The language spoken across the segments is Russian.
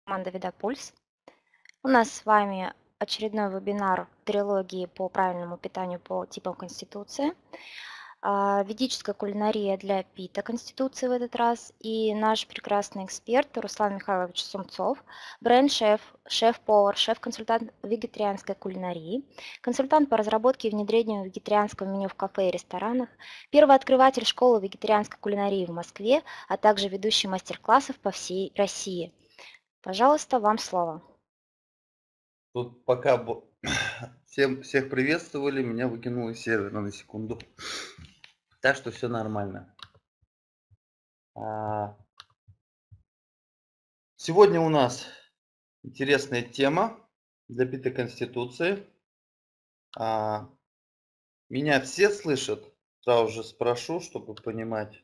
Команда Видопульс. У нас с вами очередной вебинар трилогии по правильному питанию по типам Конституции. Ведическая кулинария для ПИТа Конституции в этот раз. И наш прекрасный эксперт Руслан Михайлович Сумцов, бренд-шеф, шеф-повар, шеф-консультант вегетарианской кулинарии, консультант по разработке и внедрению вегетарианского меню в кафе и ресторанах, первый открыватель школы вегетарианской кулинарии в Москве, а также ведущий мастер-классов по всей России. Пожалуйста, вам слово. Тут пока всех приветствовали, меня выкинуло из сервера на секунду. Так что все нормально. А, Сегодня у нас интересная тема для битой Конституции. А, Меня все слышат? Сразу же спрошу, чтобы понимать.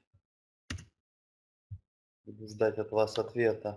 Буду ждать от вас ответа.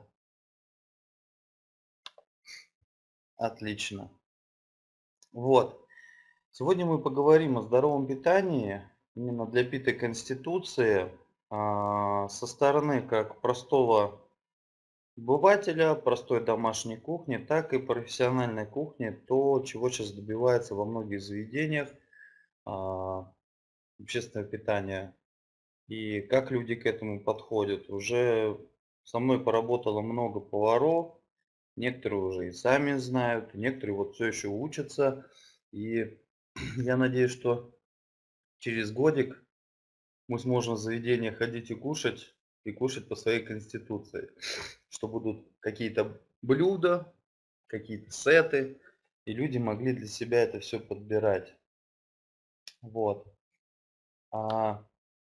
Отлично. Вот. Сегодня мы поговорим о здоровом питании именно для битой Конституции со стороны как простого обывателя, простой домашней кухни, так и профессиональной кухни, то, чего сейчас добивается во многих заведениях общественного питания. И как люди к этому подходят. Уже со мной поработало много поваров, некоторые уже и сами знают, некоторые вот все еще учатся. И я надеюсь, что через годик мы сможем в заведение ходить и кушать по своей конституции, что будут какие-то блюда, какие-то сеты, и люди могли для себя это все подбирать. Вот. А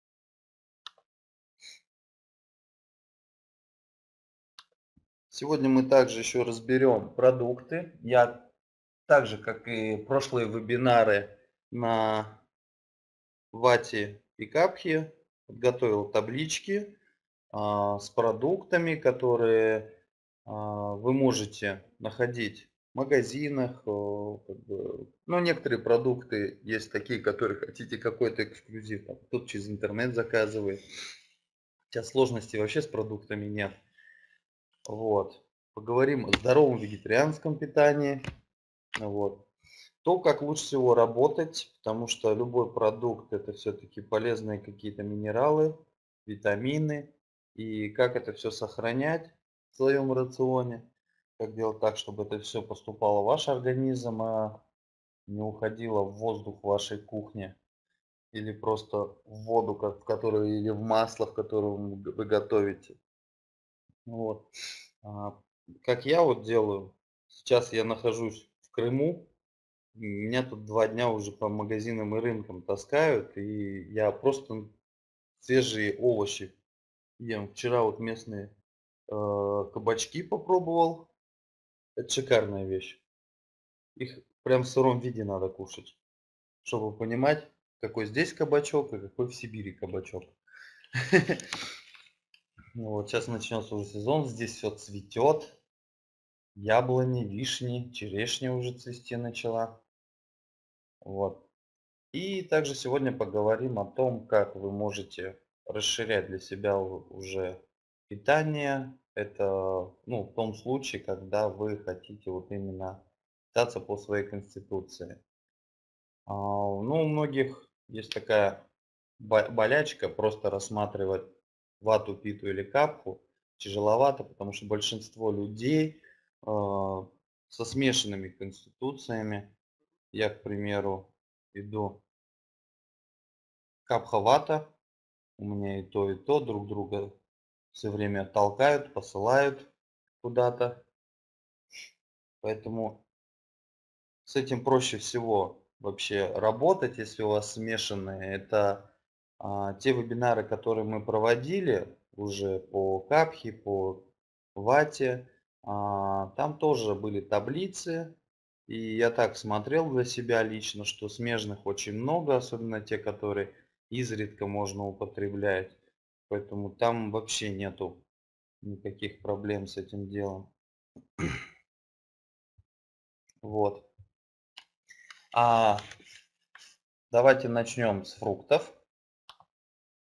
Сегодня мы также еще разберем продукты. Я так же, как и прошлые вебинары на Вате и Капхе, подготовил таблички с продуктами, которые вы можете находить в магазинах. Как бы, ну, некоторые продукты есть такие, которые хотите какой-то эксклюзив, там, кто-то через интернет заказывает. Сейчас сложностей вообще с продуктами нет. Вот. Поговорим о здоровом вегетарианском питании. Вот. То, как лучше всего работать, потому что любой продукт это все-таки полезные какие-то минералы, витамины. И как это все сохранять в своем рационе, как делать так, чтобы это все поступало в ваш организм, а не уходило в воздух вашей кухни или просто в воду, в которую, или в масло, в котором вы готовите. Вот. А, Как я вот делаю, сейчас я нахожусь в Крыму, меня тут 2 дня уже по магазинам и рынкам таскают, и я просто свежие овощи ем. Вчера вот местные кабачки попробовал. Это шикарная вещь. Их прям в сыром виде надо кушать, чтобы понимать, какой здесь кабачок и какой в Сибири кабачок. Вот сейчас начнется уже сезон, здесь все цветет. Яблони, вишни, черешня уже цвести начала. Вот. И также сегодня поговорим о том, как вы можете расширять для себя уже питание. Это, ну, в том случае, когда вы хотите вот именно питаться по своей конституции. Ну, у многих есть такая болячка просто рассматривать вату, питу или капху. Тяжеловато, потому что большинство людей со смешанными конституциями. Я, к примеру, иду капха-вата. У меня и то друг друга все время толкают, посылают куда-то. Поэтому с этим проще всего вообще работать, если у вас смешанные. Это те вебинары, которые мы проводили уже по капхе, по вате. Там тоже были таблицы. И я так смотрел для себя лично, что смежных очень много, особенно те, которые изредка можно употреблять. Поэтому там вообще нету никаких проблем с этим делом. Вот. А Давайте начнем с фруктов.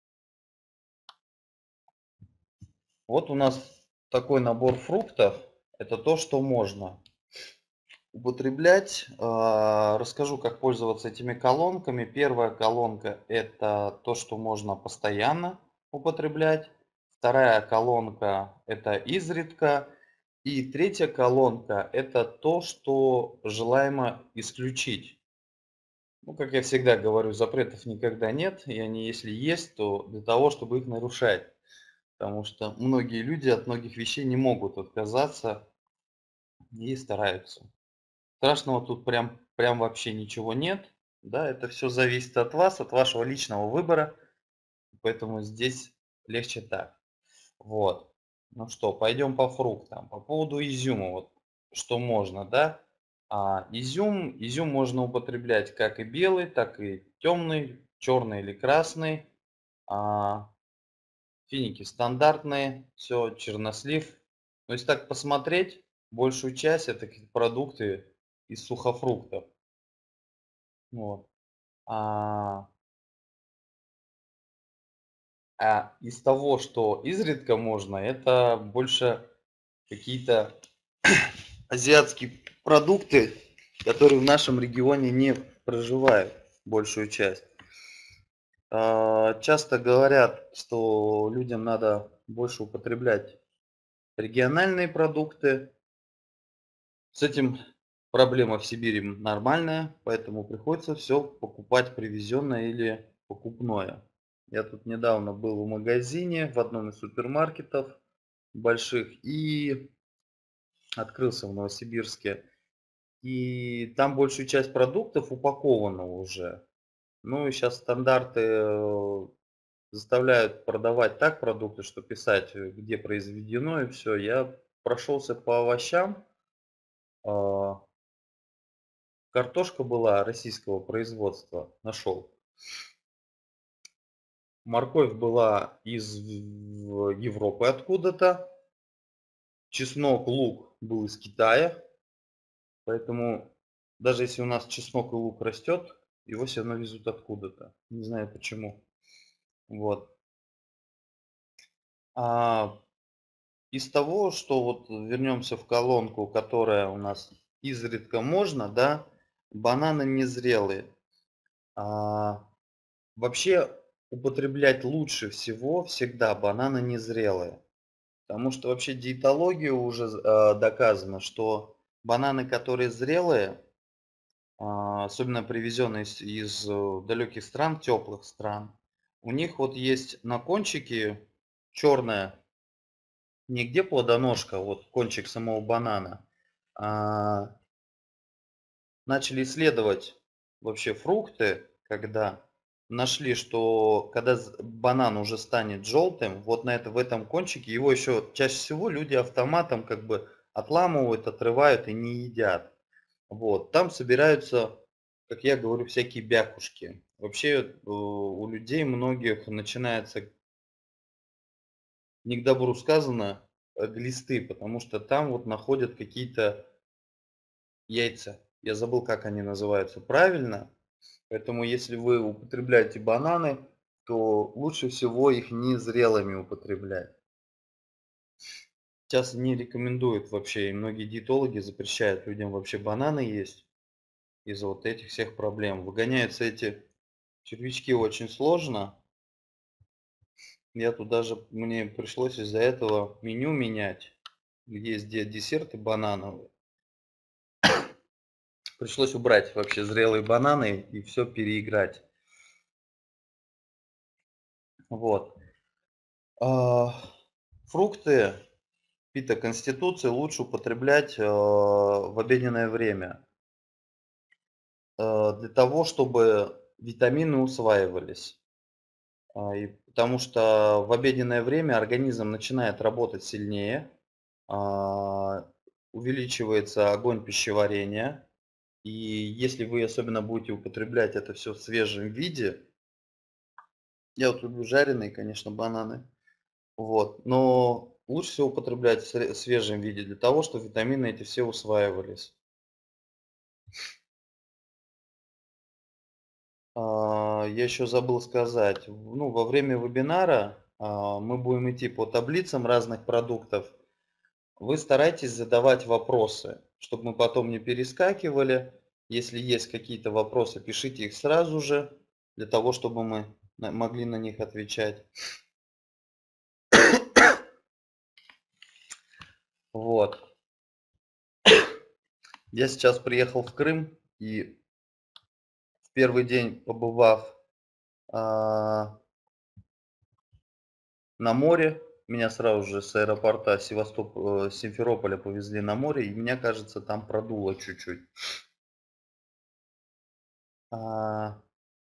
Вот у нас такой набор фруктов. Это то, что можно употреблять. Расскажу, как пользоваться этими колонками. Первая колонка — это то, что можно постоянно употреблять. Вторая колонка — это изредка. И третья колонка — это то, что желаемо исключить. Ну, как я всегда говорю, запретов никогда нет, и они, если есть, то для того, чтобы их нарушать. Потому что многие люди от многих вещей не могут отказаться и стараются. Страшного тут прям вообще ничего нет. Да, это все зависит от вас, от вашего личного выбора, поэтому здесь легче так. Вот. Ну что, пойдем по фруктам. По поводу изюма, вот что можно, да? Изюм можно употреблять как и белый, так и темный, черный или красный. А, Финики стандартные, все, чернослив. Но если так посмотреть, большую часть это какие-то продукты из сухофруктов. Вот. А, из того, что изредка можно, это больше какие-то азиатские продукты, которые в нашем регионе не проживают большую часть. Часто говорят, что людям надо больше употреблять региональные продукты. С этим проблема в Сибири нормальная, поэтому приходится все покупать привезенное или покупное. Я тут недавно был в магазине, в одном из супермаркетов больших, и открылся в Новосибирске. И там большую часть продуктов упакована уже. Ну и сейчас стандарты заставляют продавать так продукты, что писать, где произведено и все. Я прошелся по овощам. а, Картошка была российского производства, нашел. Морковь была из Европы откуда-то. Чеснок, лук был из Китая. Поэтому даже если у нас чеснок и лук растет, его все равно везут откуда-то. Не знаю почему. Вот. А из того, что вот вернемся в колонку, которая у нас изредка можно, да, бананы незрелые. А, Вообще употреблять лучше всего всегда бананы незрелые. Потому что вообще диетология уже доказано, что бананы, которые зрелые, особенно привезенные из далеких стран, теплых стран, у них вот есть на кончике черная, не где плодоножка, вот кончик самого банана, а, начали исследовать вообще фрукты, когда нашли, что когда банан уже станет желтым, вот в этом кончике его еще чаще всего люди автоматом как бы отламывают, отрывают и не едят. Вот, там собираются, как я говорю, всякие бякушки. Вообще у людей многих начинается, не к добру сказано, глисты, потому что там вот находят какие-то яйца. Я забыл, как они называются правильно. Поэтому если вы употребляете бананы, то лучше всего их не зрелыми употреблять. Сейчас не рекомендуют вообще, и многие диетологи запрещают людям вообще бананы есть из-за вот этих всех проблем. Выгоняются эти червячки очень сложно. Я тут даже, мне пришлось из-за этого меню менять. Есть где десерты банановые. Пришлось убрать вообще зрелые бананы и все переиграть. Вот. А, Фрукты пита-конституции лучше употреблять в обеденное время. Для того, чтобы витамины усваивались. Потому что в обеденное время организм начинает работать сильнее, а, увеличивается огонь пищеварения. И если вы особенно будете употреблять это все в свежем виде, я вот люблю жареные, конечно, бананы, вот, но лучше всего употреблять в свежем виде для того, чтобы витамины эти все усваивались. Я еще забыл сказать, ну, во время вебинара мы будем идти по таблицам разных продуктов. вы старайтесь задавать вопросы, чтобы мы потом не перескакивали. Если есть какие-то вопросы, пишите их сразу же, для того, чтобы мы могли на них отвечать. Вот. Я сейчас приехал в Крым, и в первый день, побывав на море, меня сразу же с аэропорта Симферополя повезли на море, и меня, кажется, там продуло чуть-чуть. А,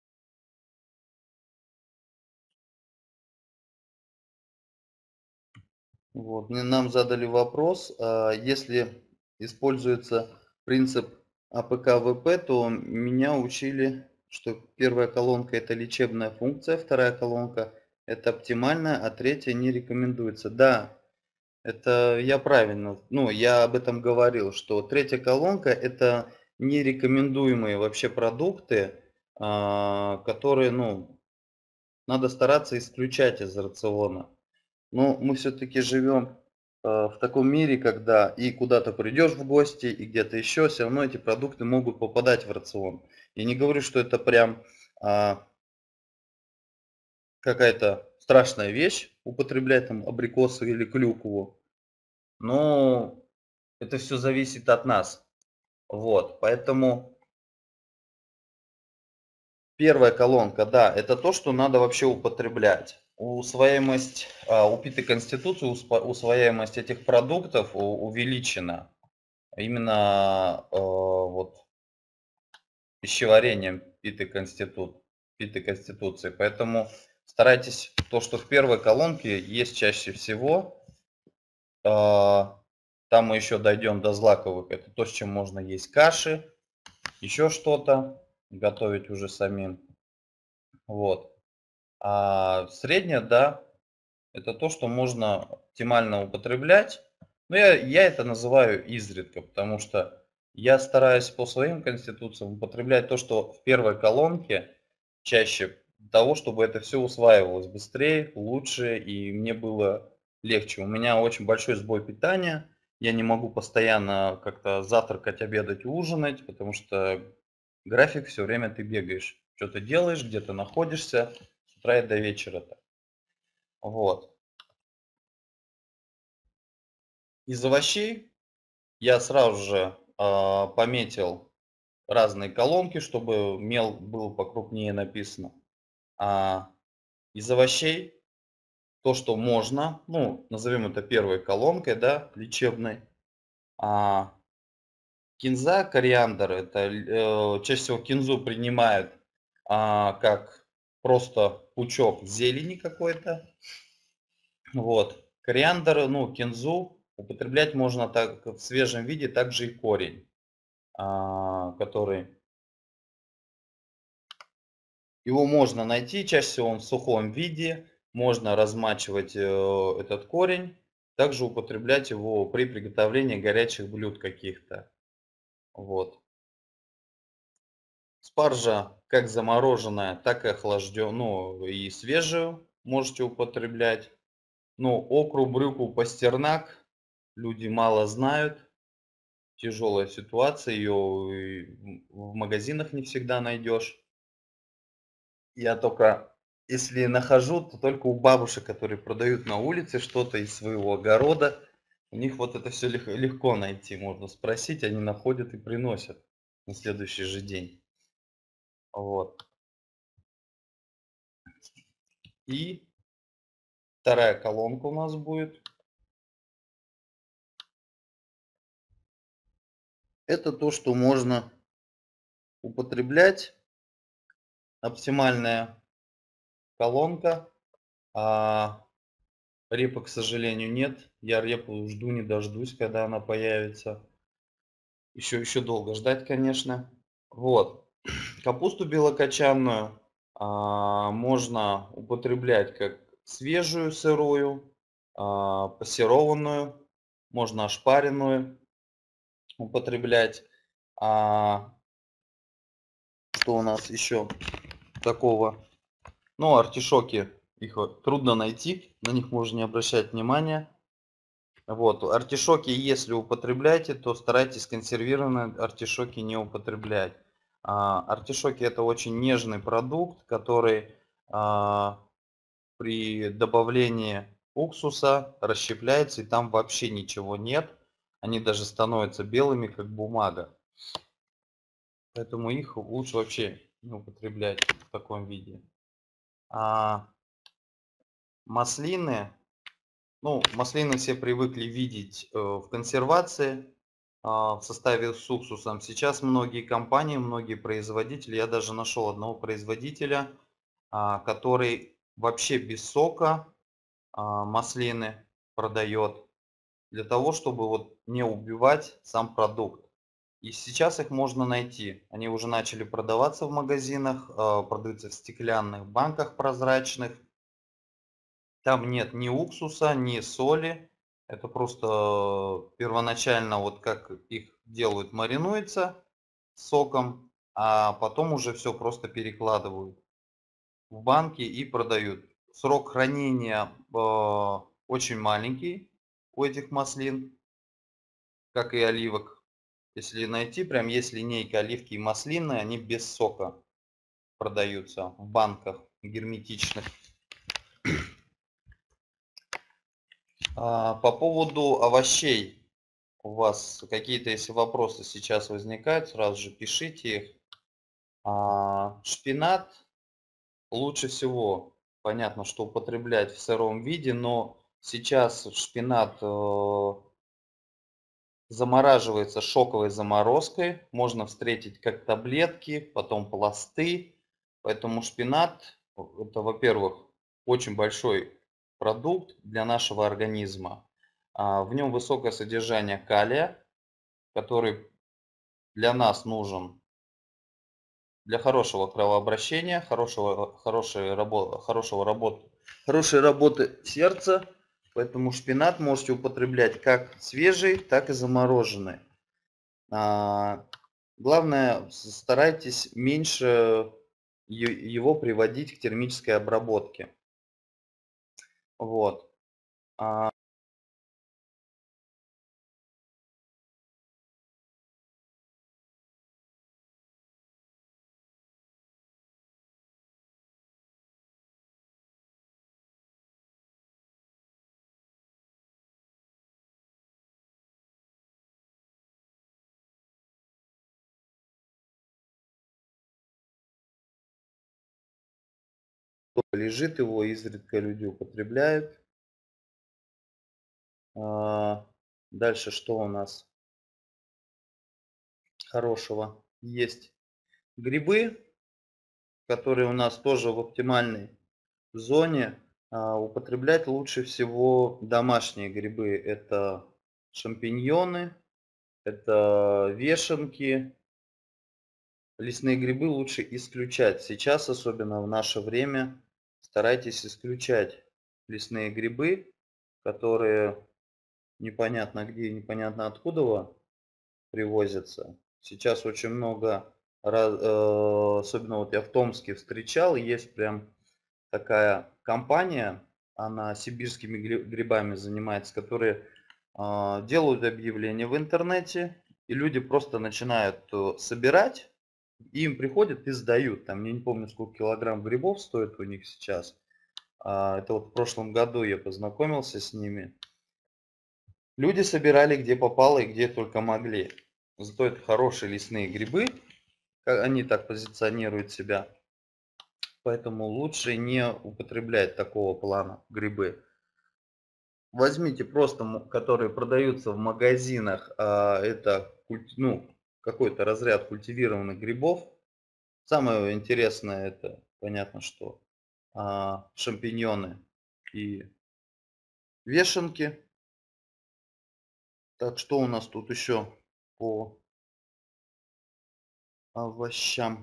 Вот. Нам задали вопрос, если используется принцип АПК-ВП, то меня учили, что первая колонка это лечебная функция, вторая колонка это оптимальная, а третья не рекомендуется. Да, это я правильно, ну, я об этом говорил, что третья колонка это нерекомендуемые вообще продукты, которые, ну, надо стараться исключать из рациона. Но мы все-таки живем в таком мире, когда и куда-то придешь в гости, и где-то еще, все равно эти продукты могут попадать в рацион. Я не говорю, что это прям какая-то страшная вещь, употреблять там абрикосы или клюкву, но это все зависит от нас. Вот, поэтому первая колонка, да, это то, что надо вообще употреблять. Усвояемость, у питы-конституции, усвояемость этих продуктов увеличена именно вот пищеварением питы-конституции. Поэтому старайтесь то, что в первой колонке есть чаще всего. Там мы еще дойдем до злаковых. Это то, с чем можно есть каши, еще что-то, готовить уже самим. Вот. А средняя, да, это то, что можно оптимально употреблять. Но я это называю изредка, потому что я стараюсь по своим конституциям употреблять то, что в первой колонке чаще для того, чтобы это все усваивалось быстрее, лучше и мне было легче. У меня очень большой сбой питания. Я не могу постоянно как-то завтракать, обедать, ужинать, потому что график все время ты бегаешь. Что ты делаешь, где ты находишься с утра и до вечера. Вот. Из овощей я сразу же пометил разные колонки, чтобы мел был покрупнее написано. А, из овощей то, что можно, ну, назовем это первой колонкой, да, лечебной. А, кинза, кориандр, это чаще всего кинзу принимают как просто пучок зелени какой-то. Вот. Кориандр, ну, кинзу употреблять можно так в свежем виде, также и корень. Который его можно найти, чаще всего он в сухом виде, можно размачивать этот корень, также употреблять его при приготовлении горячих блюд каких-то. Вот. Спаржа как замороженная, так и охлажденная, ну и свежую можете употреблять. Ну, окру, брюкву, пастернак люди мало знают. Тяжелая ситуация, ее в магазинах не всегда найдешь. Я только, если нахожу, то только у бабушек, которые продают на улице что-то из своего огорода. У них вот это все легко найти, можно спросить, они находят и приносят на следующий же день. Вот. И вторая колонка у нас будет. Это то, что можно употреблять. Оптимальная колонка. А репы, к сожалению, нет. Я репу жду не дождусь, когда она появится. Еще долго ждать, конечно. Вот. Капусту белокочанную можно употреблять как свежую, сырую, пассерованную, можно ошпаренную употреблять. А, что у нас еще такого? Ну, артишоки, их вот трудно найти, на них можно не обращать внимания. Вот, артишоки, если употребляете, то старайтесь консервированные артишоки не употреблять. Артишоки это очень нежный продукт, который при добавлении уксуса расщепляется и там вообще ничего нет. Они даже становятся белыми, как бумага. Поэтому их лучше вообще не употреблять в таком виде. Маслины, ну, маслины все привыкли видеть в консервации, в составе с уксусом. Сейчас многие компании, многие производители, я даже нашел одного производителя, который вообще без сока маслины продает, для того, чтобы вот не убивать сам продукт. И сейчас их можно найти. Они уже начали продаваться в магазинах, продаются в стеклянных банках прозрачных. Там нет ни уксуса, ни соли. Это просто первоначально вот как их делают, маринуется соком, а потом уже все просто перекладывают в банки и продают. Срок хранения очень маленький у этих маслин, как и оливок. Если найти, прям есть линейка оливки и маслины, они без сока продаются в банках герметичных. По поводу овощей. У вас какие-то, если вопросы сейчас возникают, сразу же пишите их. Шпинат лучше всего, понятно, что употреблять в сыром виде, но сейчас шпинат замораживается шоковой заморозкой. Можно встретить как таблетки, потом пласты. Поэтому шпинат, это, во-первых, очень большой продукт для нашего организма. В нем высокое содержание калия, который для нас нужен для хорошего кровообращения, хорошей работы сердца. Поэтому шпинат можете употреблять как свежий, так и замороженный. Главное, старайтесь меньше его приводить к термической обработке. Вот. Лежит его, изредка люди употребляют. Дальше что у нас хорошего есть? Грибы, которые у нас тоже в оптимальной зоне. Употреблять лучше всего домашние грибы. Это шампиньоны, это вешенки. Лесные грибы лучше исключать. Сейчас, особенно в наше время, старайтесь исключать лесные грибы, которые непонятно где, непонятно откуда привозятся. Сейчас очень много, особенно вот я в Томске встречал, есть прям такая компания, она сибирскими грибами занимается, которые делают объявления в интернете, и люди просто начинают собирать, и им приходят и сдают. Там, я не помню, сколько килограмм грибов стоит у них сейчас. Это вот в прошлом году я познакомился с ними. Люди собирали где попало и где только могли. Зато это хорошие лесные грибы, они так позиционируют себя. Поэтому лучше не употреблять такого плана грибы. Возьмите просто, которые продаются в магазинах, это ну, какой-то разряд культивированных грибов. Самое интересное это, понятно, что шампиньоны и вешенки. Так, что у нас тут еще по овощам?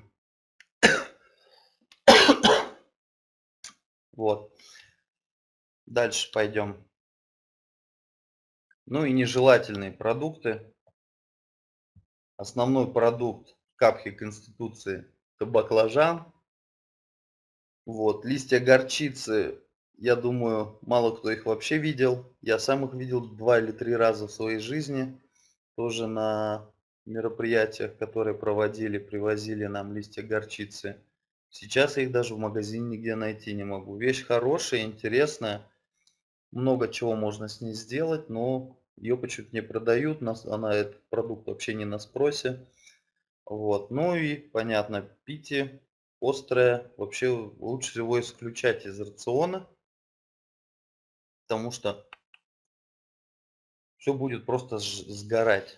Вот. Дальше пойдем. Ну и нежелательные продукты. Основной продукт капхи Конституции – это баклажан. Вот. Листья горчицы Я думаю, мало кто их вообще видел. Я сам их видел 2 или 3 раза в своей жизни. Тоже на мероприятиях, которые проводили, привозили нам листья горчицы. Сейчас я их даже в магазине нигде найти не могу. Вещь хорошая, интересная, много чего можно с ней сделать, но ее почему-то не продают. Она, этот продукт вообще не на спросе. Вот. Ну и понятно, питье острое вообще лучше всего исключать из рациона, потому что все будет просто сгорать.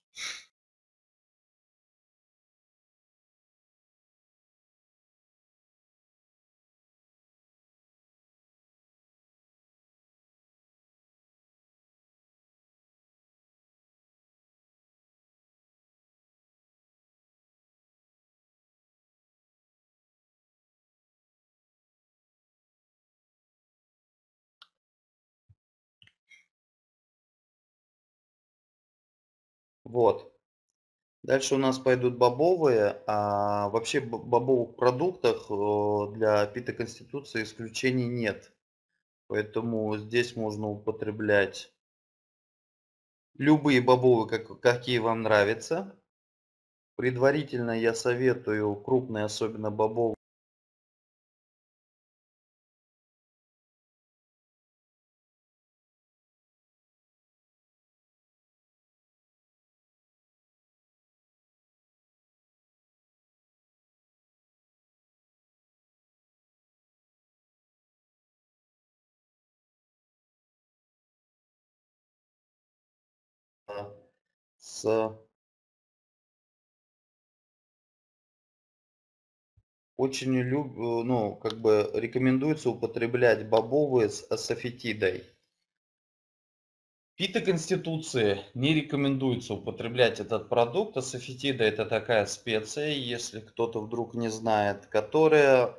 Вот. Дальше у нас пойдут бобовые. А вообще в бобовых продуктах для питоконституции исключений нет. Поэтому здесь можно употреблять любые бобовые, какие вам нравятся. Предварительно я советую крупные, особенно бобовые. С очень ну, как бы рекомендуется употреблять бобовые с асафетидой. Питоконституции не рекомендуется употреблять этот продукт. Асафетида это такая специя, если кто-то вдруг не знает, которая,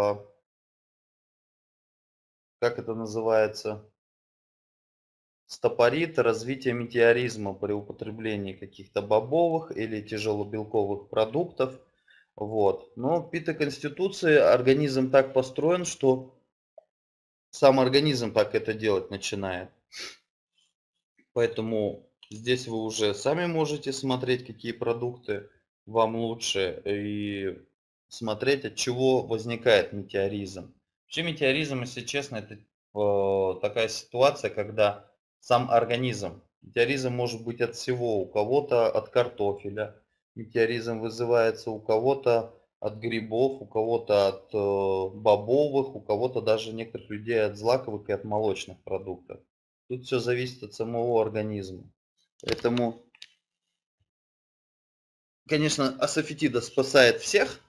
как это называется, стопорит развитие метеоризма при употреблении каких-то бобовых или тяжелобелковых продуктов. Вот. Но питоконституции организм так построен, что сам организм так это делать начинает. Поэтому здесь вы уже сами можете смотреть, какие продукты вам лучше, и смотреть, от чего возникает метеоризм. Вообще метеоризм, если честно, это такая ситуация, когда сам организм. Метеоризм может быть от всего. У кого-то от картофеля. Метеоризм вызывается у кого-то от грибов, у кого-то от бобовых, у кого-то даже некоторых людей от злаковых и от молочных продуктов. Тут все зависит от самого организма. Поэтому, конечно, асафетида спасает всех,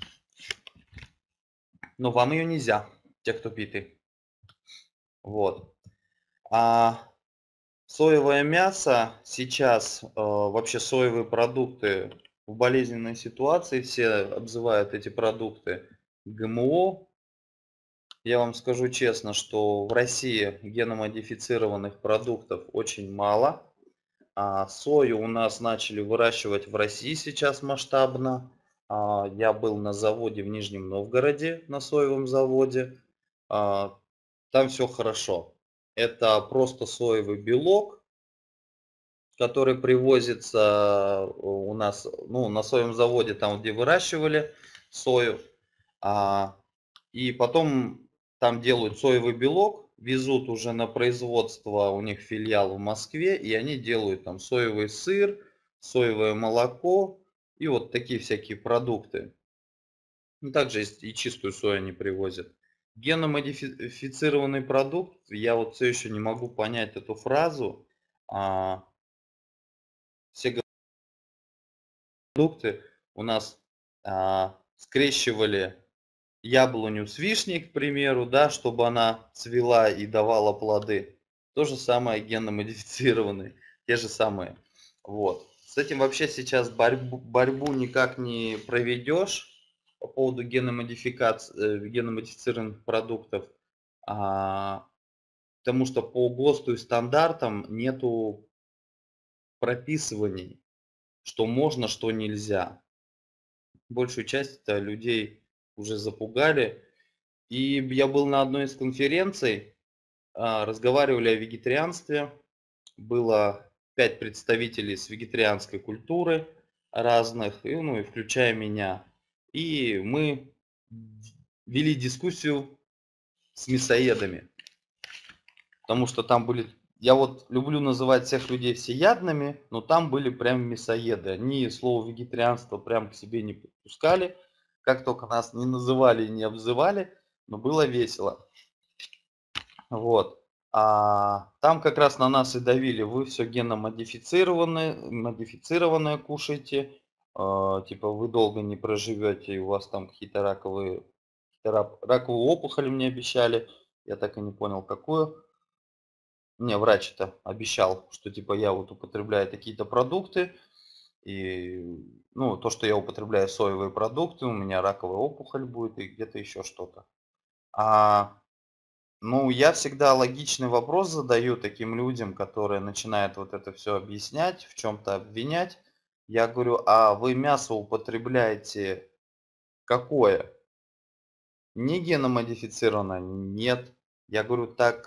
но вам ее нельзя, те, кто питый. Вот. А соевое мясо сейчас, вообще соевые продукты в болезненной ситуации, все обзывают эти продукты ГМО. Я вам скажу честно, что в России геномодифицированных продуктов очень мало. Сою у нас начали выращивать в России сейчас масштабно. Я был на заводе в Нижнем Новгороде, на соевом заводе. А, Там все хорошо. Это просто соевый белок, который привозится у нас, ну, на соевом заводе, там, где выращивали сою. А, И потом там делают соевый белок, везут уже на производство, у них филиал в Москве, и они делают там соевый сыр, соевое молоко и вот такие всякие продукты. Ну, также и чистую сою они привозят. Геномодифицированный продукт, я вот все еще не могу понять эту фразу. А, Все продукты у нас скрещивали яблоню с вишней, к примеру, да, чтобы она цвела и давала плоды. То же самое генно-модифицированные, те же самые. Вот. С этим вообще сейчас борьбу никак не проведешь по поводу генно-модифицированных продуктов, а, потому что по ГОСТу и стандартам нету прописываний, что можно, что нельзя. Большую часть людей уже запугали. И я был на одной из конференций, разговаривали о вегетарианстве. Было 5 представителей с вегетарианской культуры разных, и, ну, и включая меня. И мы вели дискуссию с мясоедами, потому что там были... Я вот люблю называть всех людей всеядными, но там были прям мясоеды. Они слово вегетарианство прям к себе не подпускали, как только нас не называли и не обзывали, но было весело. Вот. Там как раз на нас и давили: вы все модифицированное кушаете, типа вы долго не проживете, и у вас там какие-то раковую опухоль мне обещали. Я так и не понял, какую. Мне врач это обещал, что типа я вот употребляю такие-то продукты, и ну, то, что я употребляю соевые продукты, у меня раковая опухоль будет и где-то еще что-то. А Ну, я всегда логичный вопрос задаю таким людям, которые начинают вот это все объяснять, в чем-то обвинять. Я говорю: а вы мясо употребляете какое? Не геномодифицированное? Нет. Я говорю: так,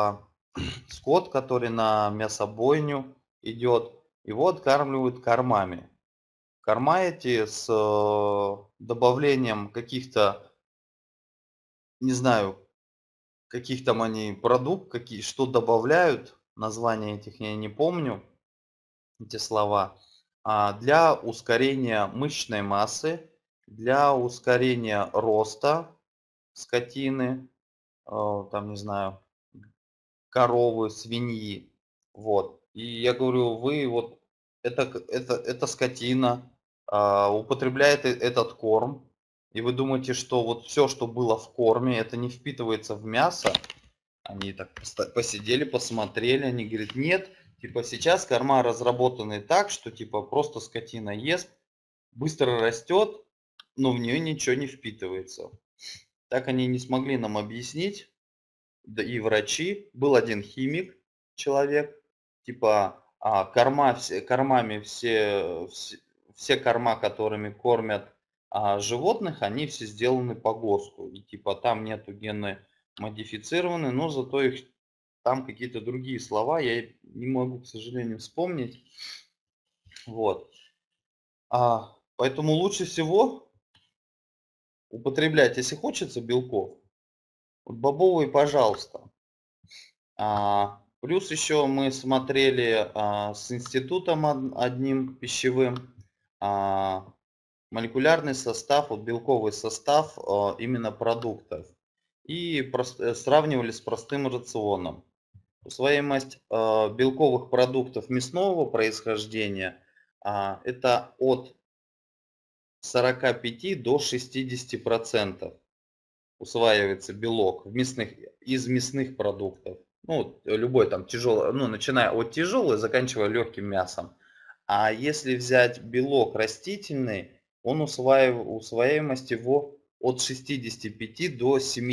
скот, который на мясобойню идет, его откармливают кормами. Корма эти с добавлением каких-то, не знаю, каких там они что добавляют, названия этих я не помню, эти слова, для ускорения мышечной массы, для ускорения роста скотины, там, не знаю, коровы, свиньи. Вот. И я говорю: вы вот, эта скотина употребляет этот корм, и вы думаете, что вот все, что было в корме, это не впитывается в мясо? Они так посидели, посмотрели, они говорят: нет, типа сейчас корма разработаны так, что типа просто скотина ест, быстро растет, но в нее ничего не впитывается. Так они не смогли нам объяснить, да и врачи. Был один химик, человек, типа кормами все корма, которыми кормят животных, они все сделаны по ГОСТу. И типа там нету гены модифицированы, но зато их там какие-то другие слова, я не могу, к сожалению, вспомнить. Вот. Поэтому лучше всего употреблять, если хочется белков, вот бобовые, пожалуйста. Плюс еще мы смотрели с институтом одним пищевым молекулярный состав, вот белковый состав именно продуктов. И сравнивали с простым рационом. Усвояемость белковых продуктов мясного происхождения это от 45 до 60% усваивается белок из мясных продуктов. Ну, любой там тяжелый, ну, начиная от тяжелой, заканчивая легким мясом. А если взять белок растительный, он усвояемость его от 65 до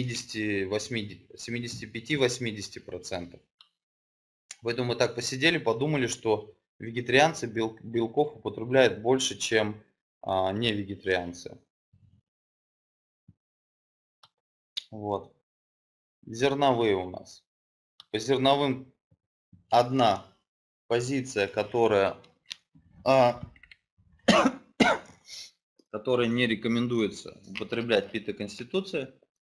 75-80%. Поэтому мы так посидели, подумали, что вегетарианцы белков употребляют больше, чем не вегетарианцы. Вот. Зерновые у нас. По зерновым одна позиция, которая не рекомендуется употреблять фитоконституции.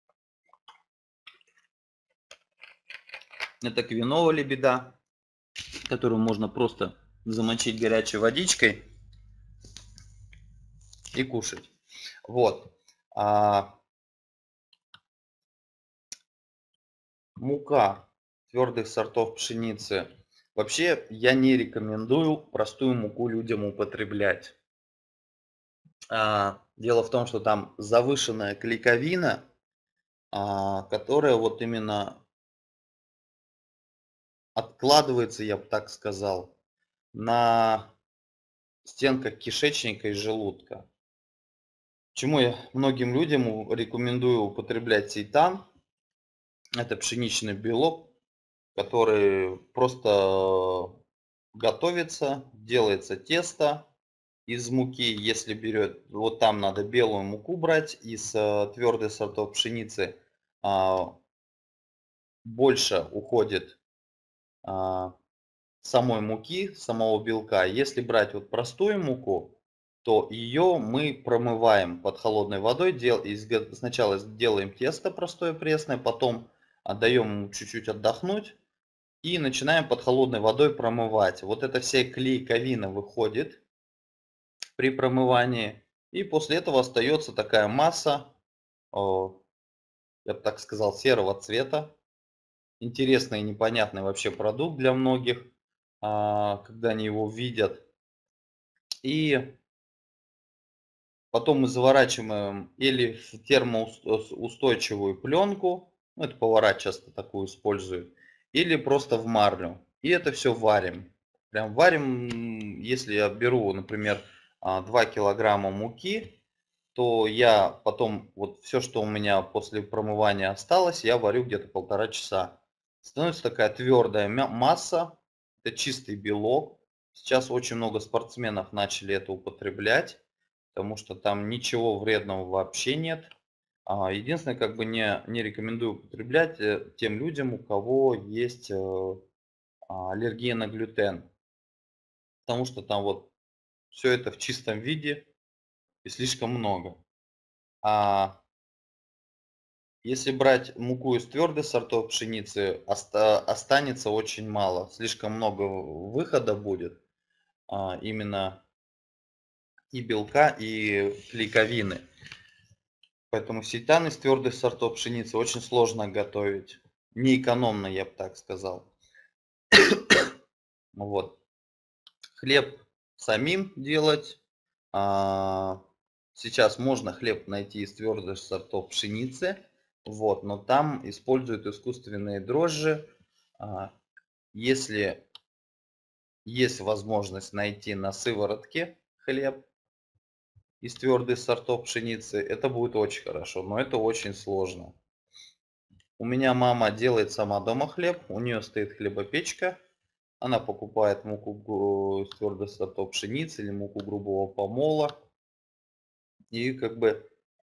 Это квинова лебеда, которую можно просто замочить горячей водичкой и кушать. Вот. Мука твердых сортов пшеницы. Вообще я не рекомендую простую муку людям употреблять. Дело в том, что там завышенная клейковина, которая вот именно откладывается, я бы так сказал, на стенках кишечника и желудка. Почему я многим людям рекомендую употреблять сейтан? Это пшеничный белок, который просто готовится, делается тесто из муки. Если берет, вот там надо белую муку брать из твердых сортов пшеницы. а, больше уходит а, самой муки, самого белка. Если брать вот простую муку, то ее мы промываем под холодной водой. Сначала делаем тесто простое пресное, потом отдаем ему чуть-чуть отдохнуть и начинаем под холодной водой промывать. Вот эта вся клейковина выходит при промывании. И после этого остается такая масса, я бы так сказал, серого цвета. Интересный и непонятный вообще продукт для многих, когда они его видят. И потом мы заворачиваем или в термоустойчивую пленку, ну, это повара часто такую используют, или просто в марлю. И это все варим. Прям варим, если я беру, например, 2 килограмма муки, то я потом, вот все, что у меня после промывания осталось, я варю где-то 1,5 часа. Становится такая твердая масса, это чистый белок. Сейчас очень много спортсменов начали это употреблять, потому что там ничего вредного вообще нет. Единственное, как бы не рекомендую употреблять тем людям, у кого есть аллергия на глютен, потому что там вот все это в чистом виде и слишком много. А Если брать муку из твердых сортов пшеницы, останется очень мало. Слишком много выхода будет, именно и белка, и клейковины. Поэтому сейтан из твердых сортов пшеницы очень сложно готовить. Неэкономно, я бы так сказал. Вот. Хлеб самим делать. А, Сейчас можно хлеб найти из твердых сортов пшеницы, вот, но там используют искусственные дрожжи. А, Если есть возможность найти на сыворотке хлеб из твердых сортов пшеницы, это будет очень хорошо, но это очень сложно. У меня мама делает сама дома хлеб, у нее стоит хлебопечка, она покупает муку из твердых сортов пшеницы или муку грубого помола и как бы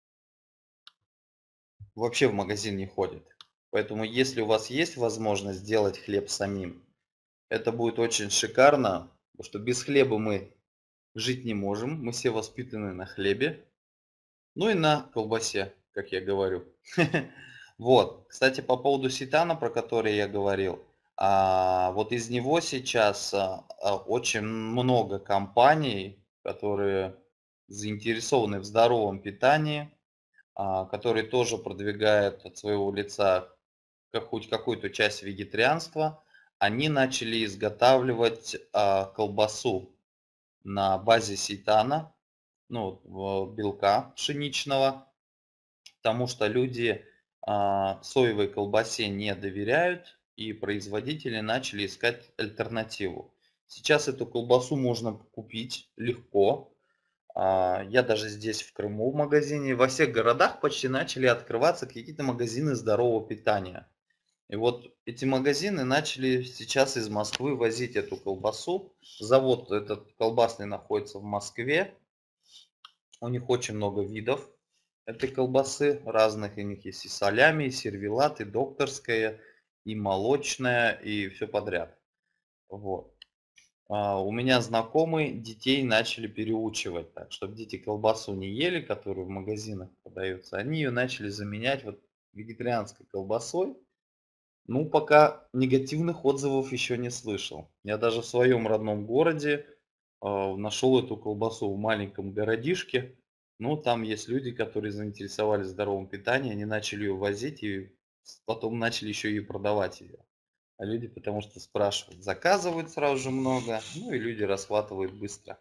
вообще в магазин не ходит. Поэтому если у вас есть возможность сделать хлеб самим, это будет очень шикарно, потому что без хлеба мы жить не можем. Мы все воспитаны на хлебе, ну и на колбасе, как я говорю. Вот. Кстати, по поводу сетана, про который я говорил, вот из него сейчас очень много компаний, которые заинтересованы в здоровом питании, которые тоже продвигают от своего лица хоть какую-то часть вегетарианства. Они начали изготавливать колбасу на базе сейтана, ну, белка пшеничного, потому что люди соевой колбасе не доверяют, и производители начали искать альтернативу. Сейчас эту колбасу можно купить легко. Я даже здесь в Крыму в магазине, во всех городах почти начали открываться какие-то магазины здорового питания. И вот эти магазины начали сейчас из Москвы возить эту колбасу. Завод этот колбасный находится в Москве. У них очень много видов этой колбасы разных. У них есть и салями, и сервелат, и докторская, и молочная, и все подряд. Вот. У меня знакомые детей начали переучивать так, чтобы дети колбасу не ели, которую в магазинах продается. Они ее начали заменять вот вегетарианской колбасой. Ну, пока негативных отзывов еще не слышал. Я даже в своем родном городе нашел эту колбасу в маленьком городишке. Ну, там есть люди, которые заинтересовались здоровым питанием, они начали ее возить и потом начали еще и продавать ее. А люди потому что спрашивают, заказывают сразу же много, ну и люди расхватывают быстро.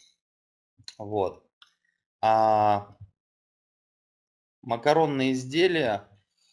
Вот. А макаронные изделия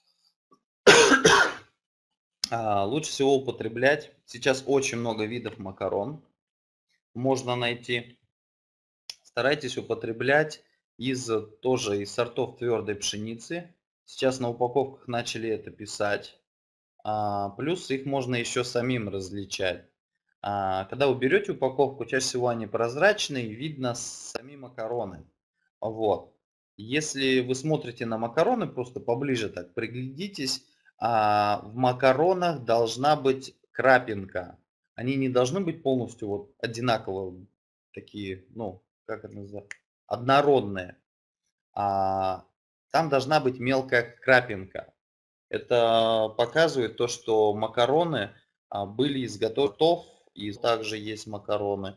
лучше всего употреблять. Сейчас очень много видов макарон можно найти. Старайтесь употреблять тоже из сортов твердой пшеницы. Сейчас на упаковках начали это писать. Плюс их можно еще самим различать. Когда вы берете упаковку, чаще всего они прозрачные, видно сами макароны. Вот. Если вы смотрите на макароны, просто поближе так приглядитесь, в макаронах должна быть крапинка. Они не должны быть полностью вот одинаковые, такие, ну, как это называется, однородные. А там должна быть мелкая крапинка. Это показывает то, что макароны были изготовлены, и также есть макароны.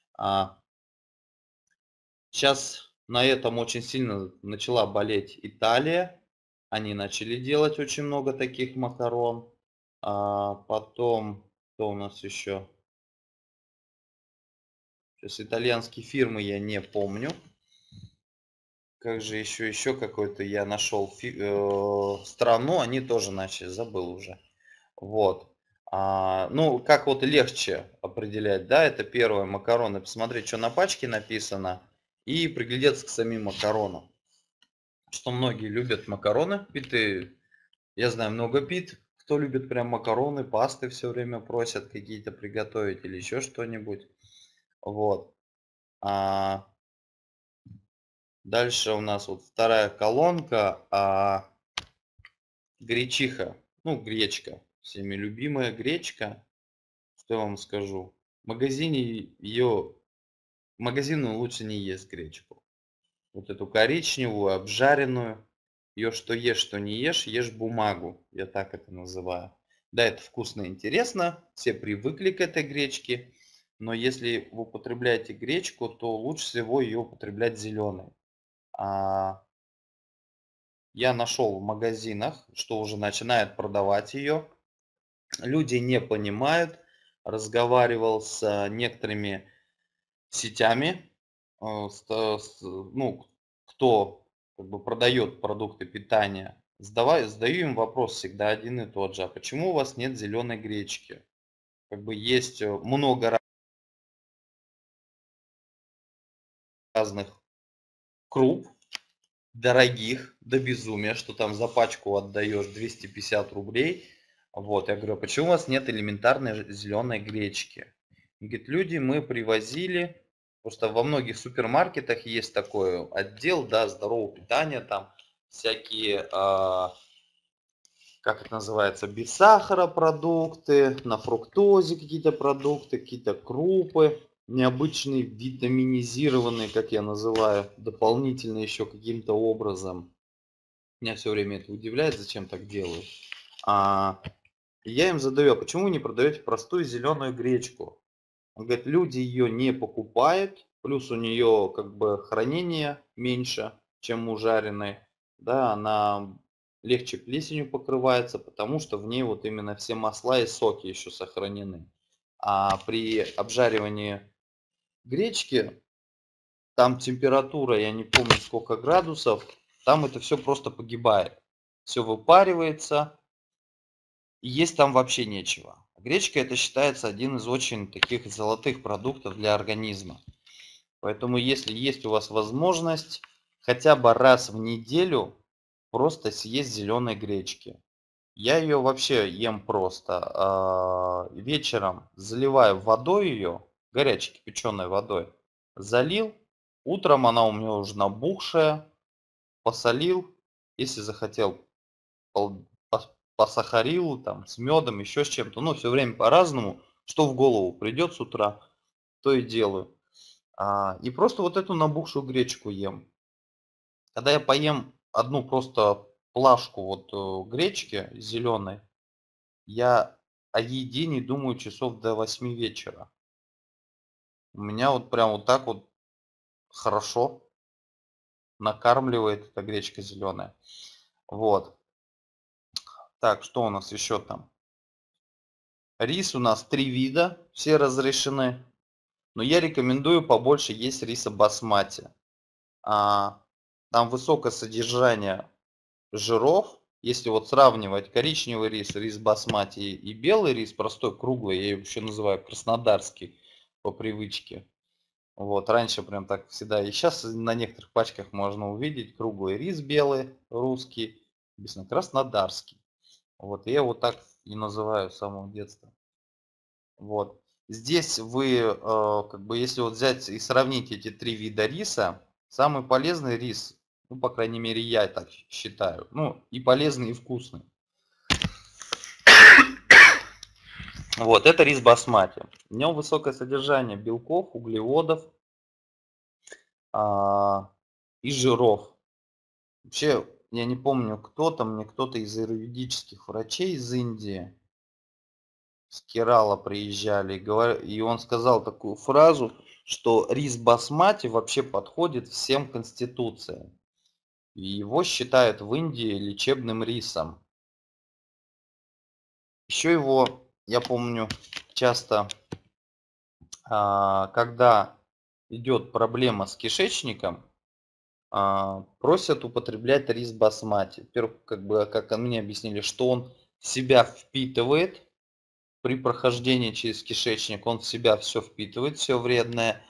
Сейчас на этом очень сильно начала болеть Италия. Они начали делать очень много таких макарон. Потом, что у нас еще? Сейчас итальянские фирмы я не помню. Как же еще какой-то я нашел страну, они тоже начали, забыл уже. Вот. Ну, как вот легче определять, да, это первое, макароны, посмотреть, что на пачке написано, и приглядеться к самим макаронам. Что многие любят макароны, питы, я знаю много пит, кто любит прям макароны, пасты все время просят какие-то приготовить или еще что-нибудь. Вот. А дальше у нас вот вторая колонка, гречиха, ну гречка, всеми любимая гречка. Что я вам скажу? В магазине ее, магазину лучше не есть гречку. Вот эту коричневую, обжаренную. Ее что ешь, что не ешь, ешь бумагу. Я так это называю. Да, это вкусно и интересно. Все привыкли к этой гречке. Но если вы употребляете гречку, то лучше всего ее употреблять зеленой. А я нашел в магазинах, что уже начинают продавать ее. Люди не понимают. Разговаривал с некоторыми сетями, ну, кто как бы продает продукты питания, задаю им вопрос всегда один и тот же: а почему у вас нет зеленой гречки? Как бы есть много разных круп, дорогих до безумия, что там за пачку отдаешь 250 рублей. Вот, я говорю: а почему у вас нет элементарной зеленой гречки? Он говорит: люди мы привозили, просто во многих супермаркетах есть такой отдел, да, здорового питания, там всякие, как это называется, без сахара продукты, на фруктозе какие-то продукты, какие-то крупы, необычные, витаминизированные, как я называю, дополнительно еще каким-то образом. Меня все время это удивляет, зачем так делают. А, и я им задаю: а почему вы не продаете простую зеленую гречку? Он говорит: люди ее не покупают, плюс у нее как бы хранение меньше, чем у жареной, да, она легче плесенью покрывается, потому что в ней вот именно все масла и соки еще сохранены. А при обжаривании гречки там температура, я не помню сколько градусов, там это все просто погибает. Все выпаривается, и есть там вообще нечего. Гречка это считается один из очень таких золотых продуктов для организма. Поэтому если есть у вас возможность хотя бы раз в неделю просто съесть зеленой гречки. Я ее вообще ем просто. Вечером заливаю водой ее, горячей кипяченой водой. Залил. Утром она у меня уже набухшая. Посолил. Если захотел, посахарил там с медом, еще с чем-то. Ну, все время по-разному. Что в голову придет с утра, то и делаю. И просто вот эту набухшую гречку ем. Когда я поем одну просто плашку вот гречки зеленой, я о еде не думаю часов до 8 вечера. У меня вот прям вот так вот хорошо накармливает эта гречка зеленая. Вот. Так, что у нас еще там? Рис у нас 3 вида, все разрешены. Но я рекомендую побольше есть риса басмати. А, Там высокое содержание жиров. Если вот сравнивать коричневый рис, рис басмати и белый рис, простой, круглый, я его еще называю краснодарский по привычке. Вот, раньше прям так всегда. И сейчас на некоторых пачках можно увидеть круглый рис белый, русский, написано краснодарский. Вот, я его так и называю с самого детства. Вот. Здесь вы, как бы, если вот взять и сравнить эти три вида риса, самый полезный рис Ну, по крайней мере, я так считаю. Ну, и полезный, и вкусный. Вот, это рис басмати. В нем высокое содержание белков, углеводов и жиров. Вообще, я не помню, мне кто-то из аюрведических врачей из Индии, с Керала приезжали, и он сказал такую фразу, что рис басмати вообще подходит всем конституциям. И его считают в Индии лечебным рисом. Еще его, я помню, часто, когда идет проблема с кишечником, просят употреблять рис басмати. Во-первых, как мне объяснили, что он в себя впитывает при прохождении через кишечник, он в себя все впитывает, все вредное,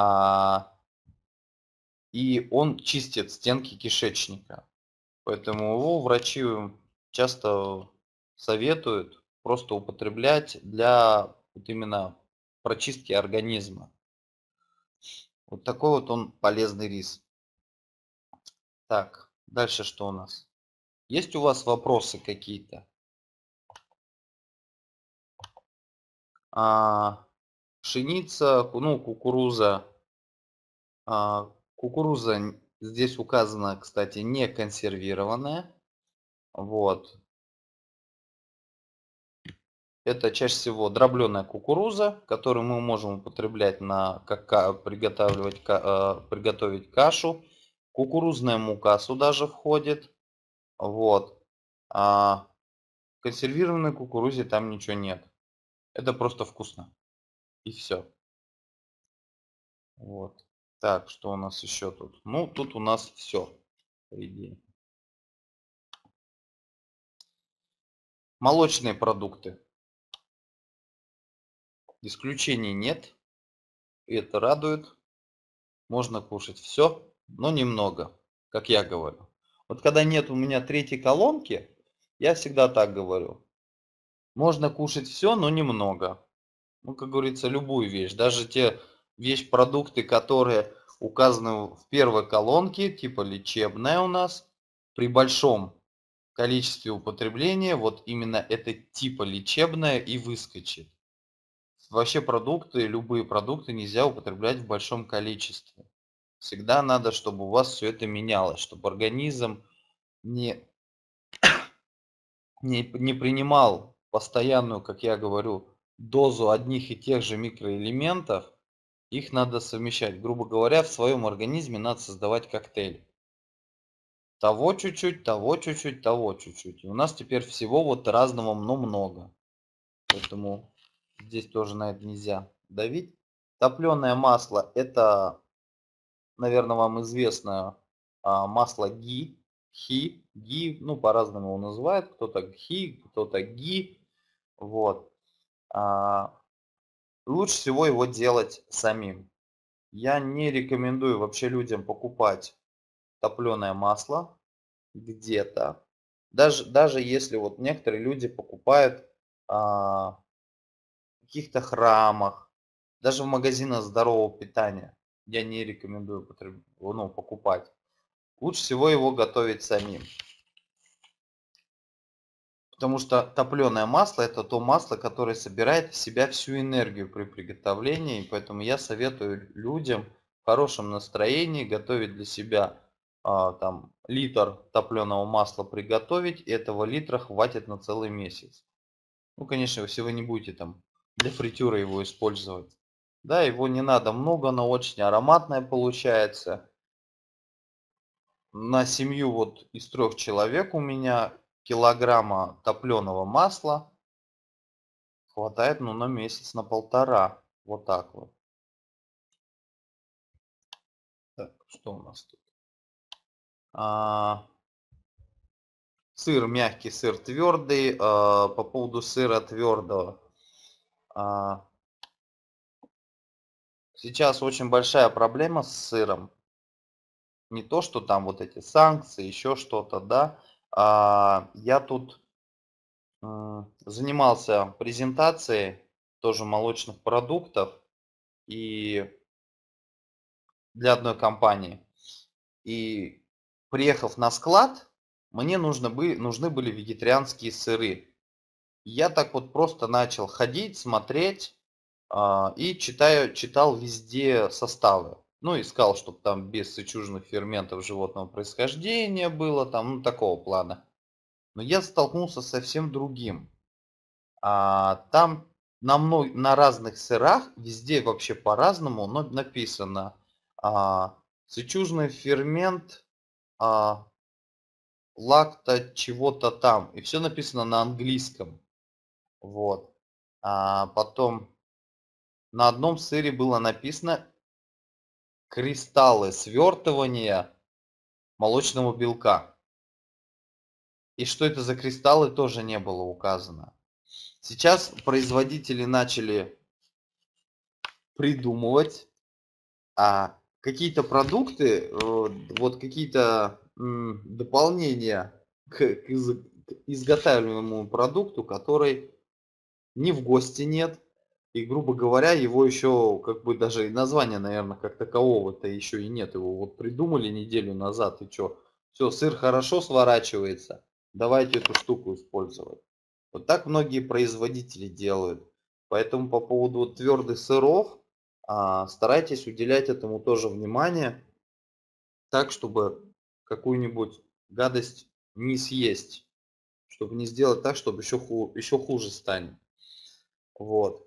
и он чистит стенки кишечника. Поэтому его врачи часто советуют просто употреблять для вот именно прочистки организма. Вот такой вот он полезный рис. Так, дальше что у нас? Есть у вас вопросы какие-то? А, Пшеница, ну, кукуруза. Кукуруза здесь указана, кстати, не консервированная. Вот. Это чаще всего дробленая кукуруза, которую мы можем употреблять приготовить кашу. Кукурузная мука сюда же входит. Вот. А в консервированной кукурузе там ничего нет. Это просто вкусно. И все. Вот. Так, что у нас еще тут? Ну, тут у нас все, по идее. Молочные продукты. Исключений нет. И это радует. Можно кушать все, но немного, как я говорю. Вот когда нет у меня третьей колонки, я всегда так говорю. Можно кушать все, но немного. Ну, как говорится, любую вещь. Даже те продукты, которые указаны в первой колонке, типа лечебная у нас, при большом количестве употребления, вот именно это типа лечебная и выскочит. Вообще продукты, любые продукты нельзя употреблять в большом количестве. Всегда надо, чтобы у вас все это менялось, чтобы организм не, не принимал постоянную, как я говорю, дозу одних и тех же микроэлементов. Их надо совмещать. Грубо говоря, в своем организме надо создавать коктейль. Того чуть-чуть, того чуть-чуть, того чуть-чуть. И у нас теперь всего вот разного, но много. Поэтому здесь тоже на это нельзя давить. Топленое масло — это, наверное, вам известно, масло ги, ну, по-разному его называют, кто-то гхи, кто-то ги, вот. А, Лучше всего его делать самим. Я не рекомендую вообще людям покупать топленое масло где-то. Даже если вот некоторые люди покупают в каких-то храмах, даже в магазинах здорового питания, я не рекомендую покупать. Лучше всего его готовить самим. Потому что топленое масло — это то масло, которое собирает в себя всю энергию при приготовлении. И поэтому я советую людям в хорошем настроении готовить для себя там литр топленого масла приготовить. И этого литра хватит на целый месяц. Ну, конечно, если вы не будете там для фритюра его использовать. Да, его не надо много, но очень ароматное получается. На семью вот из 3 человек у меня килограмма топленого масла хватает, ну, на месяц, на полтора. Вот так вот. Так, что у нас тут? Сыр мягкий, сыр твердый. По поводу сыра твердого. Сейчас очень большая проблема с сыром. Не то, что там вот эти санкции, еще что-то, да. Я тут занимался презентацией тоже молочных продуктов и для одной компании. И приехав на склад, мне нужны были вегетарианские сыры. Я так вот просто начал ходить, смотреть, и читал везде составы. Ну, искал, чтобы там без сычужных ферментов животного происхождения было, там, ну, такого плана. Но я столкнулся с совсем другим. Там на разных сырах, везде вообще по-разному, но написано сычужный фермент, а, лакто чего-то там. И все написано на английском. Вот. Потом на одном сыре было написано кристаллы свертывания молочного белка. И что это за кристаллы, тоже не было указано. Сейчас производители начали придумывать какие-то продукты, вот какие-то дополнения к изготавливаемому продукту, который ни в ГОСТе нет. И, грубо говоря, его еще как бы даже и названия, наверное, как такового-то еще и нет. Его вот придумали неделю назад, и что? Все, сыр хорошо сворачивается, давайте эту штуку использовать. Вот так многие производители делают. Поэтому по поводу вот твердых сыров старайтесь уделять этому тоже внимание, так, чтобы какую-нибудь гадость не съесть, чтобы не сделать так, чтобы еще хуже станет. Вот.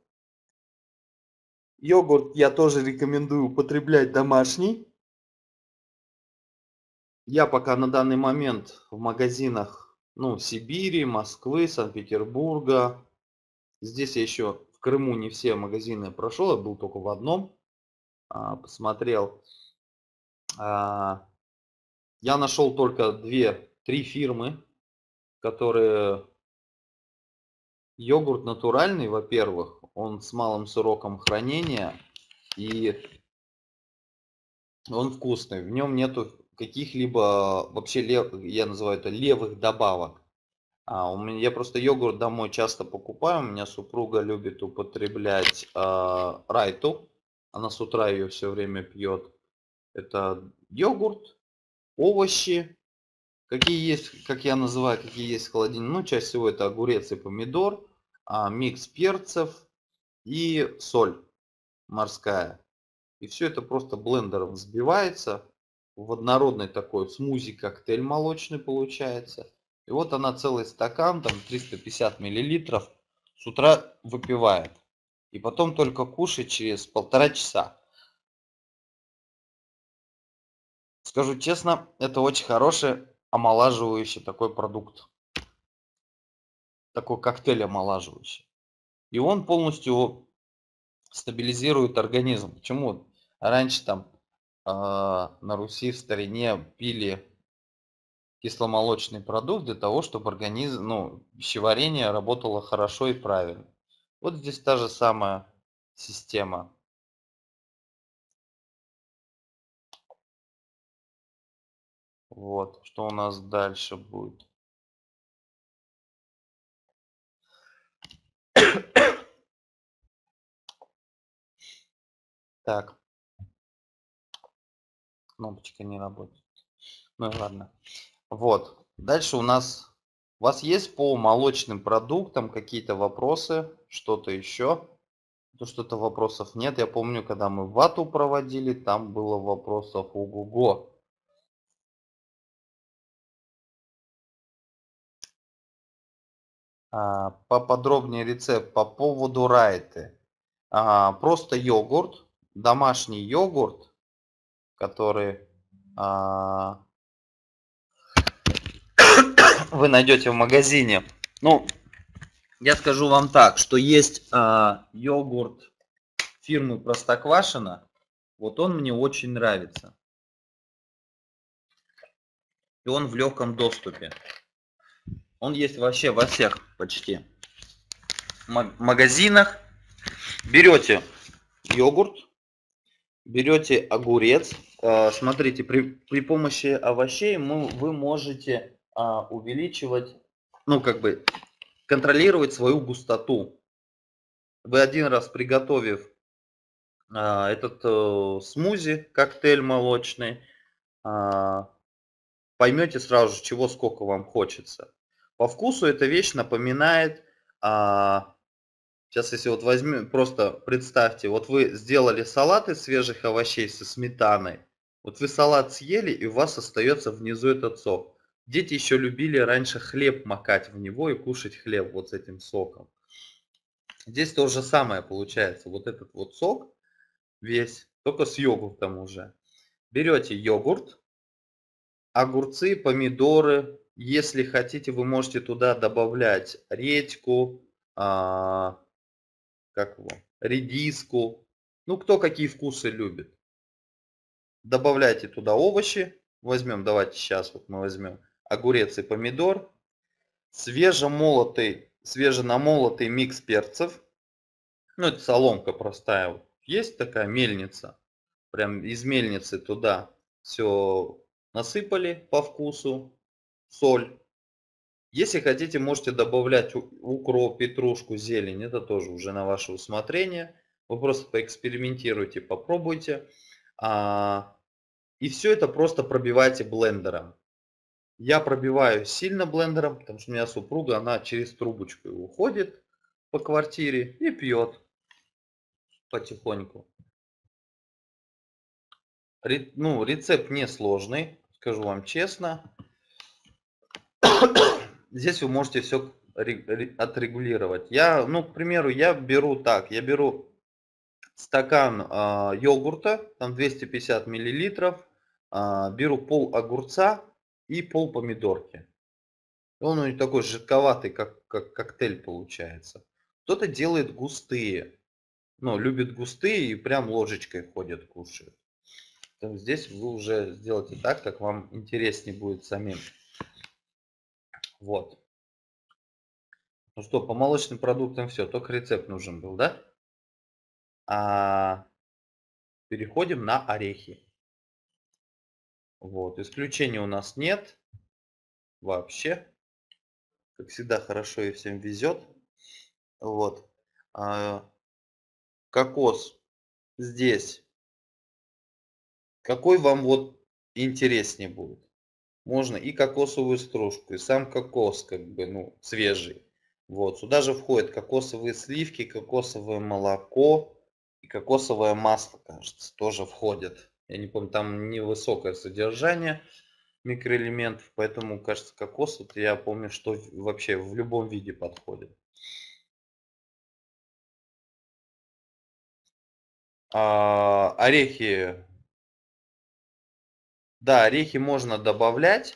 Йогурт я тоже рекомендую употреблять домашний. Я пока на данный момент в магазинах, ну, Сибири, Москвы, Санкт-Петербурга. Здесь я еще в Крыму не все магазины прошел, я был только в одном, посмотрел. Я нашел только 2-3 фирмы, которые йогурт натуральный, во-первых, он с малым сроком хранения, и он вкусный. В нем нету каких-либо, вообще, я называю это левых добавок. Я просто йогурт домой часто покупаю. У меня супруга любит употреблять райту. Она с утра ее все время пьет. Это йогурт, овощи, какие есть, как я называю, какие есть в холодильнике. Ну, чаще всего это огурец и помидор, микс перцев и соль морская. И все это просто блендером взбивается. В однородный такой смузи-коктейль молочный получается. И вот она целый стакан, там 350 миллилитров, с утра выпивает. И потом только кушает через 1,5 часа. Скажу честно, это очень хороший омолаживающий такой продукт. Такой коктейль омолаживающий. И он полностью стабилизирует организм. Почему раньше там на Руси в старине пили кисломолочный продукт для того, чтобы организм, ну, пищеварение работало хорошо и правильно. Вот здесь та же самая система. Вот, что у нас дальше будет. Так, кнопочка не работает. Ну и ладно. Вот, дальше у вас есть по молочным продуктам какие-то вопросы, что-то еще? То что-то вопросов нет. Я помню, когда мы вату проводили, там было вопросов ого-го. Поподробнее рецепт по поводу райты. Просто йогурт, домашний йогурт, который вы найдете в магазине. Ну, я скажу вам так, что есть йогурт фирмы Простоквашино. Вот он мне очень нравится. И он в легком доступе. Он есть вообще во всех почти магазинах. Берете йогурт, берете огурец. Смотрите, при помощи овощей вы можете увеличивать, ну, как бы контролировать свою густоту. Вы один раз приготовив этот смузи, коктейль молочный, поймете сразу же, чего сколько вам хочется. По вкусу эта вещь напоминает, сейчас если вот возьмем, просто представьте, вот вы сделали салат из свежих овощей со сметаной, вот вы салат съели, и у вас остается внизу этот сок. Дети еще любили раньше хлеб макать в него и кушать хлеб вот с этим соком. Здесь то же самое получается. Вот этот вот сок весь, только с йогуртом уже. Берете йогурт, огурцы, помидоры. Если хотите, вы можете туда добавлять редьку, как его, редиску. Ну, кто какие вкусы любит. Добавляйте туда овощи. Возьмем, давайте сейчас вот мы возьмем огурец и помидор. Свеженамолотый микс перцев. Ну, это соломка простая. Вот есть такая мельница. Прям из мельницы туда все насыпали по вкусу. Соль. Если хотите, можете добавлять укроп, петрушку, зелень. Это тоже уже на ваше усмотрение. Вы просто поэкспериментируйте, попробуйте. И все это просто пробивайте блендером. Я пробиваю сильно блендером, потому что у меня супруга, она через трубочку уходит по квартире и пьет потихоньку. Ну, рецепт несложный, скажу вам честно. Здесь вы можете все отрегулировать. Ну, к примеру, я беру так, я беру стакан йогурта, там 250 миллилитров, беру пол огурца и пол помидорки. Он у него такой жидковатый, как коктейль получается. Кто-то делает густые, ну, любит густые и прям ложечкой ходят, кушают. Здесь вы уже сделаете так, как вам интереснее будет самим. Вот. Ну что, по молочным продуктам все, только рецепт нужен был, да? Переходим на орехи. Вот, исключений у нас нет вообще. Как всегда, хорошо и всем везет. Вот. Кокос здесь. Какой вам вот интереснее будет? Можно и кокосовую стружку, и сам кокос, как бы, ну, свежий. Вот, сюда же входят кокосовые сливки, кокосовое молоко и кокосовое масло, кажется, тоже входят. Я не помню, там невысокое содержание микроэлементов, поэтому, кажется, кокос, вот я помню, что вообще в любом виде подходит. Орехи, да, орехи можно добавлять.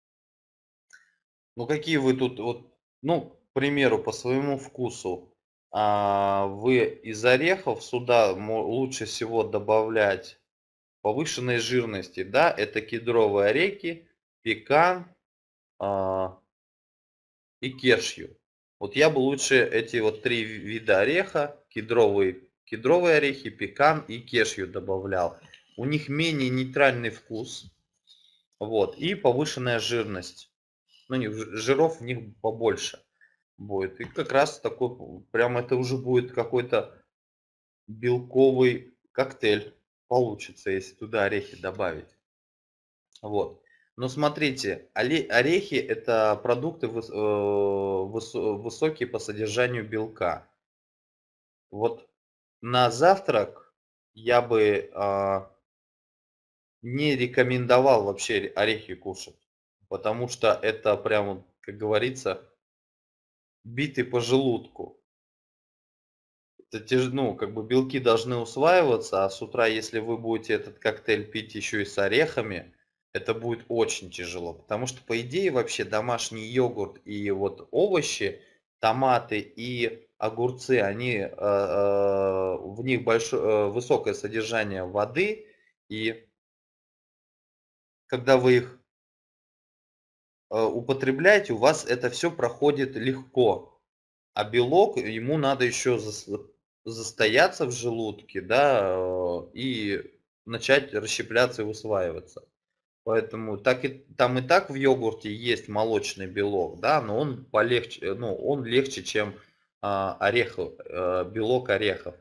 Ну, какие вы тут, вот, ну, к примеру, по своему вкусу, вы из орехов сюда лучше всего добавлять повышенной жирности, да, это кедровые орехи, пекан и кешью. Вот я бы лучше эти вот три вида ореха, кедровые орехи, пекан и кешью добавлял. У них менее нейтральный вкус, вот, и повышенная жирность. Ну, жиров в них побольше будет. И как раз такой, прям это уже будет какой-то белковый коктейль получится, если туда орехи добавить. Вот. Но смотрите, орехи это продукты высокие по содержанию белка. Вот на завтрак я бы не рекомендовал вообще орехи кушать, потому что это прям, как говорится, биты по желудку. Ну, как бы белки должны усваиваться, а с утра, если вы будете этот коктейль пить еще и с орехами, это будет очень тяжело. Потому что, по идее, вообще домашний йогурт и вот овощи, томаты и огурцы, они, в них высокое содержание воды, и когда вы их употребляете, у вас это все проходит легко. А белок, ему надо еще застояться в желудке, да, и начать расщепляться и усваиваться. Поэтому там и так в йогурте есть молочный белок, да, но он полегче, ну, он легче, чем белок орехов.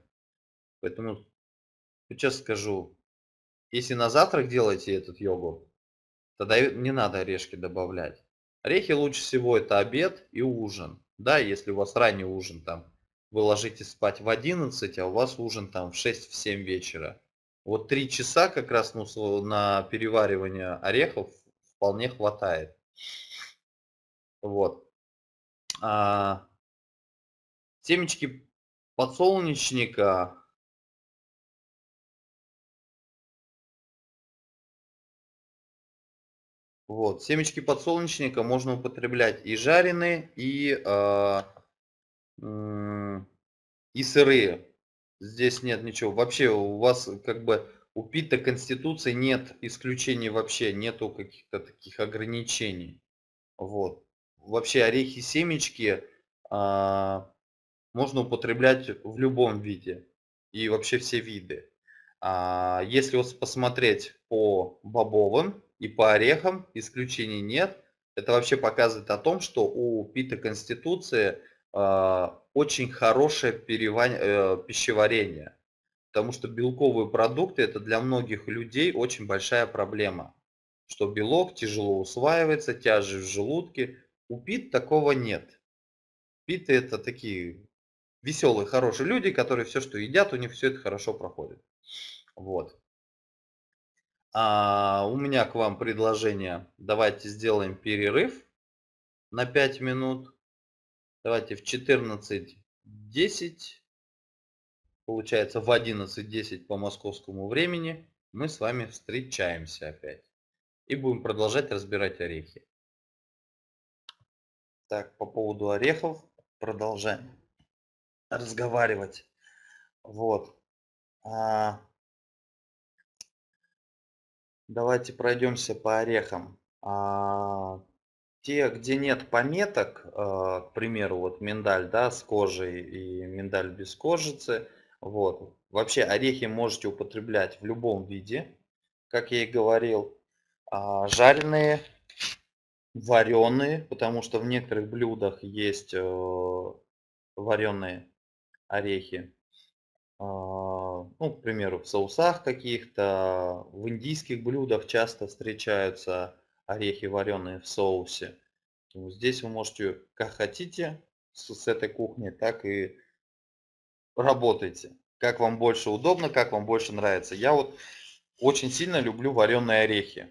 Поэтому сейчас скажу, если на завтрак делаете этот йогурт, тогда не надо орешки добавлять. Орехи лучше всего это обед и ужин. Да, если у вас ранний ужин, там, вы ложитесь спать в 11, а у вас ужин там в 6-7 вечера. Вот 3 часа как раз ну, на переваривание орехов вполне хватает. Вот. А, семечки подсолнечника. Вот. Семечки подсолнечника можно употреблять и жареные, м, и сырые. Здесь нет ничего. Вообще у вас как бы у пита конституции нет исключений вообще, нету каких-то таких ограничений. Вот. Вообще орехи, семечки можно употреблять в любом виде и вообще все виды. Если вот посмотреть по бобовым и по орехам, исключений нет. Это вообще показывает о том, что у пита конституции очень хорошее пищеварение. Потому что белковые продукты это для многих людей очень большая проблема. Что белок тяжело усваивается, тяжесть в желудке. У пит такого нет. Питы это такие веселые, хорошие люди, которые все, что едят, у них все это хорошо проходит. Вот. У меня к вам предложение. Давайте сделаем перерыв на 5 минут. Давайте в 14:10, получается в 11:10 по московскому времени, мы с вами встречаемся опять. И будем продолжать разбирать орехи. Так, по поводу орехов продолжаем разговаривать. Вот. А, Давайте пройдемся по орехам. Те, где нет пометок, к примеру, вот миндаль, да, с кожей и миндаль без кожицы, вот. Вообще орехи можете употреблять в любом виде, как я и говорил. Жареные, вареные, потому что в некоторых блюдах есть вареные орехи. Ну, к примеру, в соусах каких-то, в индийских блюдах часто встречаются орехи, вареные в соусе. Ну, здесь вы можете, как хотите, с этой кухней, так и работайте. Как вам больше удобно, как вам больше нравится. Я вот очень сильно люблю вареные орехи.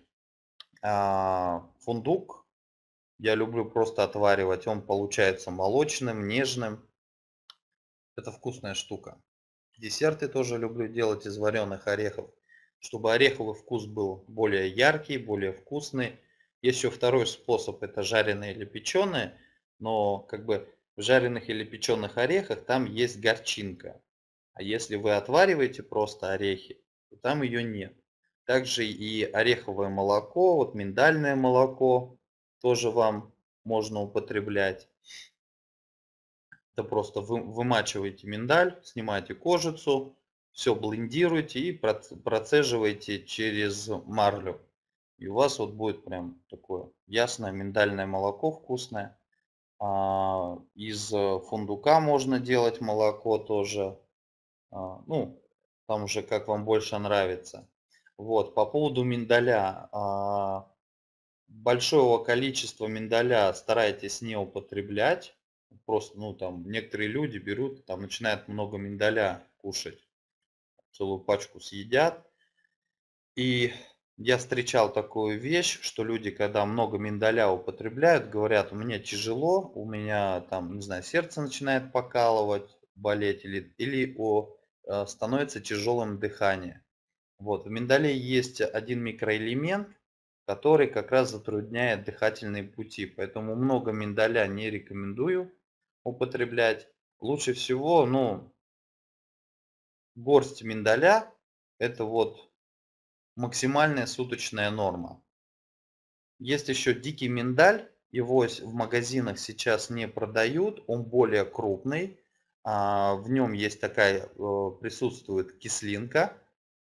Фундук я люблю просто отваривать. Он получается молочным, нежным. Это вкусная штука. Десерты тоже люблю делать из вареных орехов, чтобы ореховый вкус был более яркий, более вкусный. Есть еще второй способ, это жареные или печеные, но как бы в жареных или печеных орехах там есть горчинка. А если вы отвариваете просто орехи, то там ее нет. Также и ореховое молоко, вот миндальное молоко тоже вам можно употреблять. Это просто вымачиваете миндаль, снимаете кожицу, все блендируете и процеживаете через марлю. И у вас вот будет прям такое ясное миндальное молоко вкусное. Из фундука можно делать молоко тоже. Ну, там уже как вам больше нравится. Вот, по поводу миндаля. Большого количества миндаля старайтесь не употреблять. Просто, ну, там, некоторые люди берут, там, начинают много миндаля кушать, целую пачку съедят. И я встречал такую вещь, что люди, когда много миндаля употребляют, говорят, у меня тяжело, у меня, там, не знаю, сердце начинает покалывать, болеть, или становится тяжелым дыхание. Вот, в миндале есть один микроэлемент, который как раз затрудняет дыхательные пути, поэтому много миндаля не рекомендую употреблять. Лучше всего, ну, горсть миндаля, это вот максимальная суточная норма. Есть еще дикий миндаль, его в магазинах сейчас не продают, он более крупный, в нем есть такая, присутствует кислинка,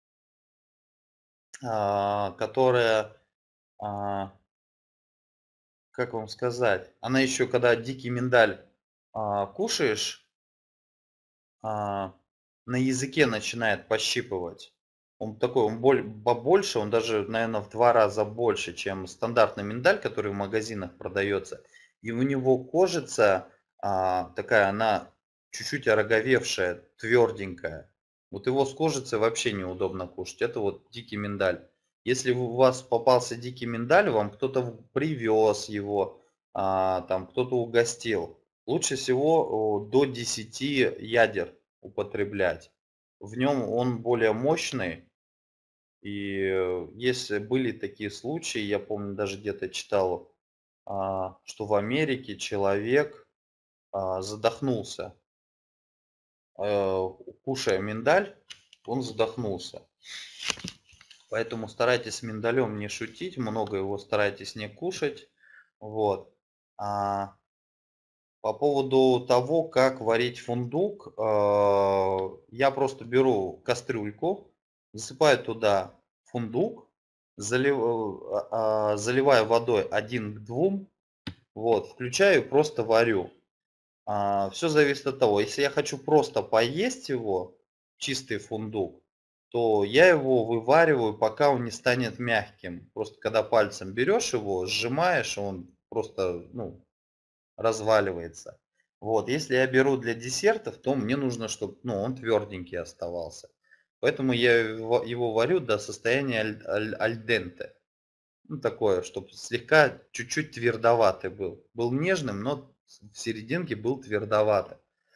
которая, а, как вам сказать, она еще, когда дикий миндаль кушаешь, на языке начинает пощипывать. Он такой, он побольше, он даже, наверное, в 2 раза больше, чем стандартный миндаль, который в магазинах продается. И у него кожица такая, она чуть-чуть ороговевшая, тверденькая. Вот его с кожицей вообще неудобно кушать. Это вот дикий миндаль. Если у вас попался дикий миндаль, вам кто-то привез его, там кто-то угостил. Лучше всего до 10 ядер употреблять. В нем он более мощный, и если были такие случаи, я помню, даже где-то читал, что в Америке человек задохнулся, э, кушая миндаль, он задохнулся. Поэтому старайтесь с миндалем не шутить, много его старайтесь не кушать. Вот. А по поводу того, как варить фундук, я просто беру кастрюльку, засыпаю туда фундук, заливаю водой 1 к 2, вот, включаю и просто варю. Все зависит от того, если я хочу просто поесть его, чистый фундук, то я его вывариваю, пока он не станет мягким. Просто когда пальцем берешь его, сжимаешь, он просто, ну, разваливается. Вот, если я беру для десертов, то мне нужно, чтобы, ну, он тверденький оставался. Поэтому я его варю до состояния аль денте. Ну, такое, чтобы слегка, чуть-чуть твердоватый был. Был нежным, но в серединке был твердоватый.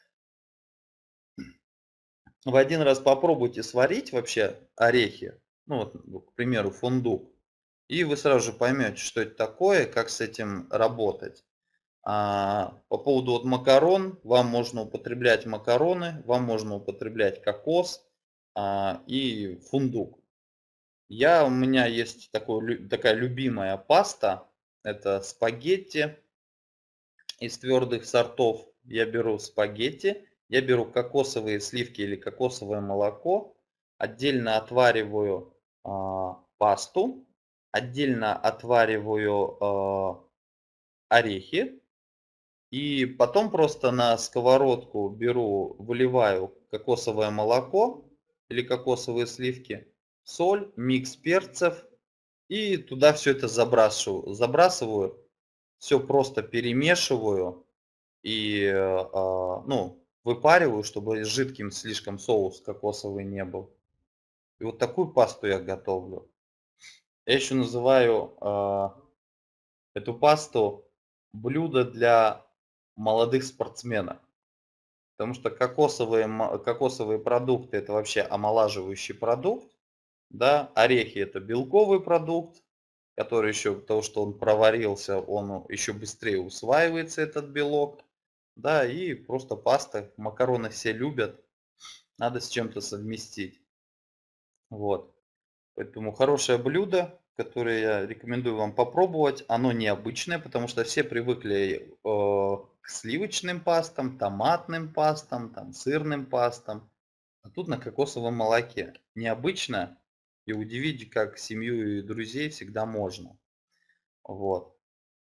Вы один раз попробуйте сварить вообще орехи, ну вот, к примеру, фундук, и вы сразу же поймете, что это такое, как с этим работать. По поводу вот макарон, вам можно употреблять макароны, вам можно употреблять кокос и фундук. У меня есть такая любимая паста, это спагетти из твердых сортов. Я беру спагетти, я беру кокосовые сливки или кокосовое молоко, отдельно отвариваю пасту, отдельно отвариваю орехи, и потом просто на сковородку беру, выливаю кокосовое молоко или кокосовые сливки, соль, микс перцев и туда все это забрасываю, все просто перемешиваю и ну, выпариваю, чтобы жидким слишком соус кокосовый не был. И вот такую пасту я готовлю. Я еще называю эту пасту блюдо для молодых спортсменов. Потому что кокосовые продукты это вообще омолаживающий продукт, да, орехи это белковый продукт, который еще, потому что он проварился, он еще быстрее усваивается, этот белок, да, и просто паста, макароны все любят, надо с чем-то совместить. Вот. Поэтому хорошее блюдо, которое я рекомендую вам попробовать. Оно необычное, потому что все привыкли к сливочным пастам, томатным пастам, там, сырным пастам. А тут на кокосовом молоке. Необычно и удивить как семью и друзей всегда можно. Вот.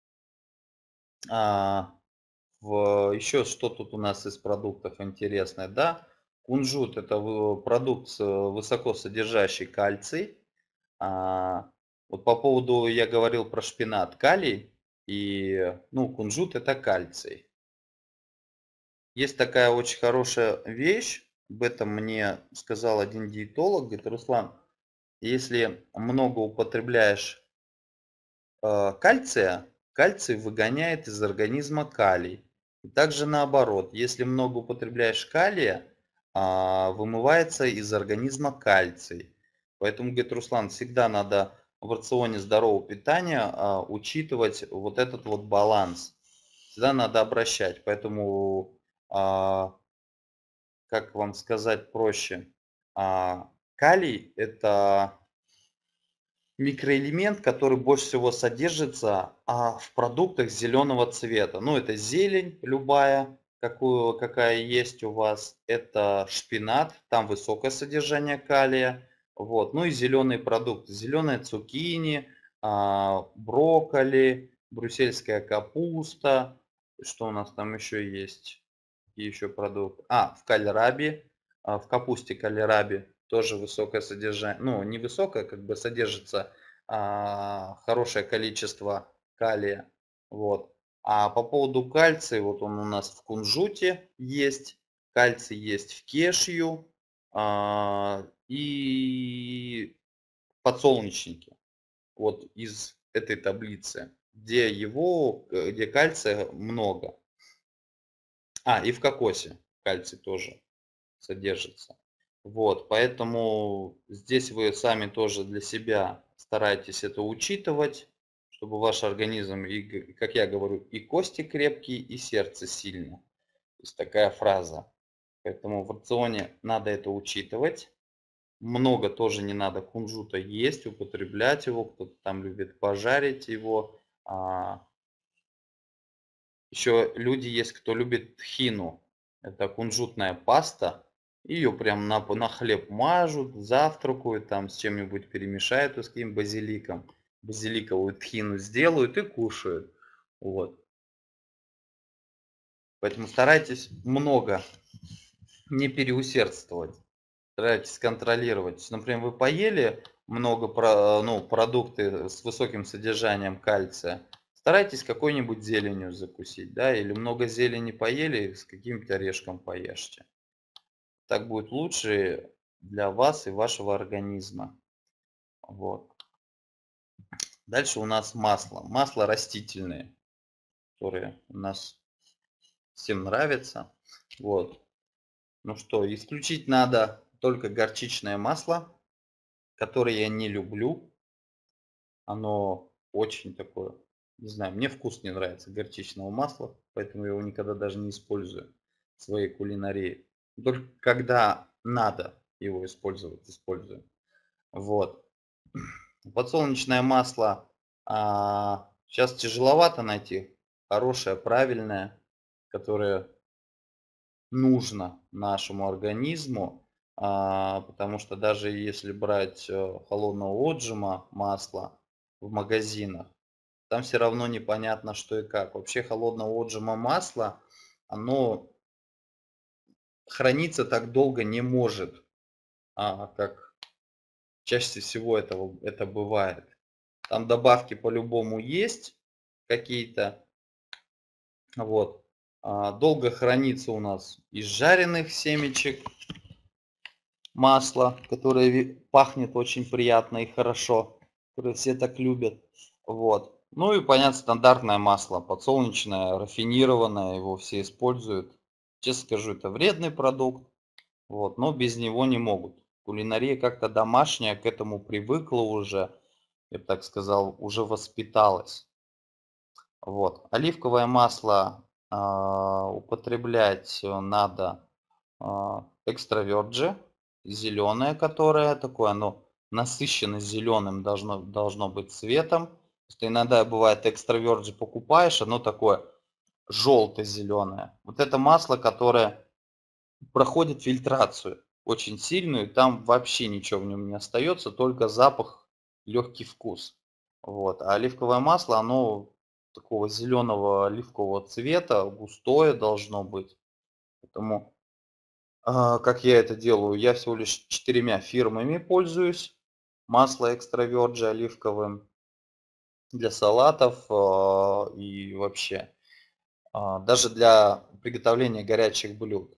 А, еще что тут у нас из продуктов интересное, да? Кунжут это продукт высоко содержащий кальций. А, вот по поводу, я говорил про шпинат, калий и, ну, кунжут это кальций. Есть такая очень хорошая вещь, об этом мне сказал один диетолог, говорит, Руслан, если много употребляешь кальция, кальций выгоняет из организма калий. И также наоборот, если много употребляешь калия, вымывается из организма кальций. Поэтому, говорит Руслан, всегда надо в рационе здорового питания учитывать вот этот вот баланс. Всегда надо обращать. Поэтому, как вам сказать проще, калий это микроэлемент, который больше всего содержится в продуктах зеленого цвета. Ну, это зелень любая, какая есть у вас. Это шпинат, там высокое содержание калия. Вот. Ну и зеленые продукты. Зеленая цукини, брокколи, брюссельская капуста. Что у нас там еще есть? Какие еще продукты? В кальраби, в капусте кальраби тоже высокое содержание, ну не высокое, как бы содержится хорошее количество калия. Вот. А по поводу кальция, вот он у нас в кунжуте есть, кальций есть в кешью и подсолнечнике. Вот из этой таблицы, где кальция много. И в кокосе кальций тоже содержится. Вот, поэтому здесь вы сами тоже для себя старайтесь это учитывать, чтобы ваш организм, как я говорю, и кости крепкие, и сердце сильное. Есть такая фраза. Поэтому в рационе надо это учитывать. Много тоже не надо кунжута есть, употреблять его. Кто-то там любит пожарить его. Еще люди есть, кто любит тхину. Это кунжутная паста. Ее прям на хлеб мажут, завтракают, там с чем-нибудь перемешают, с каким базиликом. Базиликовую тхину сделают и кушают. Вот. Поэтому старайтесь много, не переусердствовать. Старайтесь контролировать. Например, вы поели много продукты с высоким содержанием кальция. Старайтесь какой-нибудь зеленью закусить, да, или много зелени поели, с каким-то орешком поешьте. Так будет лучше для вас и вашего организма. Вот. Дальше у нас масло. Масло растительные, которые у нас всем нравятся. Вот. Ну что, исключить надо только горчичное масло, которое я не люблю. Оно очень такое, не знаю, мне вкус не нравится горчичного масла, поэтому я его никогда даже не использую в своей кулинарии. Только когда надо его использовать, использую. Вот. Подсолнечное масло сейчас тяжеловато найти хорошее, правильное, которое нужно нашему организму, потому что даже если брать холодного отжима масло в магазинах, там все равно непонятно, что и как. Вообще холодного отжима масла, оно храниться так долго не может, как чаще всего это бывает. Там добавки по-любому есть какие-то. Вот. Долго хранится у нас из жареных семечек масло, которое пахнет очень приятно и хорошо, которое все так любят. Вот. Ну и, понятно, стандартное масло, подсолнечное, рафинированное, его все используют. Честно скажу, это вредный продукт, вот, но без него не могут. Кулинария как-то домашняя к этому привыкла уже, я бы так сказал, уже воспиталась. Вот. Оливковое масло употреблять надо экстра virgin, зеленое, которое такое, оно насыщенно зеленым должно быть цветом. Потому что иногда бывает экстра virgin покупаешь, оно такое желто-зеленое. Вот это масло, которое проходит фильтрацию очень сильную, там вообще ничего в нем не остается, только запах, легкий вкус. Вот. А оливковое масло, оно такого зеленого оливкового цвета, густое должно быть. Поэтому как я это делаю? Я всего лишь 4 фирмами пользуюсь. Масло экстра virgin оливковым для салатов и вообще даже для приготовления горячих блюд.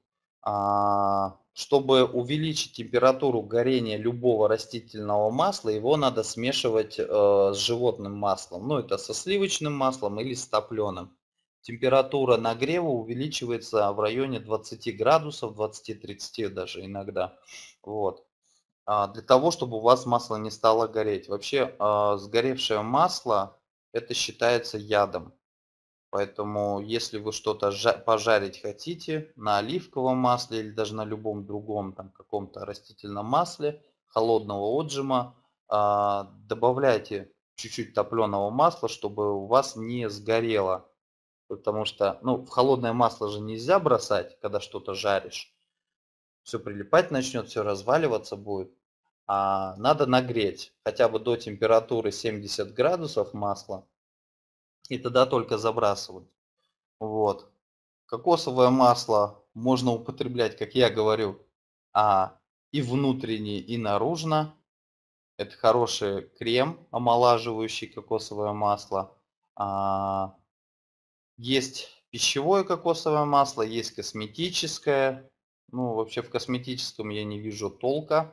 Чтобы увеличить температуру горения любого растительного масла, его надо смешивать с животным маслом. Ну, это со сливочным маслом или с топленым. Температура нагрева увеличивается в районе 20 градусов, 20-30 даже иногда. Вот. Для того, чтобы у вас масло не стало гореть. Вообще, сгоревшее масло, это считается ядом. Поэтому, если вы что-то пожарить хотите на оливковом масле или даже на любом другом там каком-то растительном масле холодного отжима, добавляйте чуть-чуть топленого масла, чтобы у вас не сгорело. Потому что, ну, в холодное масло же нельзя бросать, когда что-то жаришь. Все прилипать начнет, все разваливаться будет. Надо нагреть хотя бы до температуры 70 градусов масла. И тогда только забрасывать. Вот. Кокосовое масло можно употреблять, как я говорю, и внутренне, и наружно. Это хороший крем, омолаживающий кокосовое масло. А, Есть пищевое кокосовое масло, есть косметическое. Ну, вообще в косметическом я не вижу толка.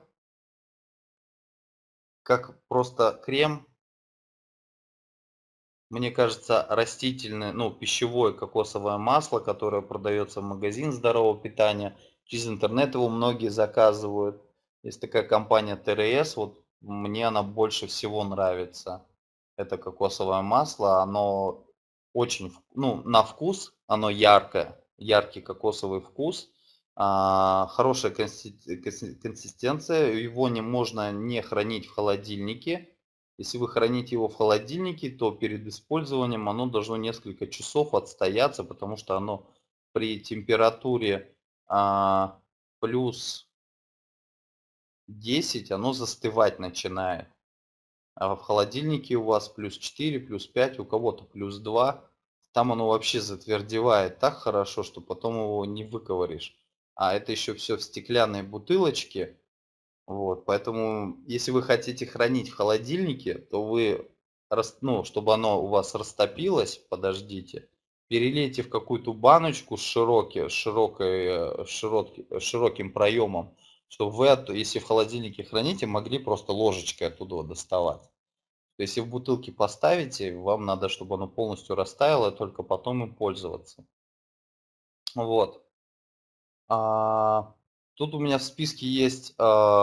Как просто крем, мне кажется, растительное, ну, пищевое кокосовое масло, которое продается в магазин здорового питания. Через интернет его многие заказывают. Есть такая компания ТРС, вот мне она больше всего нравится. Это кокосовое масло, оно очень, ну, на вкус, оно яркое, яркий кокосовый вкус, хорошая консистенция, его не можно не хранить в холодильнике. Если вы храните его в холодильнике, то перед использованием оно должно несколько часов отстояться, потому что оно при температуре плюс 10 оно застывать начинает. А в холодильнике у вас плюс 4, плюс 5, у кого-то плюс 2. Там оно вообще затвердевает так хорошо, что потом его не выковыришь. А это еще все в стеклянной бутылочке. Вот, поэтому, если вы хотите хранить в холодильнике, то вы, ну, чтобы оно у вас растопилось, подождите, перелейте в какую-то баночку с широким проемом, чтобы вы, если в холодильнике храните, могли просто ложечкой оттуда доставать. То есть, если в бутылке поставите, вам надо, чтобы оно полностью растаяло, и только потом им пользоваться. Вот. А, Тут у меня в списке есть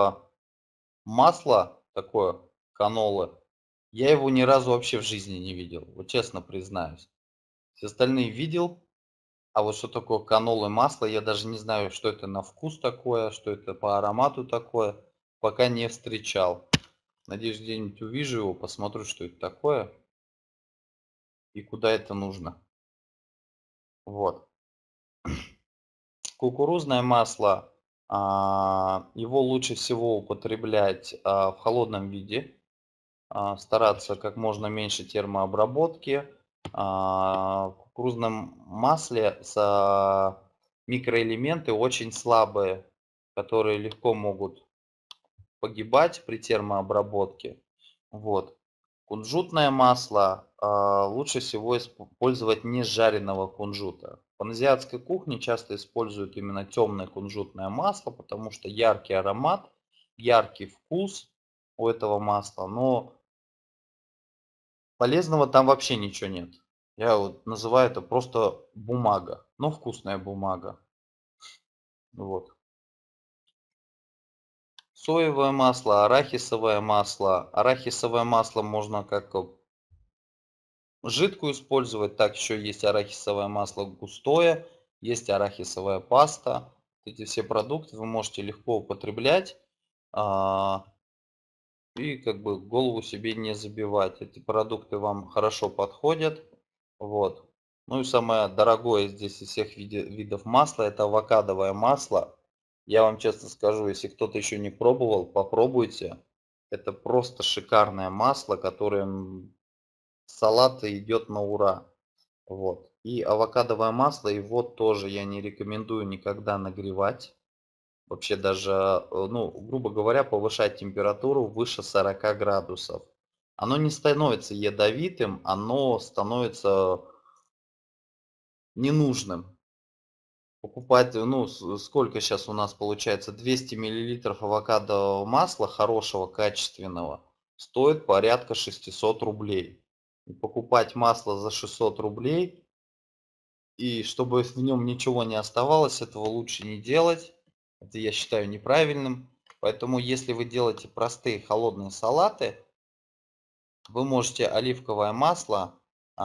масло такое, канолы, я его ни разу вообще в жизни не видел, вот честно признаюсь. Все остальные видел, а вот что такое канолы масло, я даже не знаю, что это на вкус такое, что это по аромату такое, пока не встречал. Надеюсь, где-нибудь увижу его, посмотрю, что это такое и куда это нужно. Вот. Кукурузное масло, его лучше всего употреблять в холодном виде. Стараться как можно меньше термообработки. В кукурузном масле микроэлементы очень слабые, которые легко могут погибать при термообработке. Вот. Кунжутное масло лучше всего использовать не жареного кунжута. В паназиатской кухне часто используют именно темное кунжутное масло, потому что яркий аромат, яркий вкус у этого масла, но полезного там вообще ничего нет. Я вот называю это просто бумага, но вкусная бумага. Вот. Соевое масло, арахисовое масло. Арахисовое масло можно как жидкую использовать, так еще есть арахисовое масло густое, есть арахисовая паста. Эти все продукты вы можете легко употреблять и как бы голову себе не забивать. Эти продукты вам хорошо подходят. Вот. Ну и самое дорогое здесь из всех видов масла это авокадовое масло. Я вам честно скажу, если кто-то еще не пробовал, попробуйте. Это просто шикарное масло, которое в салаты идет на ура. Вот. И авокадовое масло, его тоже я не рекомендую никогда нагревать. Вообще даже, ну, грубо говоря, повышать температуру выше 40 градусов. Оно не становится ядовитым, оно становится ненужным. Покупать, ну, сколько сейчас у нас получается, 200 миллилитров авокадового масла хорошего, качественного, стоит порядка 600 рублей. И покупать масло за 600 рублей, и чтобы в нем ничего не оставалось, этого лучше не делать. Это я считаю неправильным. Поэтому, если вы делаете простые холодные салаты, вы можете оливковое масло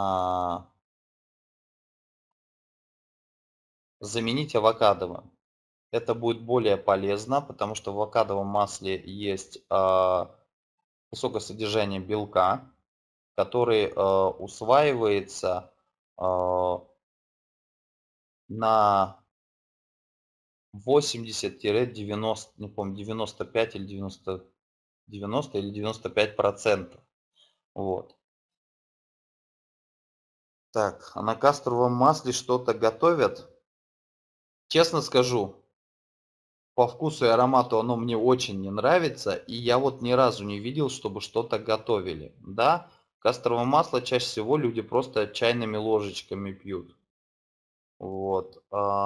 заменить авокадовым. Это будет более полезно, потому что в авокадовом масле есть высокое содержание белка, который усваивается на 80-90, не помню, 95 или 90 или 95%. Вот. Так, а на касторовом масле что-то готовят? Честно скажу, по вкусу и аромату оно мне очень не нравится, и я вот ни разу не видел, чтобы что-то готовили. Да, касторовое масло чаще всего люди просто чайными ложечками пьют. Вот,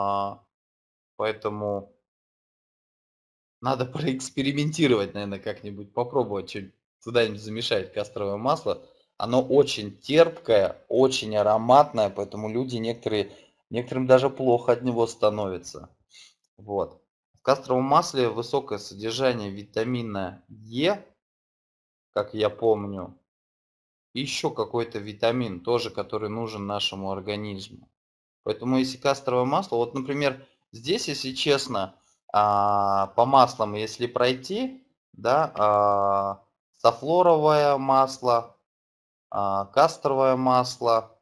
поэтому надо проэкспериментировать, наверное, как-нибудь попробовать чуть куда-нибудь замешать касторовое масло. Оно очень терпкое, очень ароматное, поэтому люди некоторым даже плохо от него становится. Вот. В касторовом масле высокое содержание витамина Е, как я помню, и еще какой-то витамин, тоже который нужен нашему организму. Поэтому если касторовое масло, вот, например, здесь, если честно, по маслам, если пройти, да, софлоровое масло, касторовое масло,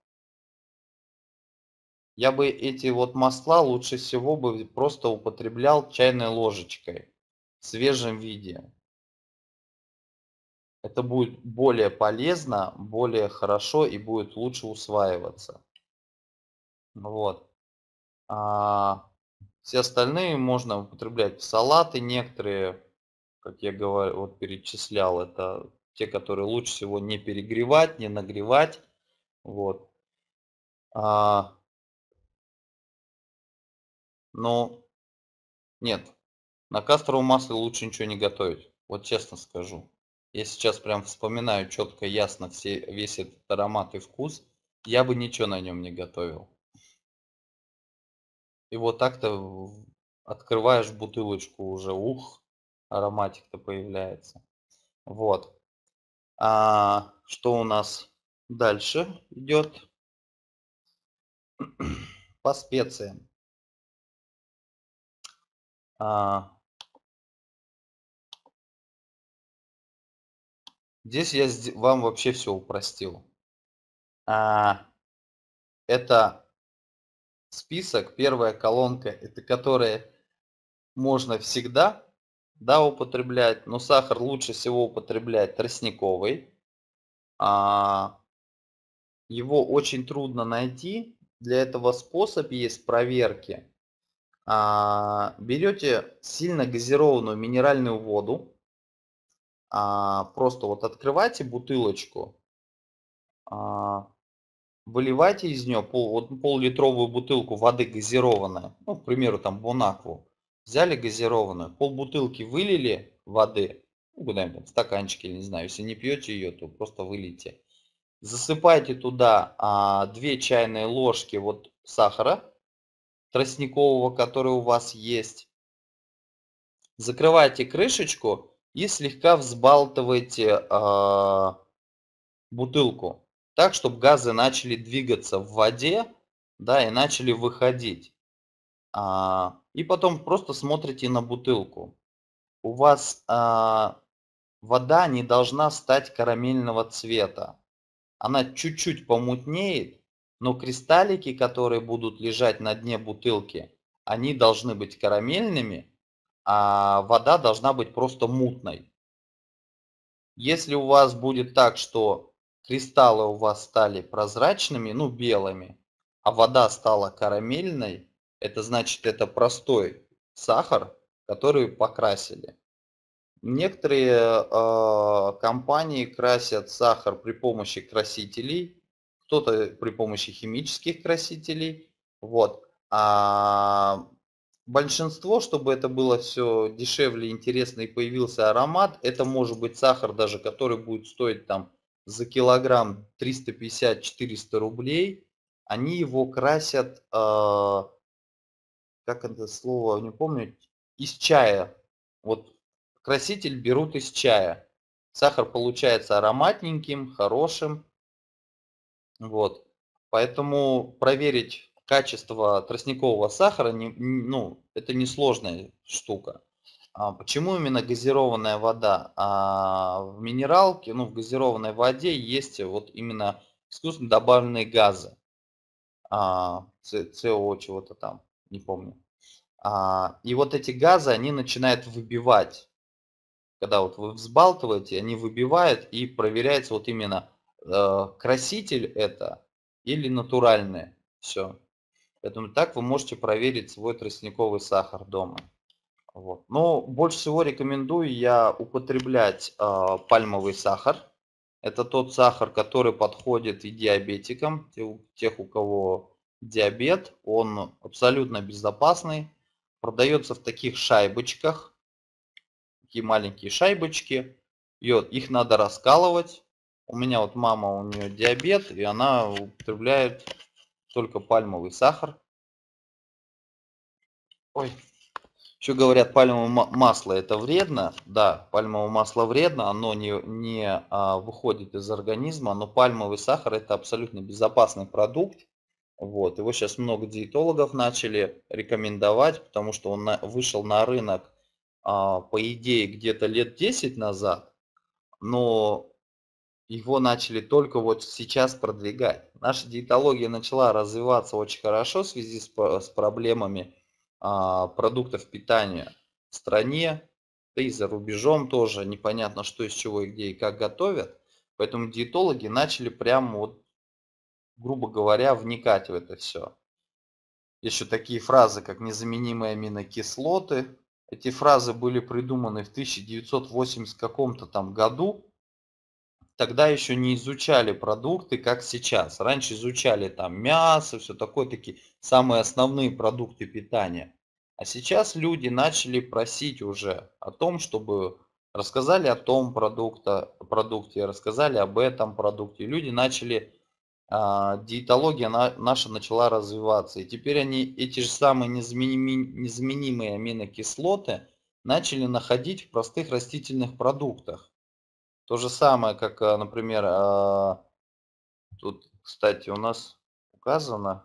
я бы эти вот масла лучше всего бы просто употреблял чайной ложечкой в свежем виде. Это будет более полезно, более хорошо и будет лучше усваиваться. Вот. А все остальные можно употреблять в салаты некоторые, как я говорю, вот перечислял, это те, которые лучше всего не перегревать, не нагревать. Вот. А, но нет, на касторовом масле лучше ничего не готовить. Вот честно скажу. Я сейчас прям вспоминаю четко, ясно весь этот аромат и вкус. Я бы ничего на нем не готовил. И вот так-то открываешь бутылочку уже, ух, ароматик-то появляется. Вот. Что у нас дальше идет? По специям. А, Здесь я вам вообще все упростил. А, Это список, первая колонка, это которые можно всегда, да, употреблять, но сахар лучше всего употреблять тростниковый. А, Его очень трудно найти. Для этого способ есть проверки. Берете сильно газированную минеральную воду, просто вот открывайте бутылочку, а, выливайте из нее вот пол-литровую бутылку воды газированной, ну, к примеру, там Бонакву, взяли газированную, полбутылки вылили воды, ну, куда-нибудь в стаканчике, или не знаю, если не пьете ее, то просто вылейте. Засыпайте туда 2 чайные ложки вот сахара тростникового, который у вас есть. Закрывайте крышечку и слегка взбалтывайте бутылку так, чтобы газы начали двигаться в воде, да, и начали выходить. И потом просто смотрите на бутылку. У вас вода не должна стать карамельного цвета. Она чуть-чуть помутнеет, но кристаллики, которые будут лежать на дне бутылки, они должны быть карамельными, а вода должна быть просто мутной. Если у вас будет так, что кристаллы у вас стали прозрачными, ну белыми, а вода стала карамельной, это значит, это простой сахар, который покрасили. Некоторые компании красят сахар при помощи красителей, кто-то при помощи химических красителей. Вот. Большинство, чтобы это было все дешевле, интересно и появился аромат, это может быть сахар даже, который будет стоить там за килограмм 350-400 рублей. Они его красят, как это слово, не помню, из чая. Вот краситель берут из чая. Сахар получается ароматненьким, хорошим. Вот. Поэтому проверить качество тростникового сахара, ну, это несложная штука. Почему именно газированная вода? В минералке, ну, в газированной воде есть вот именно искусственно добавленные газы. СО чего-то там, не помню. И вот эти газы, они начинают выбивать. Когда вот вы взбалтываете, они выбивают и проверяется вот именно краситель это или натуральное. Все. Поэтому так вы можете проверить свой тростниковый сахар дома. Вот. Но больше всего рекомендую я употреблять пальмовый сахар. Это тот сахар, который подходит и диабетикам, тех, у кого диабет. Он абсолютно безопасный. Продается в таких шайбочках, такие маленькие шайбочки. И вот их надо раскалывать. У меня вот мама, у нее диабет, и она употребляет только пальмовый сахар. Ой. Еще говорят, пальмовое масло это вредно. Да, пальмовое масло вредно, оно не выходит из организма, но пальмовый сахар это абсолютно безопасный продукт. Вот. Его сейчас много диетологов начали рекомендовать, потому что он вышел на рынок, по идее, где-то лет 10 назад, но его начали только вот сейчас продвигать. Наша диетология начала развиваться очень хорошо в связи с проблемами продуктов питания в стране, да и за рубежом тоже непонятно, что из чего и где и как готовят. Поэтому диетологи начали прямо вот, грубо говоря, вникать в это все. Еще такие фразы, как незаменимые аминокислоты. Эти фразы были придуманы в 1980 каком-то там году. Тогда еще не изучали продукты, как сейчас. Раньше изучали там мясо, все такое, такие самые основные продукты питания. А сейчас люди начали просить уже о том, чтобы рассказали о том продукте, рассказали об этом продукте. Люди начали, диетология наша начала развиваться. И теперь они эти же самые незаменимые аминокислоты начали находить в простых растительных продуктах. То же самое, как, например, тут, кстати, у нас указано.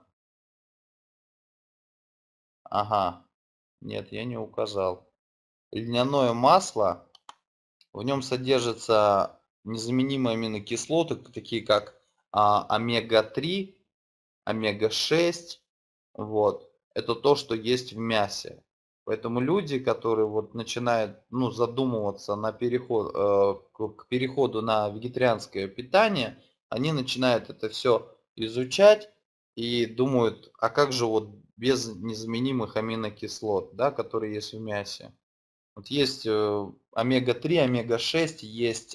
Ага, нет, я не указал. Льняное масло, в нем содержатся незаменимые аминокислоты, такие как омега-3, омега-6. Вот. Это то, что есть в мясе. Поэтому люди, которые вот начинают, ну, задумываться на к переходу на вегетарианское питание, они начинают это все изучать и думают, а как же вот без незаменимых аминокислот, да, которые есть в мясе. Вот есть омега-3, омега-6, есть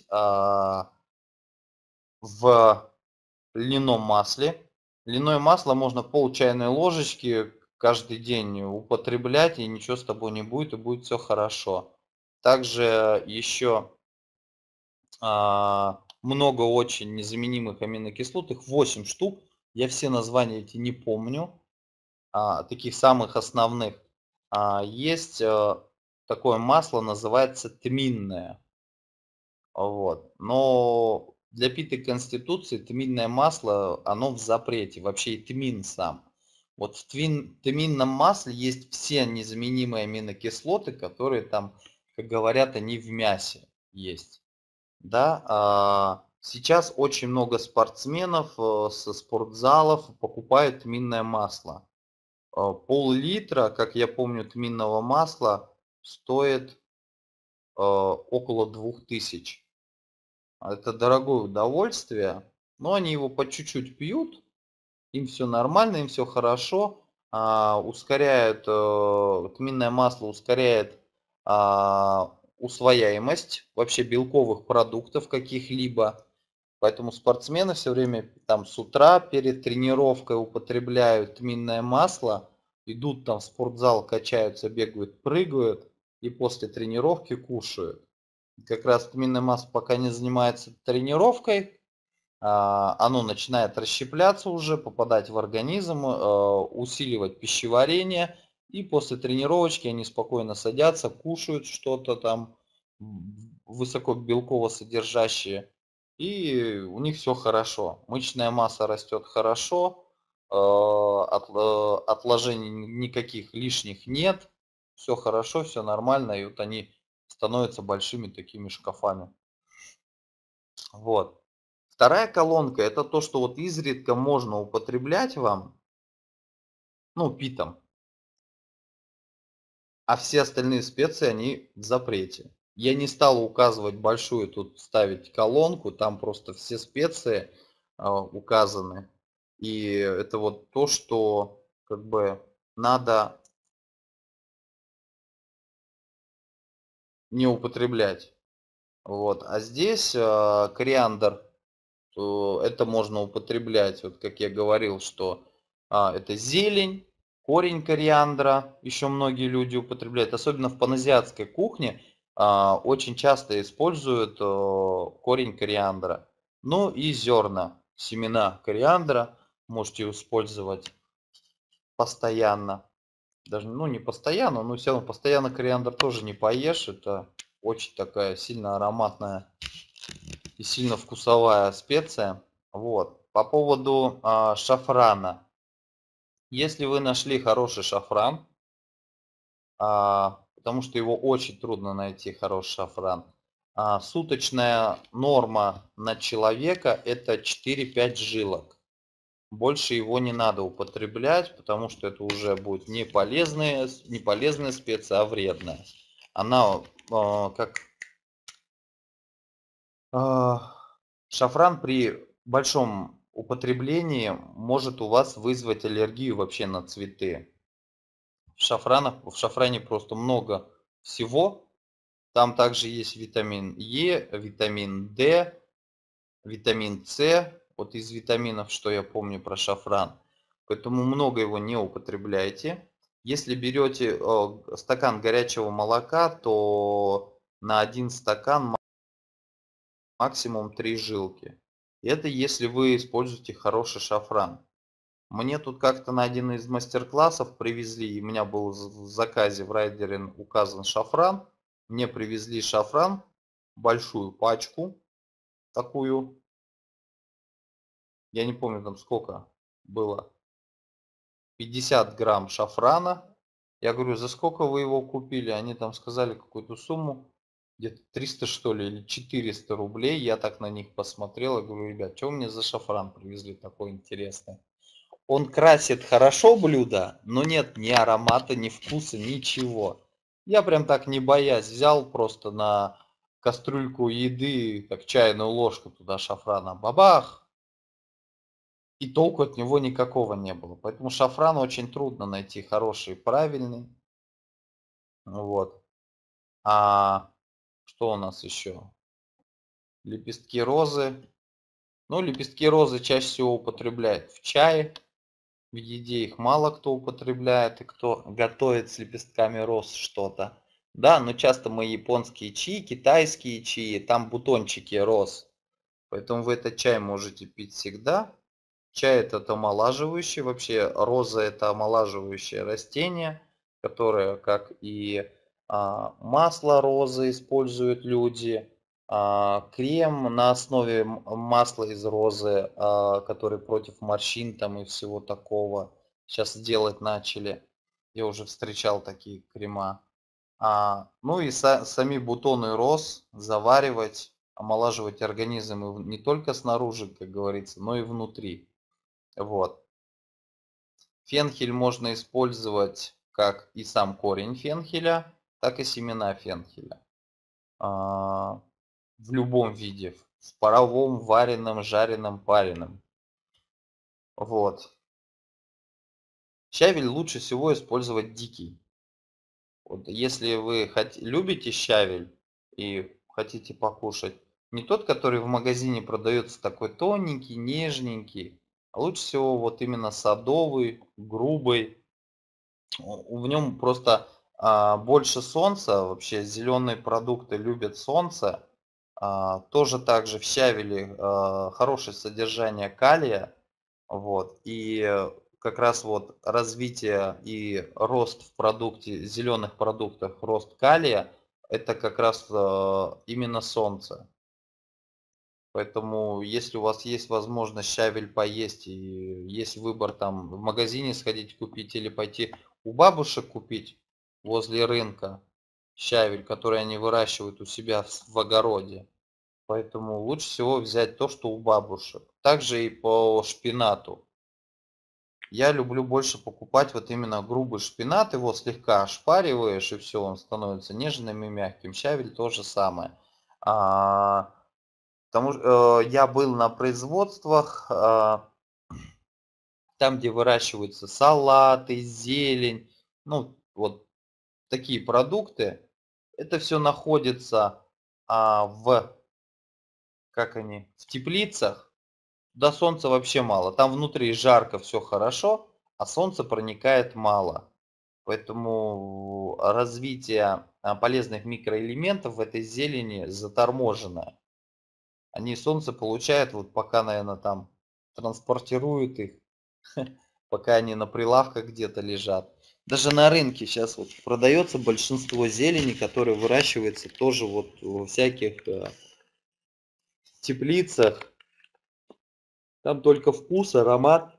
в льняном масле. Льняное масло можно пол чайной ложечки каждый день употреблять, и ничего с тобой не будет, и будет все хорошо. Также еще много очень незаменимых аминокислот, их 8 штук. Я все названия эти не помню, таких самых основных. Есть такое масло, называется тминное. Вот. Но для питой конституции тминное масло, оно в запрете, вообще и тмин сам. Вот в тминном масле есть все незаменимые аминокислоты, которые там, как говорят, они в мясе есть. Да, сейчас очень много спортсменов со спортзалов покупают тминное масло. Пол-литра, как я помню, тминного масла стоит около 2000. Это дорогое удовольствие, но они его по чуть-чуть пьют, им все нормально, им все хорошо. Ускоряют, тминное масло ускоряет усвояемость вообще белковых продуктов каких-либо. Поэтому спортсмены все время там с утра перед тренировкой употребляют тминное масло, идут там в спортзал, качаются, бегают, прыгают и после тренировки кушают. Как раз тминное масло пока не занимается тренировкой, оно начинает расщепляться уже, попадать в организм, усиливать пищеварение. И после тренировочки они спокойно садятся, кушают что-то там высоко белково содержащее. И у них все хорошо. Мышечная масса растет хорошо, отложений никаких лишних нет. Все хорошо, все нормально. И вот они становятся большими такими шкафами. Вот. Вторая колонка это то, что вот изредка можно употреблять вам, ну, питом, а все остальные специи, они в запрете. Я не стал указывать большую тут ставить колонку, там просто все специи указаны. И это вот то, что как бы надо не употреблять. Вот. А здесь кориандр, это можно употреблять. Вот как я говорил, что это зелень, корень кориандра, еще многие люди употребляют. Особенно в паназиатской кухне очень часто используют корень кориандра. Ну и зерна, семена кориандра можете использовать постоянно. Даже, ну, не постоянно, но все равно постоянно кориандр тоже не поешь. Это очень такая сильно ароматная и сильно вкусовая специя. Вот. По поводу шафрана. Если вы нашли хороший шафран, потому что его очень трудно найти, хороший шафран, суточная норма на человека это 4-5 жилок. Больше его не надо употреблять, потому что это уже будет не полезная специя, а вредная. Она как шафран при большом употреблении может у вас вызвать аллергию вообще на цветы. В шафране просто много всего. Там также есть витамин Е, витамин D, витамин С. Вот из витаминов, что я помню про шафран. Поэтому много его не употребляйте. Если берете стакан горячего молока, то на один стакан максимум 3 жилки. Это если вы используете хороший шафран. Мне тут как-то на один из мастер-классов привезли, и у меня был в заказе в райдере указан шафран. Мне привезли шафран, большую пачку, такую, я не помню там сколько было, 50 грамм шафрана. Я говорю, за сколько вы его купили? Они там сказали какую-то сумму, где-то 300 что ли, или 400 рублей. Я так на них посмотрел, и говорю, ребят, что вы мне за шафран привезли такой интересный? Он красит хорошо блюдо, но нет ни аромата, ни вкуса, ничего. Я прям так не боясь взял просто на кастрюльку еды, как чайную ложку туда шафрана, бабах, и толку от него никакого не было. Поэтому шафран очень трудно найти хороший, правильный. Вот. А что у нас еще? Лепестки розы. Ну, лепестки розы чаще всего употребляют в чае. В еде их мало кто употребляет и кто готовит с лепестками роз что-то. Да, но часто мы японские чаи, китайские чаи, там бутончики роз. Поэтому вы этот чай можете пить всегда. Чай это омолаживающий, вообще роза это омолаживающее растение, которое, как и масло розы используют люди, крем на основе масла из розы, который против морщин там и всего такого. Сейчас делать начали. Я уже встречал такие крема. Ну и сами бутоны роз заваривать, омолаживать организм не только снаружи, как говорится, но и внутри. Вот. Фенхель можно использовать как и сам корень фенхеля, так и семена фенхеля. В любом виде. В паровом, вареном, жареном, пареном. Вот. Щавель лучше всего использовать дикий. Вот если вы любите щавель и хотите покушать, не тот, который в магазине продается такой тоненький, нежненький, а лучше всего вот именно садовый, грубый. В нем просто больше солнца, вообще зеленые продукты любят солнце. Тоже также в щавеле хорошее содержание калия. Вот. И как раз вот развитие и рост в продукте, зеленых продуктах, рост калия, это как раз именно солнце. Поэтому, если у вас есть возможность щавель поесть и есть выбор там в магазине сходить купить или пойти у бабушек купить возле рынка щавель, который они выращивают у себя в огороде. Поэтому лучше всего взять то, что у бабушек. Также и по шпинату. Я люблю больше покупать вот именно грубый шпинат, его слегка ошпариваешь и все, он становится нежным и мягким. Щавель то же самое. А, Потому что я был на производствах, там, где выращиваются салаты, зелень, ну, вот такие продукты. Это все находится в теплицах. До солнца вообще мало. Там внутри жарко, все хорошо, а солнце проникает мало. Поэтому развитие полезных микроэлементов в этой зелени заторможено. Они солнце получают, вот пока, наверное, там транспортируют их, пока они на прилавках где-то лежат. Даже на рынке сейчас вот продается большинство зелени, которая выращивается тоже вот во всяких теплицах. Там только вкус, аромат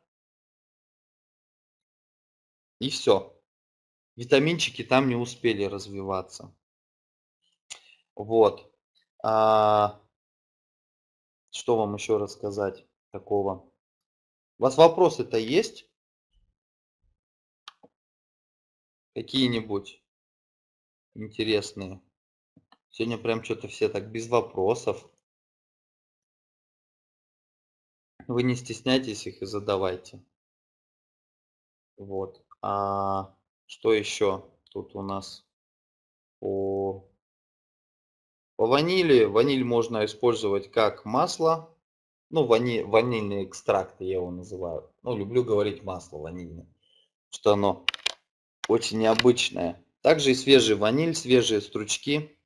и все. Витаминчики там не успели развиваться. Вот. А, что вам еще рассказать такого? У вас вопросы-то есть какие-нибудь интересные? Сегодня прям что-то все так без вопросов. Вы не стесняйтесь их и задавайте. Вот. А что еще тут у нас по, по ванили? Ваниль можно использовать как масло. Ну, ванильный экстракт я его называю. Ну, люблю говорить масло ванильное, что оно очень необычное. Также и свежий ваниль, свежие стручки.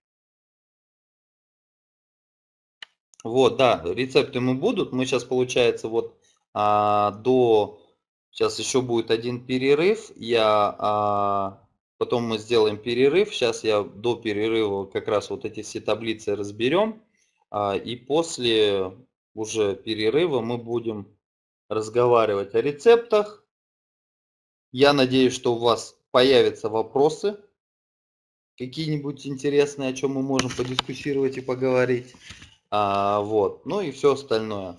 Вот, да, рецепты мы будут. Мы сейчас, получается, вот до... Сейчас еще будет один перерыв. Потом мы сделаем перерыв. Сейчас я до перерыва как раз вот эти все таблицы разберем. И после уже перерыва мы будем разговаривать о рецептах. Я надеюсь, что у вас появятся вопросы какие-нибудь интересные, о чем мы можем подискуссировать и поговорить. Вот. Ну и все остальное.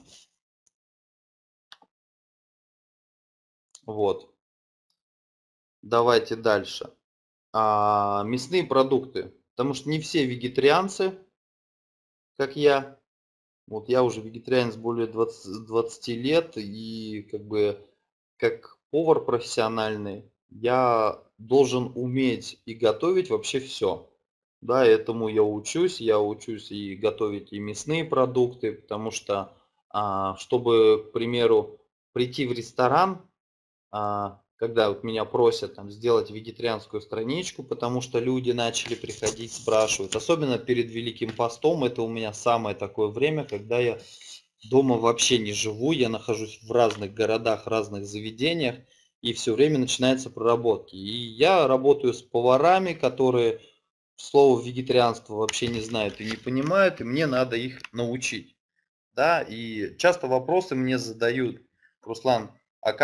Вот. Давайте дальше. Мясные продукты. Потому что не все вегетарианцы, как я. Вот я уже вегетарианец более 20 лет. И как бы как повар профессиональный я должен уметь и готовить вообще все. Да, этому я учусь. Я учусь и готовить и мясные продукты, потому что, чтобы, к примеру, прийти в ресторан, когда вот меня просят там сделать вегетарианскую страничку, потому что люди начали приходить, спрашивают. Особенно перед Великим постом, это у меня самое такое время, когда я дома вообще не живу, я нахожусь в разных городах, разных заведениях, и все время начинается проработки. И я работаю с поварами, которые слово вегетарианство вообще не знают и не понимают, и мне надо их научить. Да, и часто вопросы мне задают: Руслан, а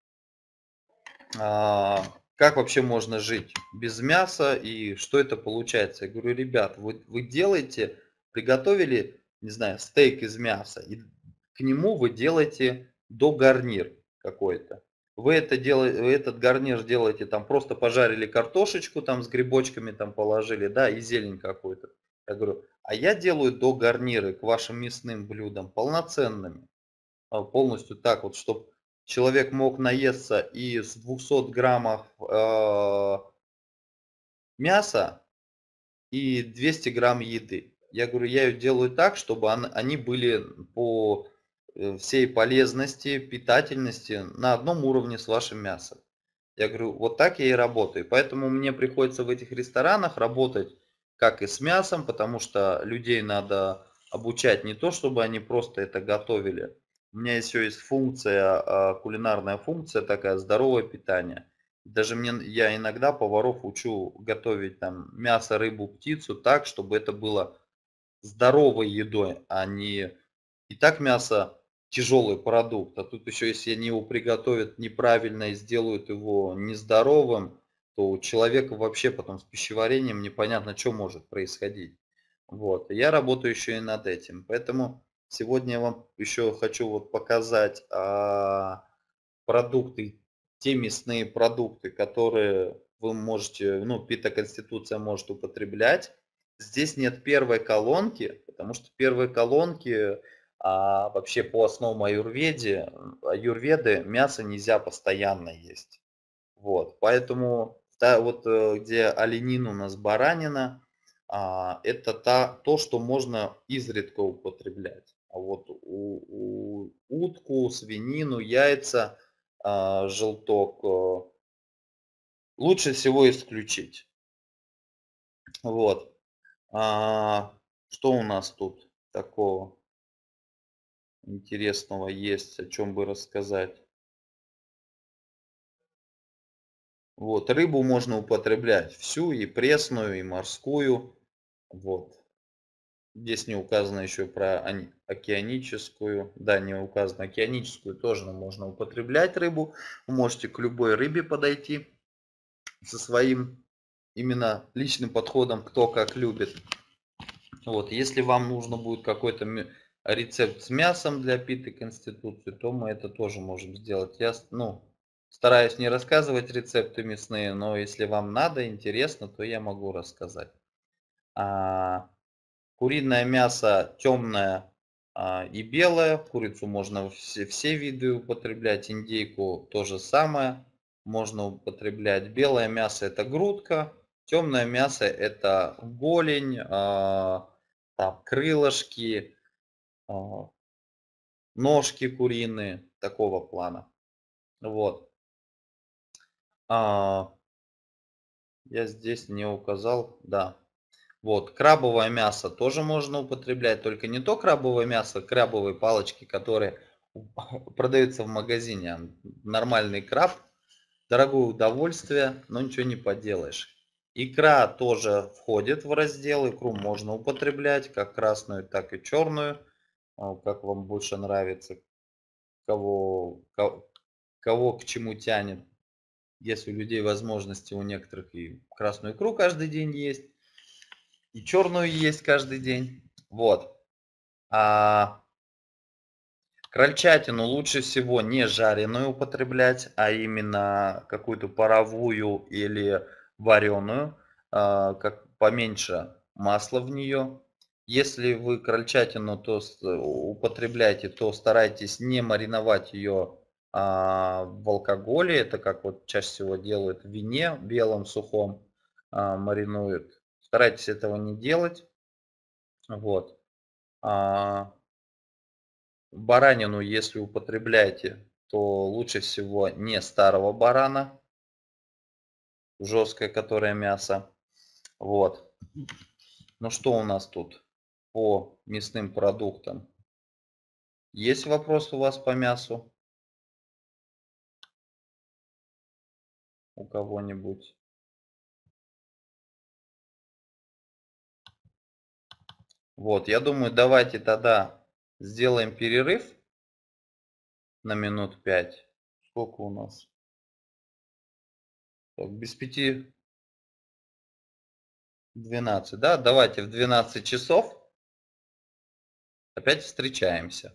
как вообще можно жить без мяса и что это получается? Я говорю, ребят, вы делаете, приготовили, не знаю, стейк из мяса, и к нему вы делаете до гарнир какой-то. Вы этот гарнир делаете, там просто пожарили картошечку там с грибочками там положили, да, и зелень какую-то. Я говорю, а я делаю до гарниры к вашим мясным блюдам полноценными, полностью так вот, чтобы человек мог наесться и с 200 граммов мяса и 200 грамм еды. Я говорю, я ее делаю так, чтобы они были по всей полезности, питательности на одном уровне с вашим мясом. Я говорю, вот так я и работаю. Поэтому мне приходится в этих ресторанах работать как и с мясом, потому что людей надо обучать не то, чтобы они просто это готовили. У меня еще есть функция, кулинарная функция такая, здоровое питание. Даже я иногда поваров учу готовить там мясо, рыбу, птицу так, чтобы это было здоровой едой, а не... И так мясо тяжелый продукт, а тут еще если они его приготовят неправильно и сделают его нездоровым, то у человека вообще потом с пищеварением непонятно, что может происходить. Вот. И я работаю еще и над этим. Поэтому сегодня я вам еще хочу вот показать продукты, те мясные продукты, которые вы можете, ну, питоконституция может употреблять. Здесь нет первой колонки, потому что первые колонки вообще по основам аюрведы мясо нельзя постоянно есть. Вот, поэтому да, вот где оленина у нас баранина, это то, что можно изредка употреблять. А вот утку, свинину, яйца, желток лучше всего исключить. Вот. Что у нас тут такого интересного есть, о чем бы рассказать? Вот, рыбу можно употреблять всю, и пресную, и морскую. Вот. Здесь не указано еще про океаническую. Да, не указано океаническую, тоже можно употреблять рыбу. Вы можете к любой рыбе подойти со своим именно личным подходом, кто как любит. Вот, если вам нужно будет какой-то рецепт с мясом для питы конституции, то мы это тоже можем сделать. Я, стараюсь не рассказывать рецепты мясные, но если вам надо, интересно, то я могу рассказать. Куриное мясо темное и белое. Курицу можно все виды употреблять. Индейку то же самое можно употреблять. Белое мясо это грудка. Темное мясо это голень, там, крылышки, ножки куриные. Такого плана. Вот. Я здесь не указал. Да. Вот, крабовое мясо тоже можно употреблять, только не то крабовое мясо, крабовые палочки, которые продаются в магазине, а нормальный краб, дорогое удовольствие, но ничего не поделаешь. Икра тоже входит в раздел, икру можно употреблять, как красную, так и черную, как вам больше нравится, кого к чему тянет. Есть у людей возможности, у некоторых и красную икру каждый день есть, и черную есть каждый день. Вот. Крольчатину лучше всего не жареную употреблять, а именно какую-то паровую или вареную, как поменьше масла в нее. Если вы крольчатину употребляете, то старайтесь не мариновать ее в алкоголе. Это как вот чаще всего делают в вине белом сухом, маринуют. Старайтесь этого не делать. Вот. Баранину, если употребляете, то лучше всего не старого барана, жесткое, которое мясо. Вот. Ну что у нас тут по мясным продуктам? Есть вопрос у вас по мясу? У кого-нибудь? Вот, я думаю, давайте тогда сделаем перерыв на минут 5. Сколько у нас? Так, без 5:12, да? Давайте в 12 часов опять встречаемся.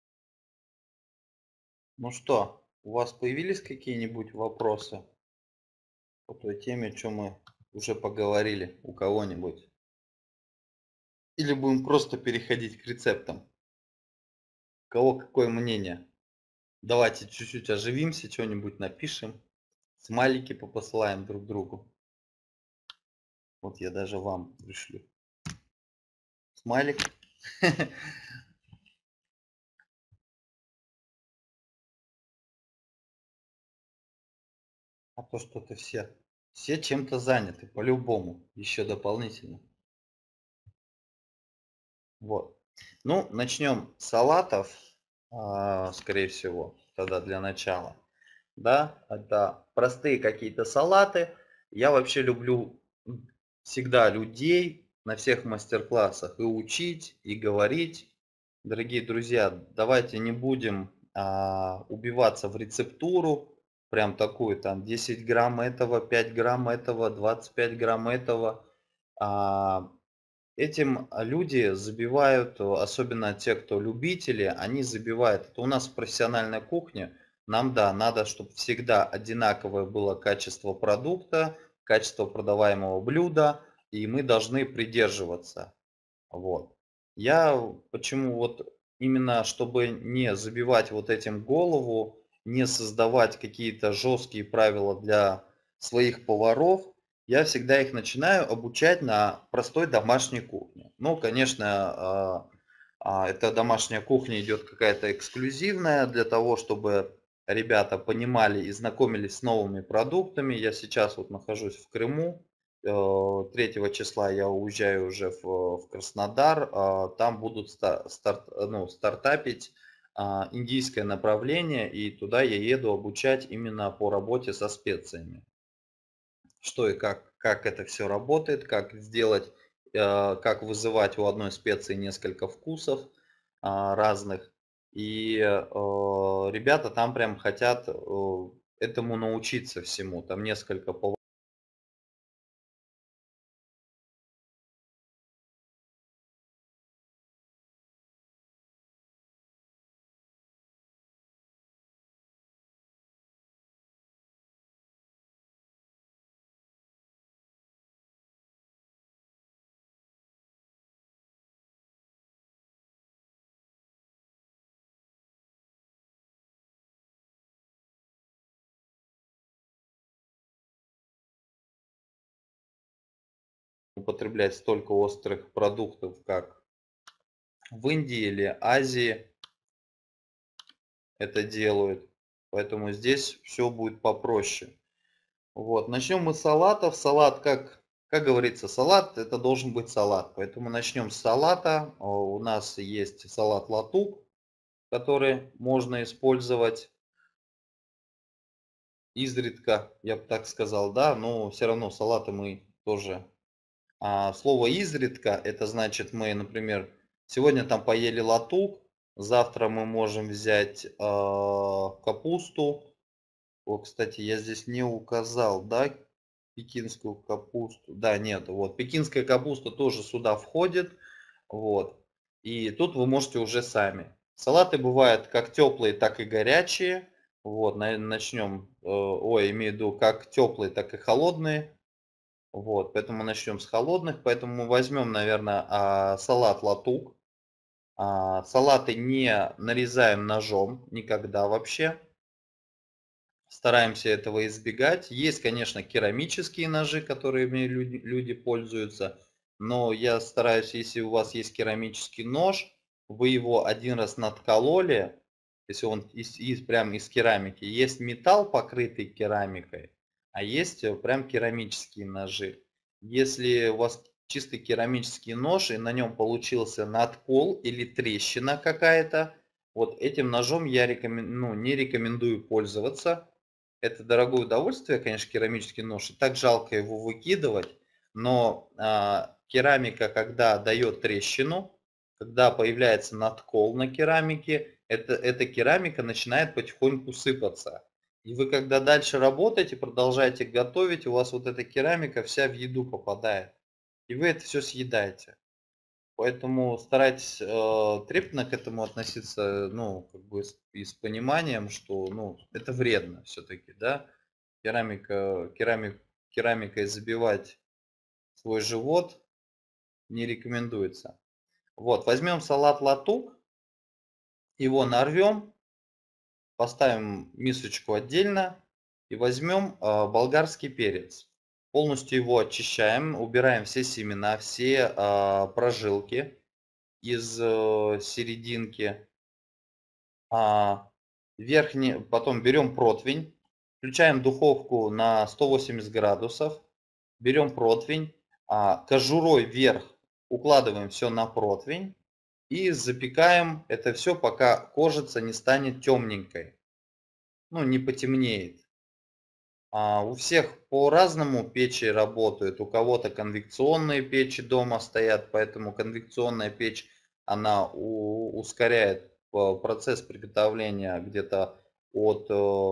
Ну что, у вас появились какие-нибудь вопросы по той теме, о чем мы уже поговорили у кого-нибудь? Или будем просто переходить к рецептам? У кого какое мнение? Давайте чуть-чуть оживимся, что-нибудь напишем, смайлики попосылаем друг другу. Вот я даже вам пришлю смайлик. А то что-то все чем-то заняты, по-любому, еще дополнительно. Вот. Ну, начнем с салатов, скорее всего, тогда для начала. Да, это простые какие-то салаты. Я вообще люблю всегда людей на всех мастер-классах и учить, и говорить. Дорогие друзья, давайте не будем убиваться в рецептуру, прям такую, там 10 грамм этого, 5 грамм этого, 25 грамм этого. Этим люди забивают, особенно те, кто любители, они забивают. Это у нас в профессиональной кухне. Нам, да, надо, чтобы всегда одинаковое было качество продукта, качество продаваемого блюда, и мы должны придерживаться. Вот. Я почему вот именно, чтобы не забивать вот этим голову, не создавать какие-то жесткие правила для своих поваров, я всегда их начинаю обучать на простой домашней кухне. Ну, конечно, эта домашняя кухня идет какая-то эксклюзивная для того, чтобы ребята понимали и знакомились с новыми продуктами. Я сейчас вот нахожусь в Крыму. 3 числа я уезжаю уже в Краснодар. Там будут стартапить индийское направление, и туда я еду обучать именно по работе со специями. Что и как это все работает, как сделать, как вызывать у одной специи несколько вкусов разных. И ребята там прям хотят этому научиться всему. Там несколько употреблять столько острых продуктов, как в Индии или Азии это делают. Поэтому здесь все будет попроще. Вот, начнем мы с салатов. Салат, как говорится, салат это должен быть салат. Поэтому начнем с салата. У нас есть салат латук, который можно использовать изредка, я бы так сказал, да, но все равно салаты мы тоже. Слово изредка, это значит мы, например, сегодня там поели латук, завтра мы можем взять капусту. Вот, кстати, я здесь не указал, да, пекинскую капусту. Да, нет, вот, пекинская капуста тоже сюда входит, вот. И тут вы можете уже сами. Салаты бывают как теплые, так и горячие. Вот, начнем, имею в виду как теплые, так и холодные. Вот, поэтому начнем с холодных. Поэтому мы возьмем, наверное, салат латук. Салаты не нарезаем ножом никогда вообще. Стараемся этого избегать. Есть, конечно, керамические ножи, которыми люди пользуются, но я стараюсь, если у вас есть керамический нож, вы его один раз надкололи, если он прям из керамики. Есть металл, покрытый керамикой, а есть прям керамические ножи. Если у вас чистый керамический нож и на нем получился надкол или трещина какая-то, вот этим ножом я не рекомендую пользоваться. Это дорогое удовольствие, конечно, керамический нож, и так жалко его выкидывать, но керамика, когда дает трещину, когда появляется надкол на керамике, эта керамика начинает потихоньку сыпаться. И вы когда дальше работаете, продолжаете готовить, у вас вот эта керамика вся в еду попадает. И вы это все съедаете. Поэтому старайтесь трепетно к этому относиться, ну, как бы с пониманием, что, ну, это вредно все-таки, да. Керамика, керамикой забивать свой живот не рекомендуется. Вот, возьмем салат латук, его нарвем, поставим мисочку отдельно и возьмем болгарский перец. Полностью его очищаем, убираем все семена, все прожилки из серединки. А, потом берем противень, включаем духовку на 180 градусов, берем противень, кожурой вверх укладываем все на противень и запекаем это все, пока кожица не станет темненькой, ну не потемнеет. У всех по-разному печи работают. У кого-то конвекционные печи дома стоят, поэтому конвекционная печь, она ускоряет процесс приготовления где-то от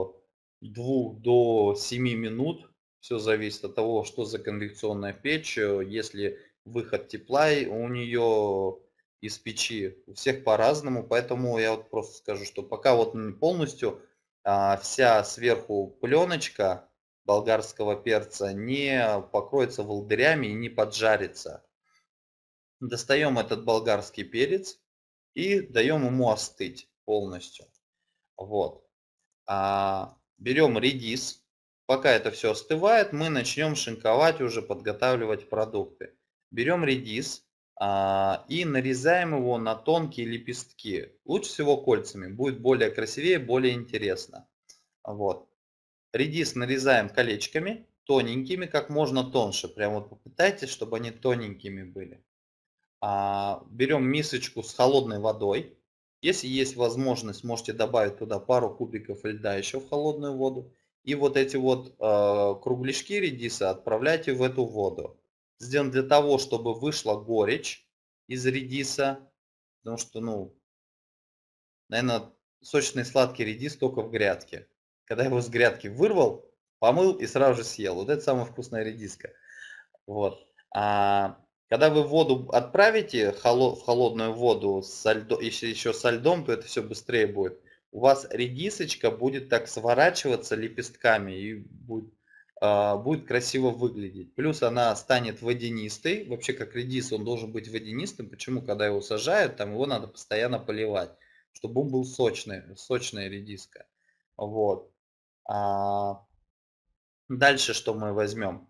2 до 7 минут. Все зависит от того, что за конвекционная печь. Если выход тепла у нее из печи, у всех по-разному. Поэтому я вот просто скажу, что пока вот полностью вся сверху пленочка болгарского перца не покроется волдырями и не поджарится. Достаем этот болгарский перец и даем ему остыть полностью. Вот. Берем редис, пока это все остывает, мы начнем шинковать, уже подготавливать продукты. Берем редис и нарезаем его на тонкие лепестки. Лучше всего кольцами, будет более красивее, более интересно. Вот. Редис нарезаем колечками, тоненькими, как можно тоньше. Прям вот попытайтесь, чтобы они тоненькими были. Берем мисочку с холодной водой. Если есть возможность, можете добавить туда пару кубиков льда еще в холодную воду. И вот эти вот кругляшки редиса отправляйте в эту воду. Сделано для того, чтобы вышла горечь из редиса. Потому что, ну, наверное, сочный сладкий редис только в грядке. Когда его с грядки вырвал, помыл и сразу же съел. Вот это самая вкусная редиска. Вот. Когда вы воду отправите в холодную воду со льдом, если еще со льдом, то это все быстрее будет. У вас редисочка будет так сворачиваться лепестками и будет красиво выглядеть. Плюс она станет водянистой. Вообще, как редис, он должен быть водянистым. Почему? Когда его сажают, там его надо постоянно поливать, чтобы он был сочный, сочная редиска. Вот. Дальше что мы возьмем?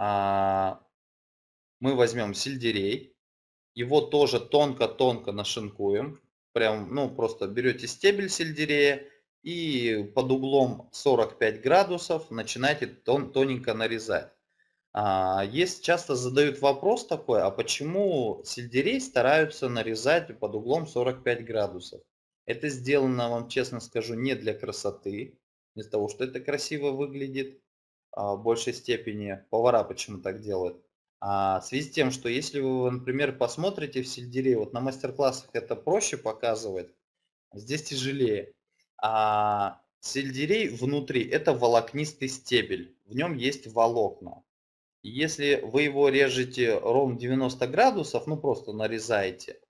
Мы возьмем сельдерей, его тоже тонко-тонко нашинкуем. Прям, ну, просто берете стебель сельдерея и под углом 45 градусов начинаете тоненько нарезать. Есть, часто задают вопрос такой, а почему сельдерей стараются нарезать под углом 45 градусов? Это сделано, вам честно скажу, не для красоты, не для того, что это красиво выглядит, в большей степени. Повара почему так делают. В связи с тем, что если вы, например, посмотрите в сельдерей, вот на мастер-классах это проще показывать, здесь тяжелее. Сельдерей внутри это волокнистый стебель, в нем есть волокна. Если вы его режете ровно 90 градусов, ну просто нарезаете,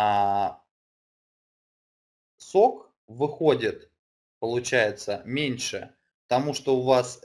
сок выходит, получается, меньше, потому что у вас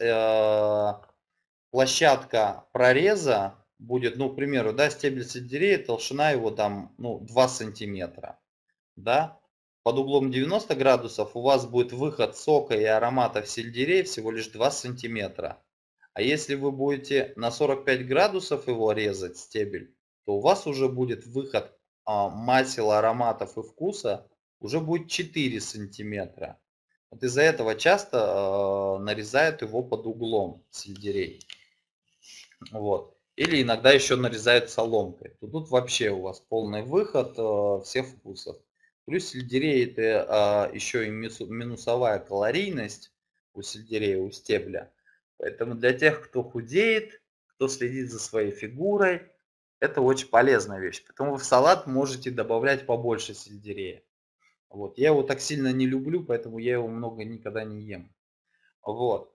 площадка прореза будет, ну, к примеру, да, стебель сельдерея, толщина его там, ну, 2 сантиметра, да. Под углом 90 градусов у вас будет выход сока и аромата в сельдерей всего лишь 2 сантиметра. А если вы будете на 45 градусов его резать, стебель, то у вас уже будет выход масел, ароматов и вкуса уже будет 4 сантиметра. Вот из-за этого часто нарезают его под углом сельдерей. Вот. Или иногда еще нарезают соломкой. То тут вообще у вас полный выход всех вкусов. Плюс сельдерей это еще и минусовая калорийность у сельдерея, у стебля. Поэтому для тех, кто худеет, кто следит за своей фигурой, это очень полезная вещь. Поэтому вы в салат можете добавлять побольше сельдерея. Вот. Я его так сильно не люблю, поэтому я его много никогда не ем. Вот.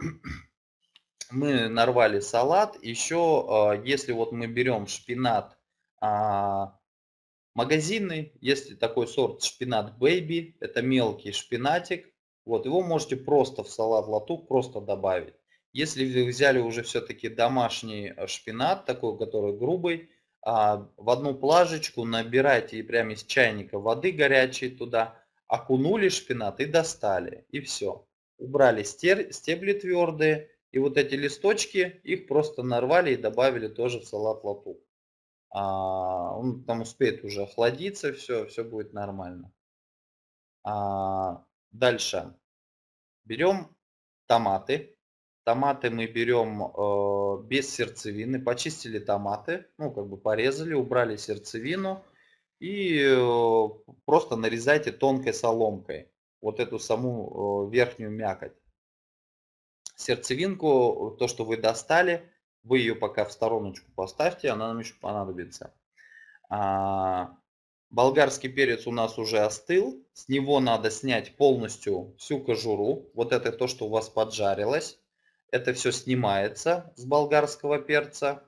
Мы нарвали салат. Еще, если вот мы берем шпинат магазинный, если такой сорт шпинат бэйби, это мелкий шпинатик, вот его можете просто в салат латук просто добавить. Если вы взяли уже все-таки домашний шпинат, такой, который грубый, в одну плажечку набирайте и прямо из чайника воды горячей туда, окунули шпинат и достали, и все. Убрали стебли твердые, и вот эти листочки, их просто нарвали и добавили тоже в салат латук. Он там успеет уже охладиться, все будет нормально. Дальше берем томаты. Томаты мы берем без сердцевины. Почистили томаты, ну как бы порезали, убрали сердцевину и просто нарезайте тонкой соломкой вот эту саму верхнюю мякоть. Сердцевинку, то, что вы достали, вы ее пока в стороночку поставьте, она нам еще понадобится. Болгарский перец у нас уже остыл, с него надо снять полностью всю кожуру. Вот это то, что у вас поджарилось. Это все снимается с болгарского перца.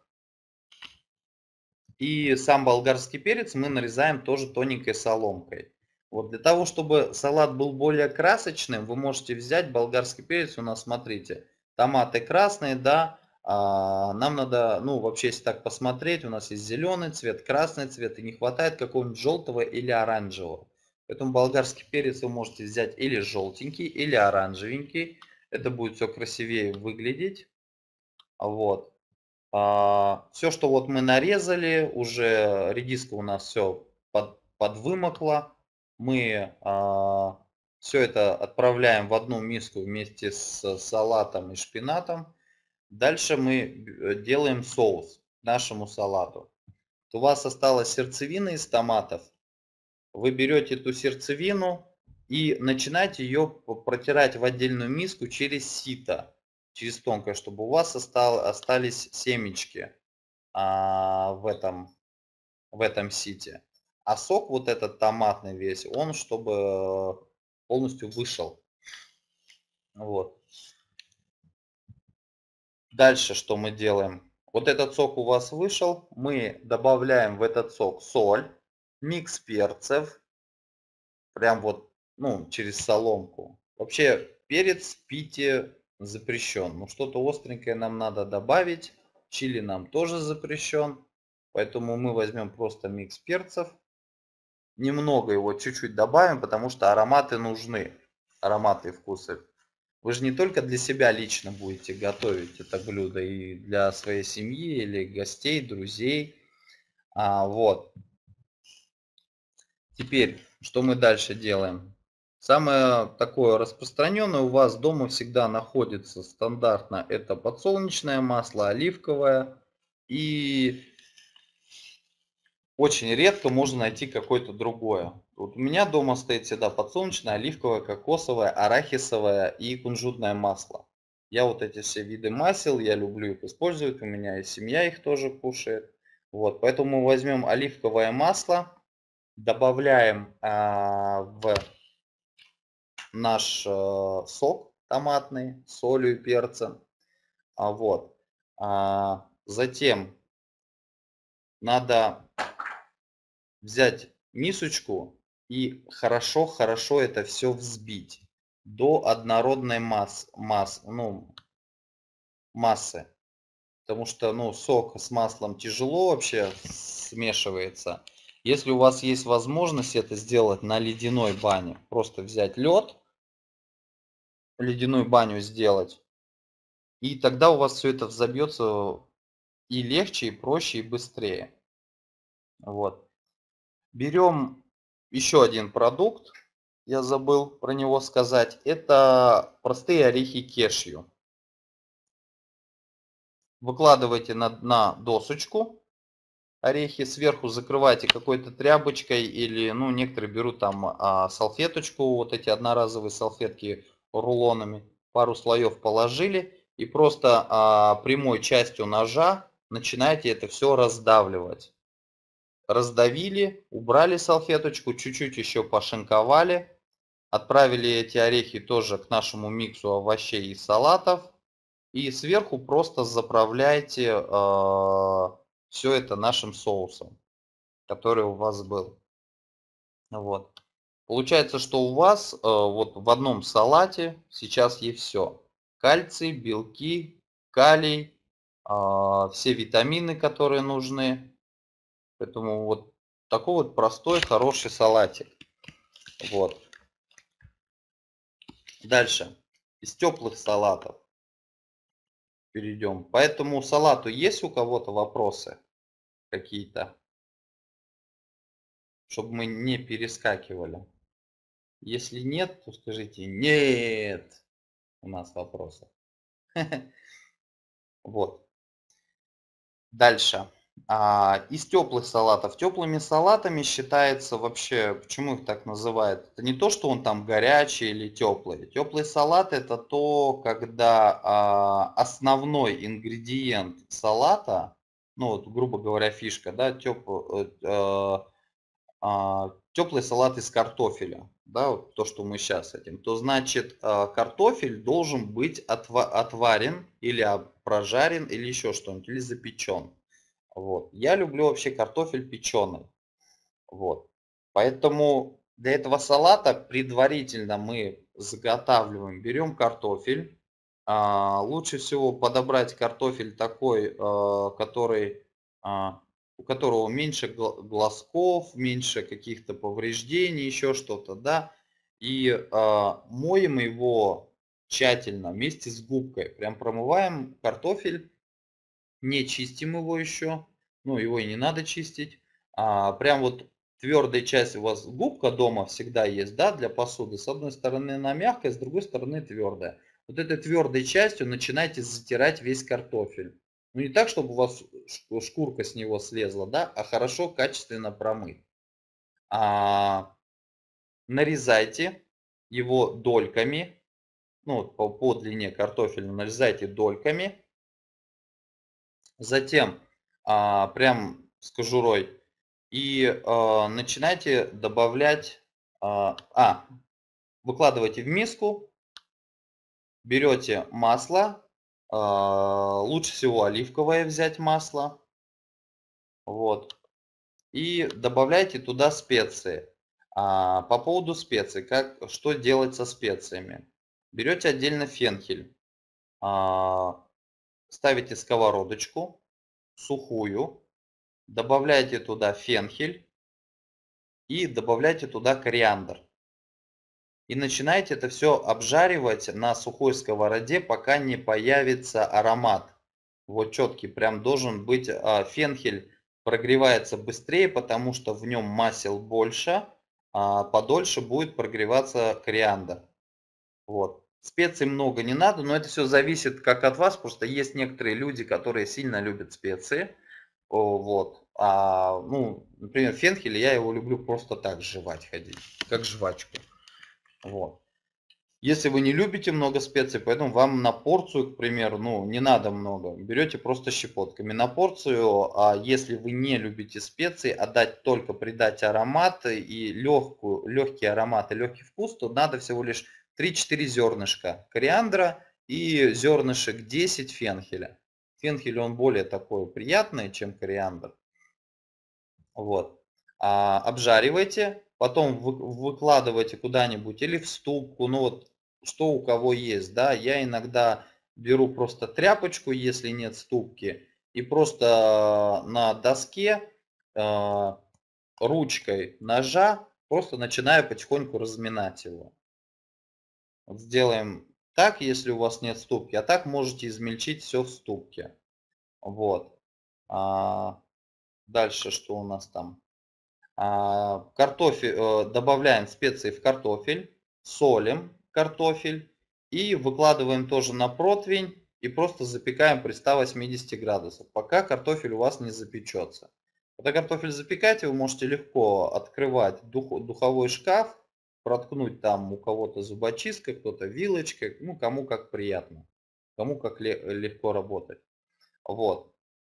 И сам болгарский перец мы нарезаем тоже тоненькой соломкой. Вот для того, чтобы салат был более красочным, вы можете взять болгарский перец. У нас, смотрите, томаты красные, да. Нам надо, ну, вообще, если так посмотреть, у нас есть зеленый цвет, красный цвет, и не хватает какого-нибудь желтого или оранжевого. Поэтому болгарский перец вы можете взять или желтенький, или оранжевенький. Это будет все красивее выглядеть. Вот. Все, что вот мы нарезали, уже редиска у нас все подвымокла. Мы все это отправляем в одну миску вместе с салатом и шпинатом. Дальше мы делаем соус к нашему салату. У вас осталась сердцевина из томатов. Вы берете эту сердцевину и начинаете ее протирать в отдельную миску через сито, через тонкое, чтобы у вас остались семечки в этом сите. А сок вот этот томатный весь, он чтобы полностью вышел. Вот. Дальше что мы делаем? Вот этот сок у вас вышел, мы добавляем в этот сок соль, микс перцев, прям вот, ну, через соломку. Вообще перец в Пите запрещен. Ну, что-то остренькое нам надо добавить. Чили нам тоже запрещен. Поэтому мы возьмем просто микс перцев. Немного его чуть-чуть добавим, потому что ароматы нужны. Ароматы и вкусы. Вы же не только для себя лично будете готовить это блюдо, и для своей семьи или гостей, друзей. Вот. Теперь, что мы дальше делаем? Самое такое распространенное у вас дома всегда находится стандартно. Это подсолнечное масло, оливковое. И очень редко можно найти какое-то другое. Вот у меня дома стоит всегда подсолнечное, оливковое, кокосовое, арахисовое и кунжутное масло. Я вот эти все виды масел, я люблю их использовать, у меня и семья их тоже кушает. Вот, поэтому мы возьмем оливковое масло, добавляем в наш сок томатный с солью и перцем. Вот. Затем надо взять мисочку и хорошо-хорошо это все взбить до однородной массы. Потому что, ну, сок с маслом тяжело вообще смешивается. Если у вас есть возможность это сделать на ледяной бане, просто взять лед, ледяную баню сделать, и тогда у вас все это взобьется и легче, и проще, и быстрее. Вот. Берем еще один продукт, я забыл про него сказать. Это простые орехи кешью. Выкладывайте на досочку орехи, сверху закрывайте какой-то тряпочкой или, ну, некоторые берут там салфеточку, вот эти одноразовые салфетки рулонами, пару слоев положили и просто прямой частью ножа начинаете это все раздавливать. Раздавили, убрали салфеточку, чуть-чуть еще пошинковали, отправили эти орехи тоже к нашему миксу овощей и салатов. И сверху просто заправляйте все это нашим соусом, который у вас был. Вот. Получается, что у вас вот в одном салате сейчас есть все. Кальций, белки, калий, все витамины, которые нужны. Поэтому вот такой вот простой, хороший салатик. Вот. Дальше. Из теплых салатов перейдем. По этому салату есть у кого-то вопросы какие-то? Чтобы мы не перескакивали. Если нет, то скажите нет. У нас вопросов. Вот. Дальше. Из теплых салатов. Теплыми салатами считается вообще, почему их так называют? Это не то, что он там горячий или теплый. Теплый салат это то, когда основной ингредиент салата, ну вот, грубо говоря, фишка, да, теплый салат из картофеля, да, вот то, что мы сейчас этим, то значит картофель должен быть отварен или прожарен или еще что-нибудь, или запечен. Вот. Я люблю вообще картофель печеный. Вот. Поэтому для этого салата предварительно мы заготавливаем, берем картофель. Лучше всего подобрать картофель такой, который, у которого меньше глазков, меньше каких-то повреждений, еще что-то, да. И моем его тщательно вместе с губкой. Прям промываем картофель, не чистим его еще, ну его и не надо чистить. Прям вот твердая часть у вас губка дома всегда есть, да, для посуды. С одной стороны она мягкая, с другой стороны твердая. Вот этой твердой частью начинайте затирать весь картофель. Ну не так, чтобы у вас шкурка с него слезла, да, а хорошо, качественно промыть. Нарезайте его дольками, ну вот по длине картофеля нарезайте дольками. Затем прям с кожурой. И начинайте добавлять, выкладывайте в миску, берете масло, лучше всего оливковое взять масло, вот, и добавляйте туда специи. По поводу специй, что делать со специями? Берете отдельно фенхель, ставите сковородочку сухую, добавляйте туда фенхель и добавляйте туда кориандр. И начинаете это все обжаривать на сухой сковороде, пока не появится аромат. Вот четкий, прям должен быть. Фенхель прогревается быстрее, потому что в нем масел больше, подольше будет прогреваться кориандр. Вот. Специй много не надо, но это все зависит как от вас, просто есть некоторые люди, которые сильно любят специи. Вот. Ну, например, фенхель, я его люблю просто так жевать, ходить, как жвачку. Вот. Если вы не любите много специй, поэтому вам на порцию, к примеру, ну, не надо много. Берете просто щепотками на порцию. А если вы не любите специи, только придать аромат и легкий аромат и легкий вкус, то надо всего лишь 3-4 зернышка кориандра и зернышек 10 фенхеля. Фенхель, он более такой приятный, чем кориандр. Вот. Обжаривайте, потом выкладывайте куда-нибудь или в ступку, ну вот что у кого есть, да. Я иногда беру просто тряпочку, если нет ступки, и просто на доске ручкой ножа просто начинаю потихоньку разминать его. Вот сделаем так, если у вас нет ступки, а так можете измельчить все в ступке. Вот. Дальше что у нас там? Картофель, добавляем специи в картофель, солим картофель и выкладываем тоже на противень и просто запекаем при 180 градусах, пока картофель у вас не запечется. Когда картофель запекаете, вы можете легко открывать духовой шкаф, проткнуть там у кого-то зубочисткой, кто-то вилочкой, ну кому как приятно, кому как легко работать. Вот.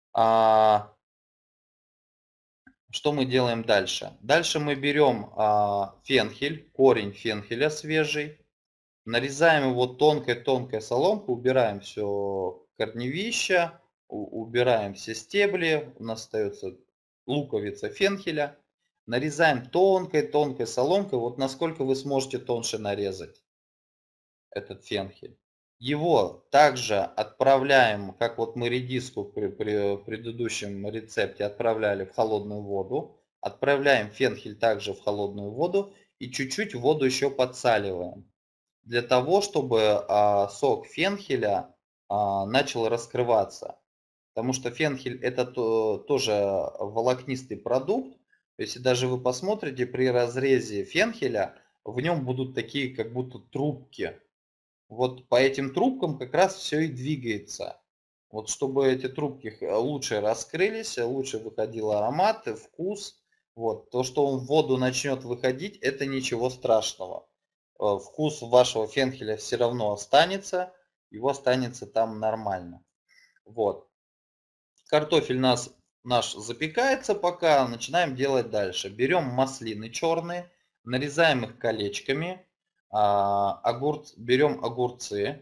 Что мы делаем дальше? Дальше мы берем фенхель, корень фенхеля свежий, нарезаем его тонкой-тонкой соломкой, убираем все корневища, убираем все стебли, у нас остается луковица фенхеля. Нарезаем тонкой-тонкой соломкой, вот насколько вы сможете тоньше нарезать этот фенхель. Его также отправляем, как вот мы редиску при предыдущем рецепте отправляли в холодную воду. Отправляем фенхель также в холодную воду и чуть-чуть воду еще подсаливаем. Для того, чтобы сок фенхеля начал раскрываться. Потому что фенхель это тоже волокнистый продукт. Если даже вы посмотрите при разрезе фенхеля, в нем будут такие как будто трубки. Вот по этим трубкам как раз все и двигается. Вот чтобы эти трубки лучше раскрылись, лучше выходил аромат, вкус. Вот. То, что он в воду начнет выходить, это ничего страшного. Вкус вашего фенхеля все равно останется, его останется там нормально. Вот. Картофель наш запекается пока, начинаем делать дальше. Берем маслины черные, нарезаем их колечками, берем огурцы.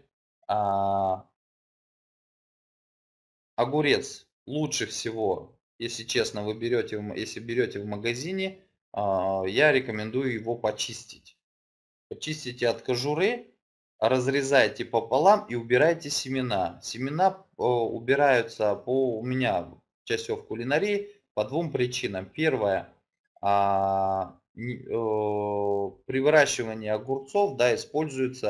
Огурец лучше всего, если честно, если берете в магазине, я рекомендую его почистить. Почистите от кожуры, разрезайте пополам и убирайте семена. Семена убираются у меня чаще всего в кулинарии по двум причинам. Первое, при выращивании огурцов, да, используется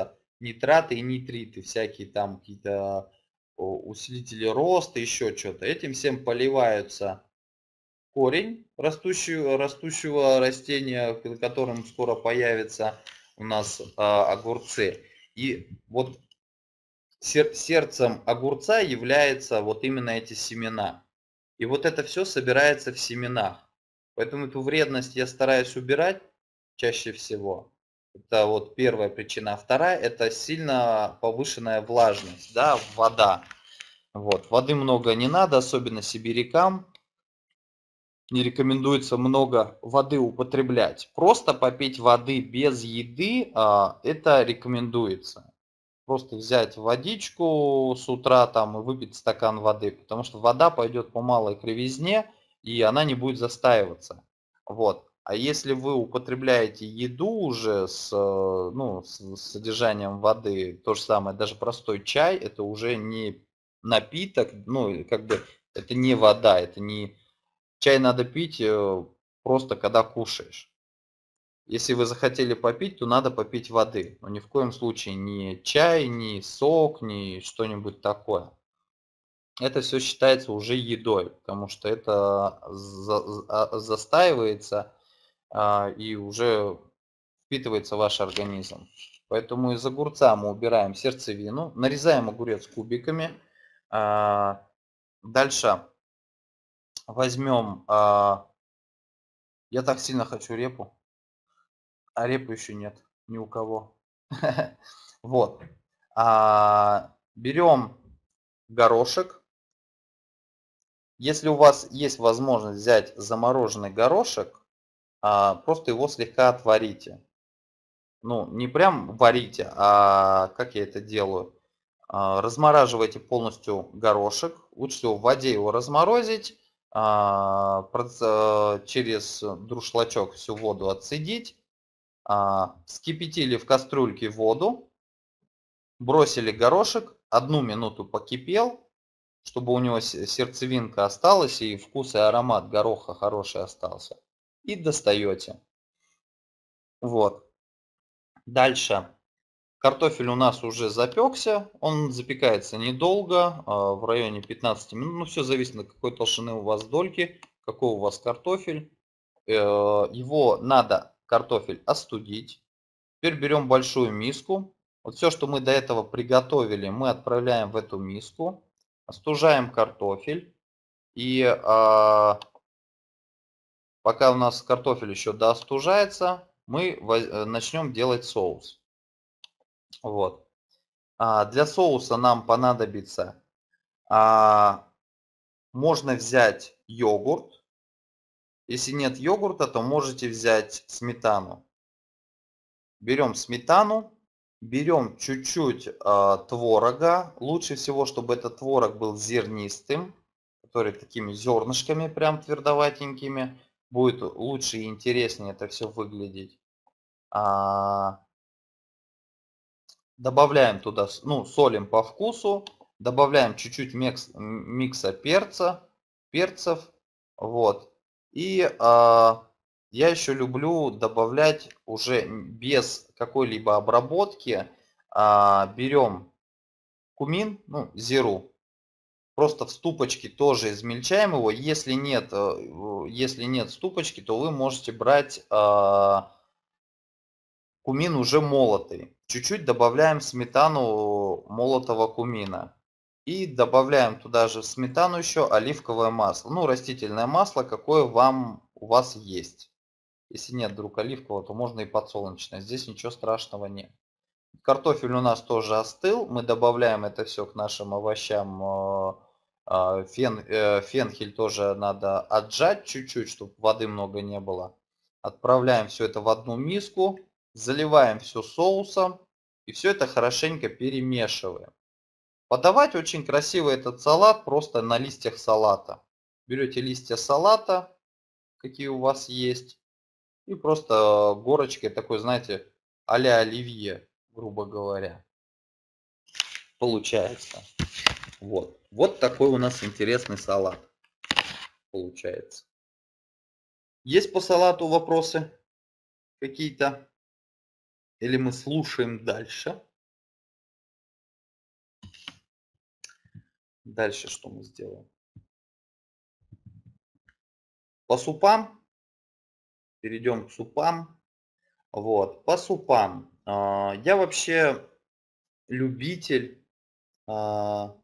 нитраты и нитриты, всякие там какие-то усилители роста, еще что-то. Этим всем поливаются корень растущего растения, на котором скоро появятся у нас огурцы. И вот сердцем огурца является вот именно эти семена. И вот это все собирается в семенах. Поэтому эту вредность я стараюсь убирать чаще всего. Это вот первая причина. А вторая — это сильно повышенная влажность, да, вода. Вот. Воды много не надо, особенно сибирякам. Не рекомендуется много воды употреблять. Просто попить воды без еды, это рекомендуется. Просто взять водичку с утра там и выпить стакан воды, потому что вода пойдет по малой кривизне и она не будет застаиваться. Вот. А если вы употребляете еду уже ну, с содержанием воды, то же самое, даже простой чай, это уже не напиток, ну, и как бы это не вода, это не... Чай надо пить просто когда кушаешь. Если вы захотели попить, то надо попить воды. Но ни в коем случае не чай, не сок, не что-нибудь такое. Это все считается уже едой, потому что это застаивается и уже впитывается в ваш организм. Поэтому из огурца мы убираем сердцевину, нарезаем огурец кубиками. Дальше возьмем, я так сильно хочу репу, а репы еще нет ни у кого. Вот. Берем горошек. Если у вас есть возможность взять замороженный горошек, просто его слегка отварите. Ну, не прям варите, а как я это делаю? Размораживайте полностью горошек. Лучше всего в воде его разморозить, через дуршлачок всю воду отцедить. Вскипятили в кастрюльке воду, бросили горошек, 1 минуту покипел, чтобы у него сердцевинка осталась и вкус и аромат гороха хороший остался. И достаете. Вот. Дальше. Картофель у нас уже запекся. Он запекается недолго, в районе 15 минут. Ну, все зависит от какой толщины у вас дольки, какой у вас картофель. Его надо, картофель, остудить. Теперь берем большую миску. Вот все, что мы до этого приготовили, мы отправляем в эту миску. Остужаем картофель. И пока у нас картофель еще доостужается, мы начнем делать соус. Вот. Для соуса нам понадобится, можно взять йогурт. Если нет йогурта, то можете взять сметану. Берем сметану, берем чуть-чуть творога. Лучше всего, чтобы этот творог был зернистым, который такими зернышками прям твердоватенькими. Будет лучше и интереснее это все выглядеть. Добавляем туда, ну, солим по вкусу. Добавляем чуть-чуть микса перцев. Вот. И я еще люблю добавлять уже без какой-либо обработки. Берем кумин, ну, зиру. Просто в ступочке тоже измельчаем его. Если нет ступочки, то вы можете брать кумин уже молотый. Чуть-чуть добавляем сметану молотого кумина. И добавляем туда же в сметану еще оливковое масло. Ну, растительное масло, какое у вас есть. Если нет вдруг оливкового, то можно и подсолнечное. Здесь ничего страшного нет. Картофель у нас тоже остыл. Мы добавляем это все к нашим овощам. Фенхель тоже надо отжать чуть-чуть, чтобы воды много не было. Отправляем все это в одну миску. Заливаем все соусом. И все это хорошенько перемешиваем. Подавать очень красиво этот салат просто на листьях салата. Берете листья салата, какие у вас есть. И просто горочкой такой, знаете, а-ля оливье, грубо говоря, получается. Вот. Вот такой у нас интересный салат получается. Есть по салату вопросы какие-то? Или мы слушаем дальше? Дальше что мы сделаем? По супам. Перейдем к супам. Вот. По супам. Я вообще любитель, а,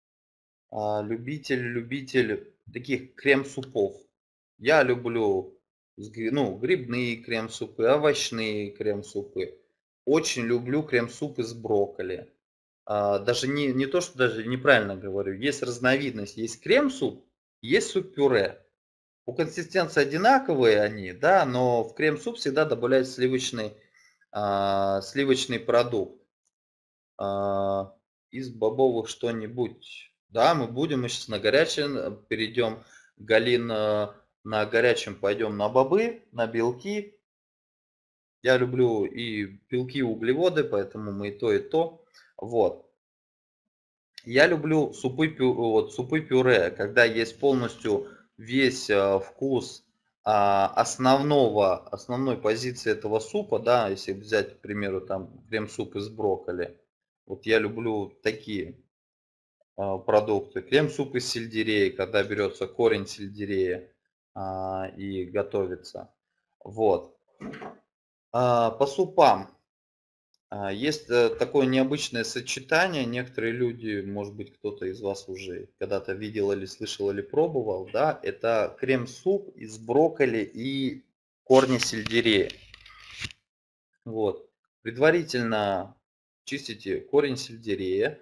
любитель таких крем-супов. Я люблю ну, грибные крем-супы, овощные крем-супы. Очень люблю крем-суп из брокколи. Даже не то, что даже неправильно говорю. Есть разновидность. Есть крем-суп, есть суп-пюре. По консистенции одинаковые они, да, но в крем-суп всегда добавляют сливочный продукт. Из бобовых что-нибудь. Да, мы будем, мы сейчас на горячее перейдем. Галин, на горячем пойдем на бобы, на белки. Я люблю и белки, и углеводы, поэтому мы и то, и то. Вот. Я люблю супы пюре, когда есть полностью весь вкус основной позиции этого супа, да, если взять, к примеру, там крем-суп из брокколи. Вот я люблю такие продукты. Крем-суп из сельдерея, когда берется корень сельдерея и готовится. Вот. По супам. Есть такое необычное сочетание. Некоторые люди, может быть, кто-то из вас уже когда-то видел или слышал или пробовал, да, это крем-суп из брокколи и корня сельдерея. Вот. Предварительно чистите корень сельдерея,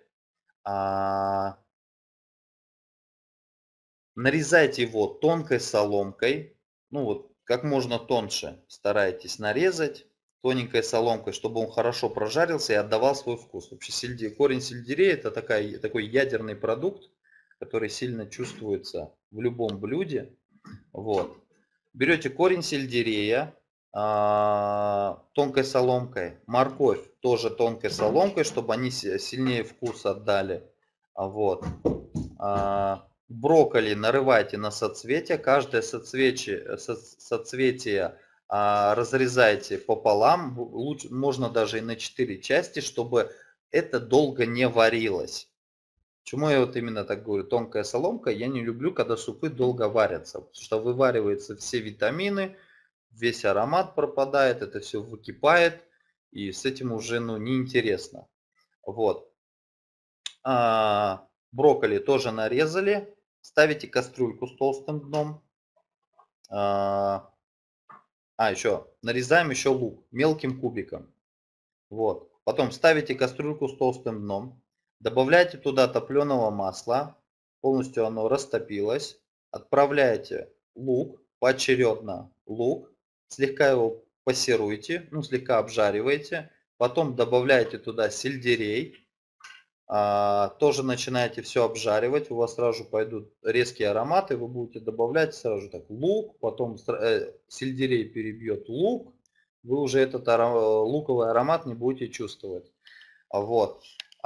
нарезайте его тонкой соломкой, ну вот как можно тоньше старайтесь нарезать тоненькой соломкой, чтобы он хорошо прожарился и отдавал свой вкус. Вообще корень сельдерея это такой ядерный продукт, который сильно чувствуется в любом блюде. Вот. Берете корень сельдерея тонкой соломкой, морковь тоже тонкой соломкой, чтобы они сильнее вкус отдали. Вот. Брокколи нарывайте на соцветия, каждое соцветие разрезайте пополам, лучше, можно даже и на 4 части, чтобы это долго не варилось. Почему я вот именно так говорю, тонкая соломка, я не люблю, когда супы долго варятся, потому что вывариваются все витамины, весь аромат пропадает, это все выкипает, и с этим уже ну, неинтересно. Вот. Брокколи тоже нарезали, ставите кастрюльку с толстым дном. Еще нарезаем еще лук мелким кубиком. Вот. Потом ставите кастрюльку с толстым дном, добавляйте туда топленого масла, полностью оно растопилось, отправляете лук, поочередно лук, слегка его пассируйте, ну слегка обжариваете, потом добавляете туда сельдерей, тоже начинаете все обжаривать, у вас сразу же пойдут резкие ароматы, вы будете добавлять сразу же так лук, потом сельдерей перебьет лук, вы уже этот луковый аромат не будете чувствовать. Вот.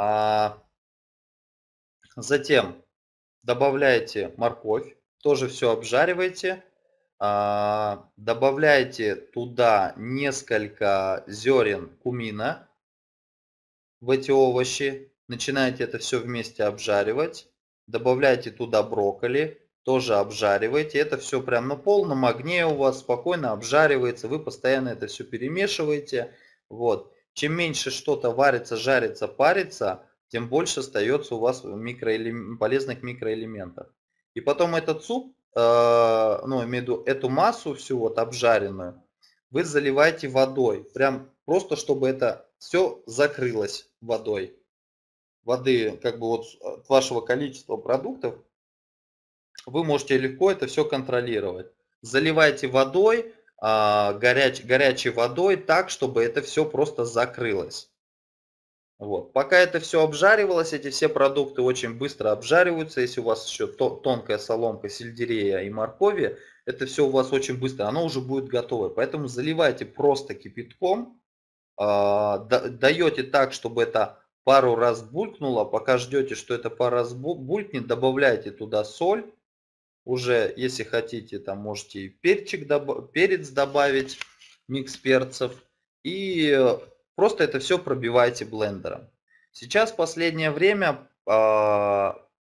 Затем добавляете морковь, тоже все обжариваете, добавляете туда несколько зерен кумина в эти овощи, начинаете это все вместе обжаривать, добавляете туда брокколи, тоже обжариваете, это все прям на полном огне у вас спокойно обжаривается, вы постоянно это все перемешиваете, вот. Чем меньше что-то варится, жарится, парится, тем больше остается у вас полезных микроэлементов. И потом этот суп, ну, имею в виду эту массу всю вот обжаренную, вы заливаете водой, прям просто чтобы это все закрылось водой. Воды как бы вот от вашего количества продуктов вы можете легко это все контролировать. Заливайте водой, горячей водой так, чтобы это все просто закрылось. Вот. Пока это все обжаривалось, эти все продукты очень быстро обжариваются. Если у вас еще тонкая соломка сельдерея и моркови, это все у вас очень быстро, оно уже будет готово. Поэтому заливайте просто кипятком, даете так, чтобы это пару раз булькнуло. Пока ждете, что это пару раз булькнет, добавляйте туда соль. Уже, если хотите, там можете и перец добавить, микс перцев. И просто это все пробивайте блендером. Сейчас в последнее время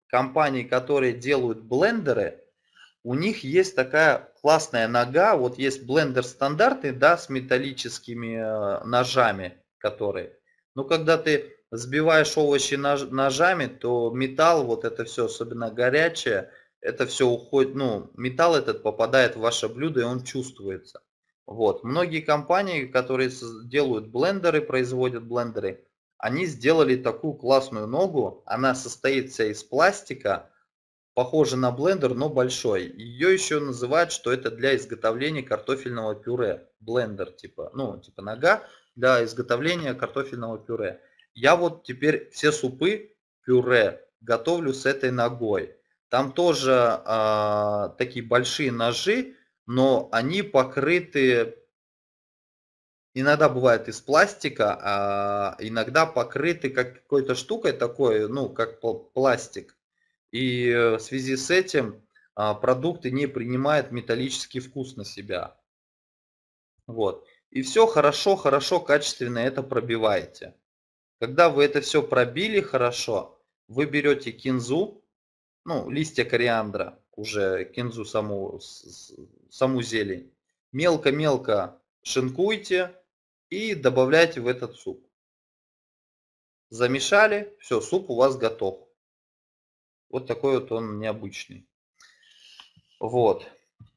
компаний, которые делают блендеры, у них есть такая классная нога. Вот есть блендер стандартный, да, с металлическими ножами, которые. Но когда ты взбиваешь овощи ножами, то металл, вот это все, особенно горячее, это все уходит, ну, металл этот попадает в ваше блюдо, и он чувствуется. Вот. Многие компании, которые делают блендеры, производят блендеры, они сделали такую классную ногу. Она состоит вся из пластика, похожа на блендер, но большой. Ее еще называют, что это для изготовления картофельного пюре. Блендер типа, ну, типа нога для изготовления картофельного пюре. Я вот теперь все супы, пюре готовлю с этой ногой. Там тоже такие большие ножи, но они покрыты, иногда бывает из пластика, а иногда покрыты какой-то штукой такой, ну, как пластик. И в связи с этим продукты не принимают металлический вкус на себя. Вот. И все хорошо, хорошо, качественно это пробиваете. Когда вы это все пробили хорошо, вы берете кинзу, ну, листья кориандра, уже кинзу саму, саму зелень, мелко-мелко шинкуйте и добавляйте в этот суп. Замешали, все, суп у вас готов. Вот такой вот он необычный. Вот.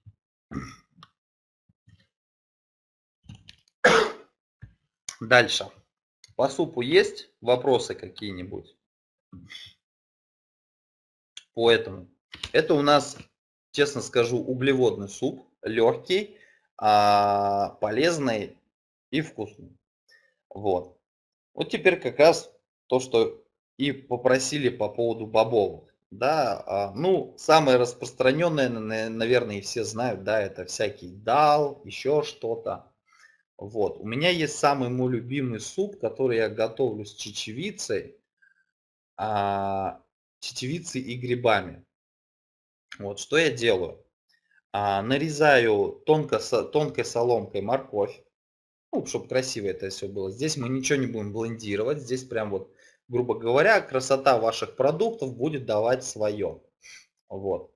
Дальше. По супу есть вопросы какие-нибудь по этому? Это у нас, честно скажу, углеводный суп, легкий, полезный и вкусный. Вот. Вот теперь как раз то, что и попросили по поводу бобовых. Да, ну, самое распространенное, наверное, и все знают, да, это всякий дал, еще что-то. Вот. У меня есть самый мой любимый суп, который я готовлю с чечевицей, а, чечевицей и грибами. Вот что я делаю. Нарезаю тонкой соломкой морковь, ну, чтобы красиво это все было. Здесь мы ничего не будем блендировать. Здесь прям вот, грубо говоря, красота ваших продуктов будет давать свое. Вот.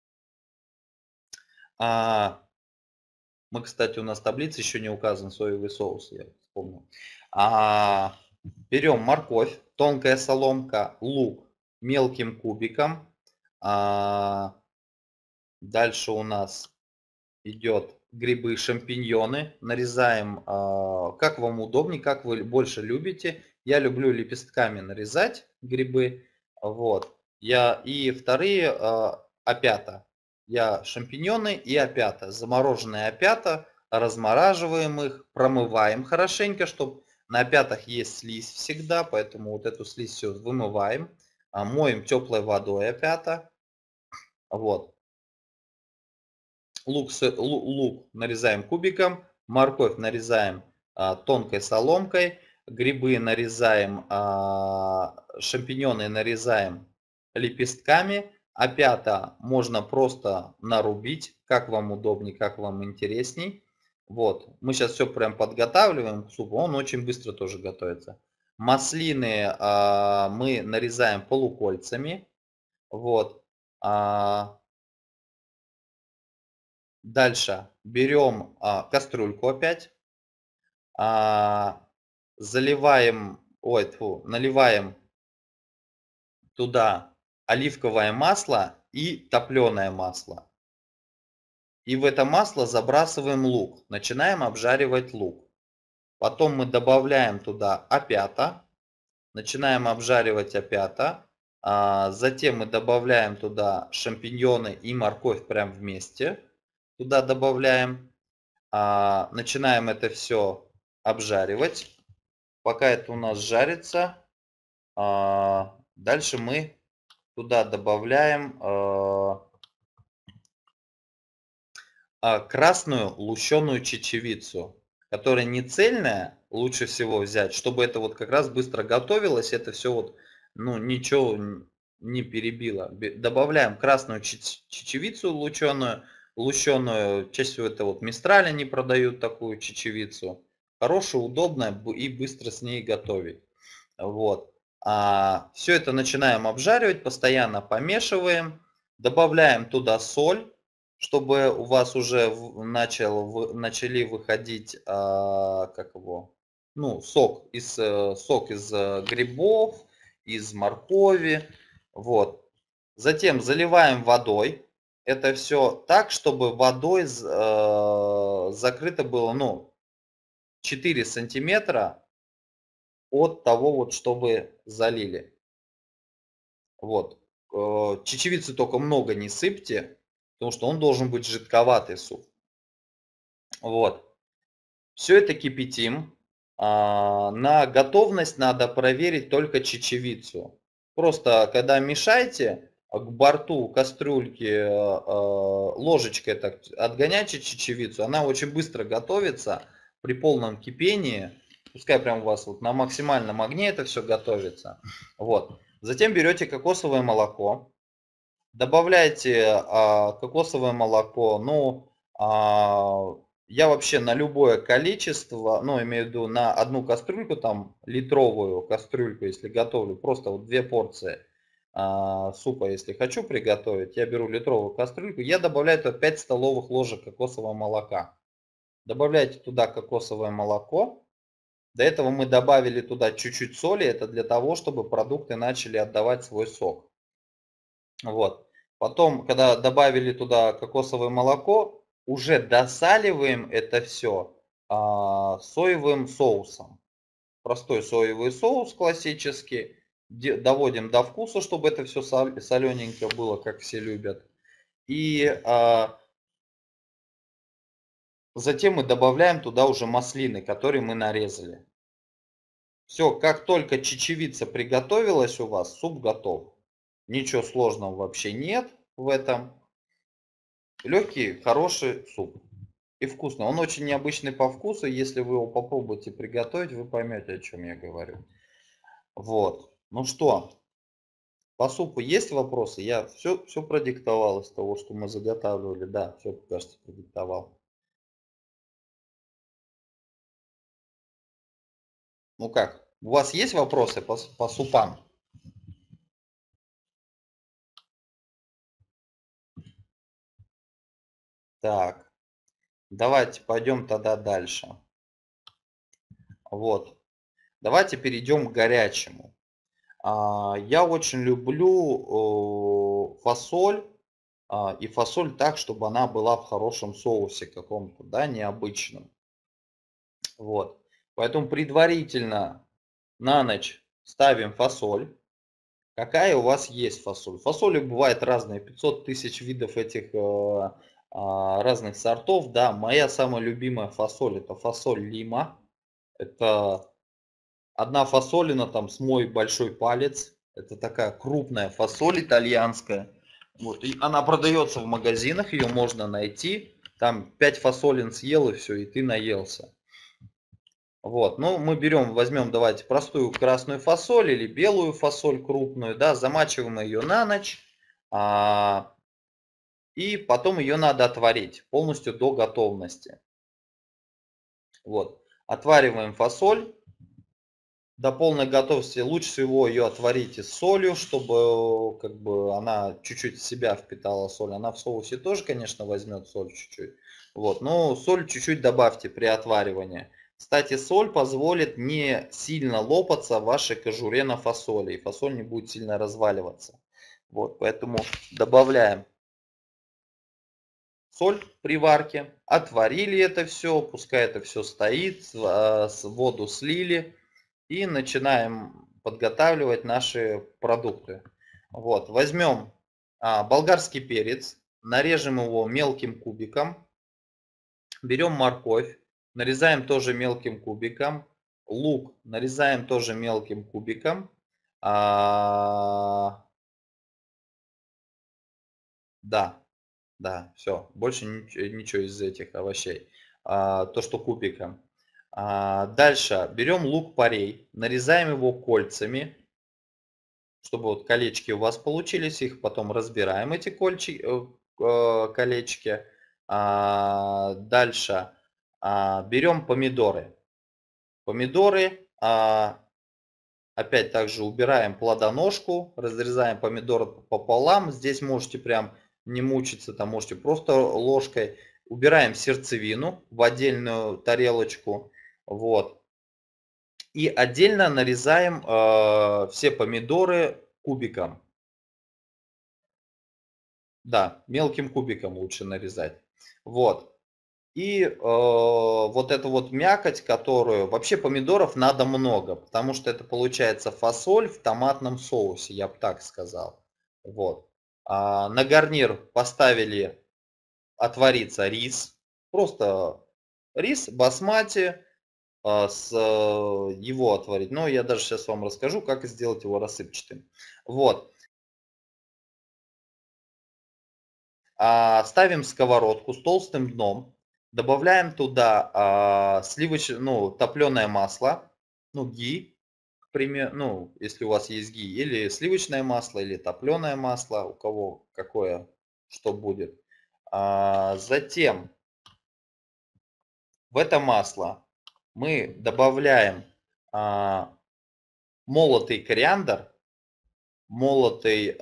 А, мы, кстати, у нас таблица еще не указан соевый соус, я вспомнил. Берем морковь, тонкая соломка, лук мелким кубиком. А, Дальше у нас идет грибы, шампиньоны. Нарезаем, как вам удобнее, как вы больше любите. Я люблю лепестками нарезать грибы. Вот. И вторые опята. Я шампиньоны и опята. Замороженные опята. Размораживаем их, промываем хорошенько, чтобы на опятах есть слизь всегда, поэтому вот эту слизь все вымываем. Моем теплой водой опята. Вот. Лук нарезаем кубиком, морковь нарезаем тонкой соломкой, грибы нарезаем, шампиньоны нарезаем лепестками, опята можно просто нарубить, как вам удобнее, как вам интересней. Вот, мы сейчас все прям подготавливаем к супу, он очень быстро тоже готовится. Маслины мы нарезаем полукольцами. Вот. Дальше берем кастрюльку опять, заливаем, наливаем туда оливковое масло и топленое масло. И в это масло забрасываем лук, начинаем обжаривать лук. Потом мы добавляем туда опята, начинаем обжаривать опята. Затем мы добавляем туда шампиньоны и морковь прям вместе. Туда добавляем. Начинаем это все обжаривать. Пока это у нас жарится, дальше мы туда добавляем красную лущеную чечевицу, которая не цельная, лучше всего взять, чтобы это вот как раз быстро готовилось, это все вот, ну, ничего не перебило. Добавляем красную чечевицу лущеную, чаще всего это вот Мистраль они продают такую чечевицу. Хорошая, удобная и быстро с ней готовить. Вот. Все это начинаем обжаривать, постоянно помешиваем, добавляем туда соль, чтобы у вас уже начали выходить как его, ну, сок из грибов, из моркови. Вот. Затем заливаем водой. Это все так, чтобы водой закрыто было, ну, 4 сантиметра от того, вот, чтобы залили. Вот. Чечевицы только много не сыпьте, потому что он должен быть жидковатый суп. Вот. Все это кипятим. На готовность надо проверить только чечевицу. Просто когда мешаете, к борту кастрюльки ложечкой так отгоняйте чечевицу. Она очень быстро готовится при полном кипении. Пускай прям у вас вот на максимальном огне это все готовится. Вот. Затем берете кокосовое молоко. Добавляйте кокосовое молоко, ну, я вообще на любое количество, ну, имею в виду на одну кастрюльку, там, литровую кастрюльку, если готовлю, просто вот 2 порции супа, если хочу приготовить, я беру литровую кастрюльку, я добавляю туда 5 столовых ложек кокосового молока. Добавляйте туда кокосовое молоко. До этого мы добавили туда чуть-чуть соли, это для того, чтобы продукты начали отдавать свой сок. Вот. Потом, когда добавили туда кокосовое молоко, уже досаливаем это все соевым соусом. Простой соевый соус классический. Доводим до вкуса, чтобы это все солененько было, как все любят. И затем мы добавляем туда уже маслины, которые мы нарезали. Все, как только чечевица приготовилась у вас, суп готов. Ничего сложного вообще нет в этом. Легкий, хороший суп. И вкусно. Он очень необычный по вкусу. Если вы его попробуете приготовить, вы поймете, о чем я говорю. Вот. Ну что, по супу есть вопросы? Я все продиктовал из того, что мы заготавливали. Да, все, кажется, продиктовал. Ну как, у вас есть вопросы по супам? Так, давайте пойдем тогда дальше. Вот. Давайте перейдем к горячему. Я очень люблю фасоль. И фасоль так, чтобы она была в хорошем соусе каком-то, да, необычном. Вот. Поэтому предварительно на ночь ставим фасоль. Какая у вас есть фасоль? Фасоли бывает разные, 500 тысяч видов этих разных сортов. Да, моя самая любимая фасоль это фасоль лима. Это одна фасолина там с мой большой палец. Это такая крупная фасоль итальянская. Вот, и она продается в магазинах, ее можно найти. Там 5 фасолин съел и все, и ты наелся. Вот, ну мы берем, возьмем, давайте, простую красную фасоль или белую фасоль крупную, да, замачиваем ее на ночь. И потом ее надо отварить полностью до готовности. Вот, отвариваем фасоль. До полной готовности лучше всего ее отварите с солью, чтобы как бы она чуть-чуть в себя впитала соль. Она в соусе тоже, конечно, возьмет соль чуть-чуть. Вот, но соль чуть-чуть добавьте при отваривании. Кстати, соль позволит не сильно лопаться в вашей кожуре на фасоли, и фасоль не будет сильно разваливаться. Вот, поэтому добавляем соль при варке, отварили это все, пускай это все стоит, воду слили. И начинаем подготавливать наши продукты. Вот, возьмем болгарский перец, нарежем его мелким кубиком, берем морковь, нарезаем тоже мелким кубиком, лук нарезаем тоже мелким кубиком, да, да, все, больше ничего из этих овощей, то, что кубиком. Дальше берем лук-порей, нарезаем его кольцами, чтобы вот колечки у вас получились, их потом разбираем, эти колечки. Дальше берем помидоры. Помидоры Опять также убираем плодоножку, разрезаем помидор пополам. Здесь можете прям не мучиться, там можете просто ложкой. Убираем сердцевину в отдельную тарелочку. Вот. И отдельно нарезаем все помидоры кубиком. Да, мелким кубиком лучше нарезать. Вот. И вот эту вот мякоть, которую... Вообще помидоров надо много, потому что это получается фасоль в томатном соусе, я бы так сказал. Вот. На гарнир поставили отвариться рис. Просто рис басмати, его отварить. Но я даже сейчас вам расскажу, как сделать его рассыпчатым. Вот. Ставим сковородку с толстым дном, добавляем туда ну, топленое масло, ну, ги, к примеру, ну, если у вас есть ги, или сливочное масло, или топленое масло, у кого какое, что будет. Затем в это масло мы добавляем молотый кориандр, молотый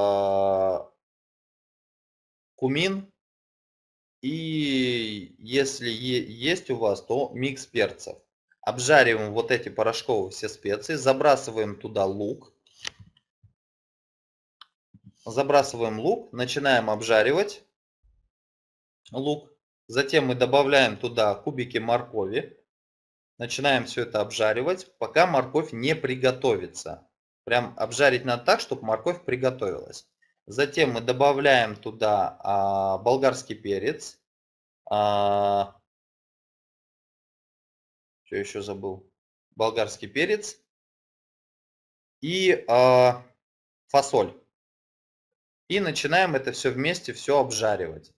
кумин, и если есть у вас, то микс перцев. Обжариваем вот эти порошковые все специи, забрасываем туда лук. Забрасываем лук, начинаем обжаривать лук. Затем мы добавляем туда кубики моркови. Начинаем все это обжаривать, пока морковь не приготовится. Прям обжарить надо так, чтобы морковь приготовилась. Затем мы добавляем туда болгарский перец. Что еще забыл? Болгарский перец и фасоль. И начинаем это все вместе все обжаривать.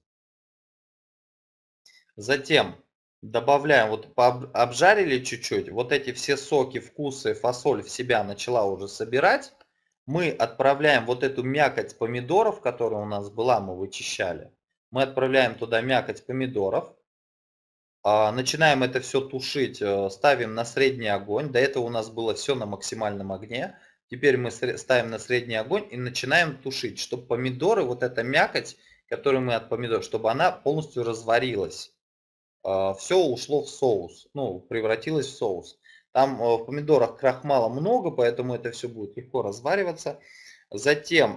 Затем добавляем, вот обжарили чуть-чуть, вот эти все соки, вкусы, фасоль в себя начала уже собирать. Мы отправляем вот эту мякоть помидоров, которая у нас была, мы вычищали. Мы отправляем туда мякоть помидоров. Начинаем это все тушить, ставим на средний огонь. До этого у нас было все на максимальном огне. Теперь мы ставим на средний огонь и начинаем тушить, чтобы помидоры, вот эта мякоть, которую мы от помидоров, чтобы она полностью разварилась. Все ушло в соус, ну, превратилось в соус. Там в помидорах крахмала много, поэтому это все будет легко развариваться. Затем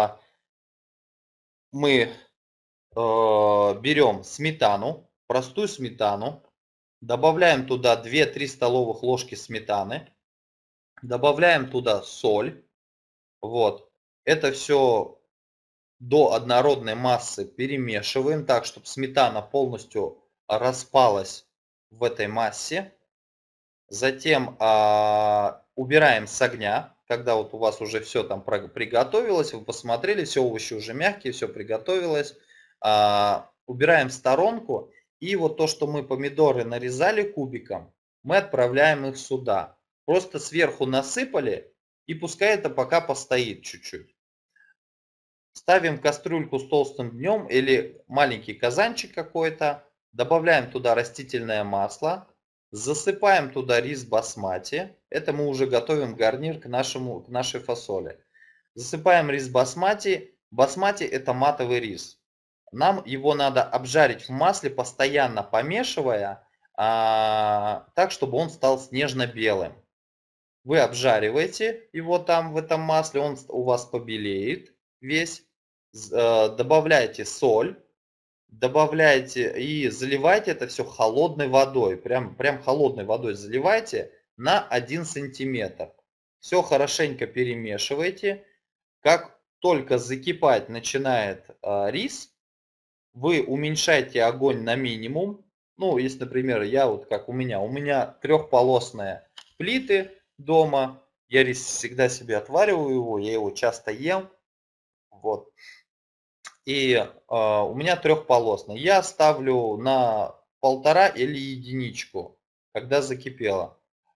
мы берем сметану, простую сметану, добавляем туда 2-3 столовых ложки сметаны, добавляем туда соль. Вот. Это все до однородной массы перемешиваем так, чтобы сметана полностью распалась в этой массе. Затем убираем с огня, когда вот у вас уже все там приготовилось, вы посмотрели, все овощи уже мягкие, все приготовилось. Убираем в сторонку. И вот то, что мы помидоры нарезали кубиком, мы отправляем их сюда. Просто сверху насыпали, и пускай это пока постоит чуть-чуть. Ставим кастрюльку с толстым днем или маленький казанчик какой-то. Добавляем туда растительное масло. Засыпаем туда рис басмати. Это мы уже готовим гарнир к нашей фасоли. Засыпаем рис басмати. Басмати это матовый рис. Нам его надо обжарить в масле, постоянно помешивая, так, чтобы он стал снежно-белым. Вы обжариваете его там в этом масле, он у вас побелеет весь. Добавляете соль, добавляете и заливайте это все холодной водой. Прям холодной водой заливайте на 1 сантиметр. Все хорошенько перемешивайте. Как только закипать начинает рис, вы уменьшаете огонь на минимум. Ну, если, например, у меня трехполосные плиты дома. Я рис всегда себе отвариваю его, я его часто ем. Вот. И у меня трехполосный. Я ставлю на 1,5 или единичку, когда закипело.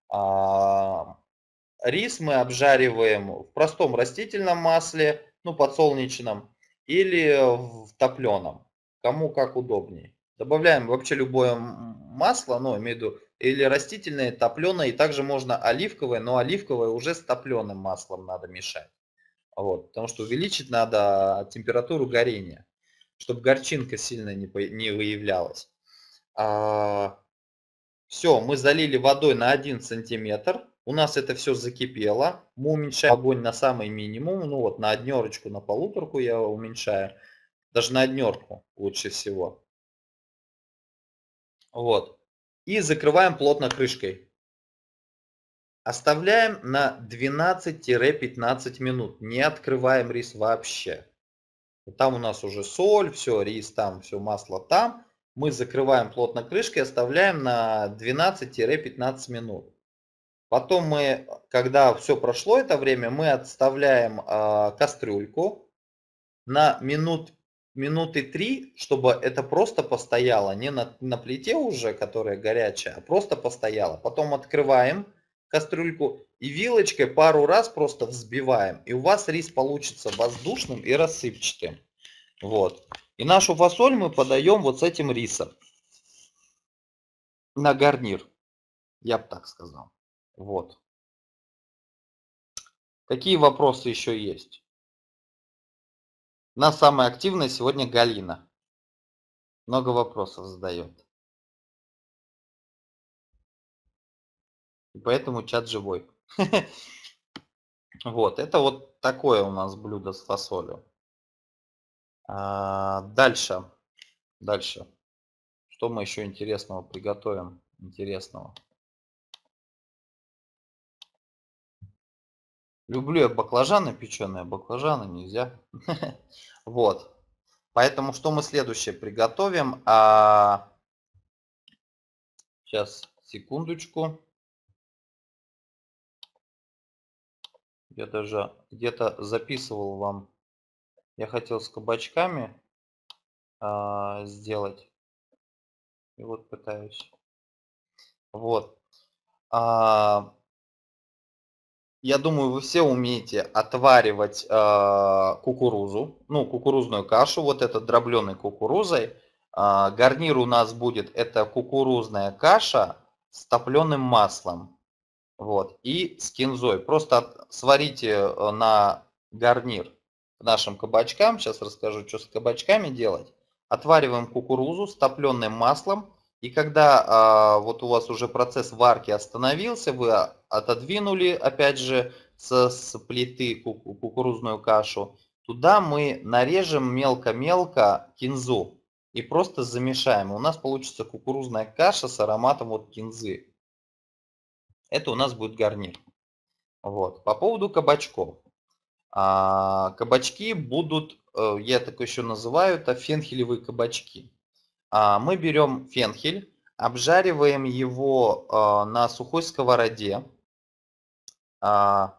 Рис мы обжариваем в простом растительном масле, ну, подсолнечном, или в топленом, кому как удобнее. Добавляем вообще любое масло, ну, имею в виду или растительное, топленое, и также можно оливковое, но оливковое уже с топленым маслом надо мешать. Вот, потому что увеличить надо температуру горения, чтобы горчинка сильно не выявлялась. Все, мы залили водой на 1 сантиметр. У нас это все закипело. Мы уменьшаем огонь на самый минимум. Ну вот на однерочку, на полуторку я уменьшаю. Даже на однерку лучше всего. Вот. И закрываем плотно крышкой. Оставляем на 12-15 минут. Не открываем рис вообще. Там у нас уже соль, все, рис там, все, масло там. Мы закрываем плотно крышкой, оставляем на 12-15 минут. Потом мы, когда все прошло это время, мы отставляем кастрюльку на минуты 3, чтобы это просто постояло, не на плите уже, которая горячая, а просто постояло. Потом открываем кастрюльку и вилочкой пару раз просто взбиваем. И у вас рис получится воздушным и рассыпчатым. Вот. И нашу фасоль мы подаем вот с этим рисом на гарнир. Я бы так сказал. Вот. Какие вопросы еще есть? У нас самая активная сегодня Галина. Много вопросов задает. И поэтому чат живой. Вот, это вот такое у нас блюдо с фасолью. Дальше. Дальше. Что мы еще интересного приготовим? Интересного. Люблю я баклажаны печеные, баклажаны нельзя. Вот. Поэтому что мы следующее приготовим? Сейчас, секундочку. Я даже где-то записывал вам. Я хотел с кабачками сделать. И вот пытаюсь. Вот. Я думаю, вы все умеете отваривать кукурузу, ну, кукурузную кашу, вот это дробленой кукурузой. Гарнир у нас будет это кукурузная каша с топленым маслом. Вот, и с кинзой. Просто сварите на гарнир к нашим кабачкам. Сейчас расскажу, что с кабачками делать. Отвариваем кукурузу с топленым маслом. И когда вот у вас уже процесс варки остановился, вы отодвинули опять же с плиты кукурузную кашу, туда мы нарежем мелко-мелко кинзу и просто замешаем. У нас получится кукурузная каша с ароматом вот кинзы. Это у нас будет гарнир. Вот. По поводу кабачков. Кабачки будут, я так еще называю, это фенхелевые кабачки. Мы берем фенхель, обжариваем его на сухой сковороде. Он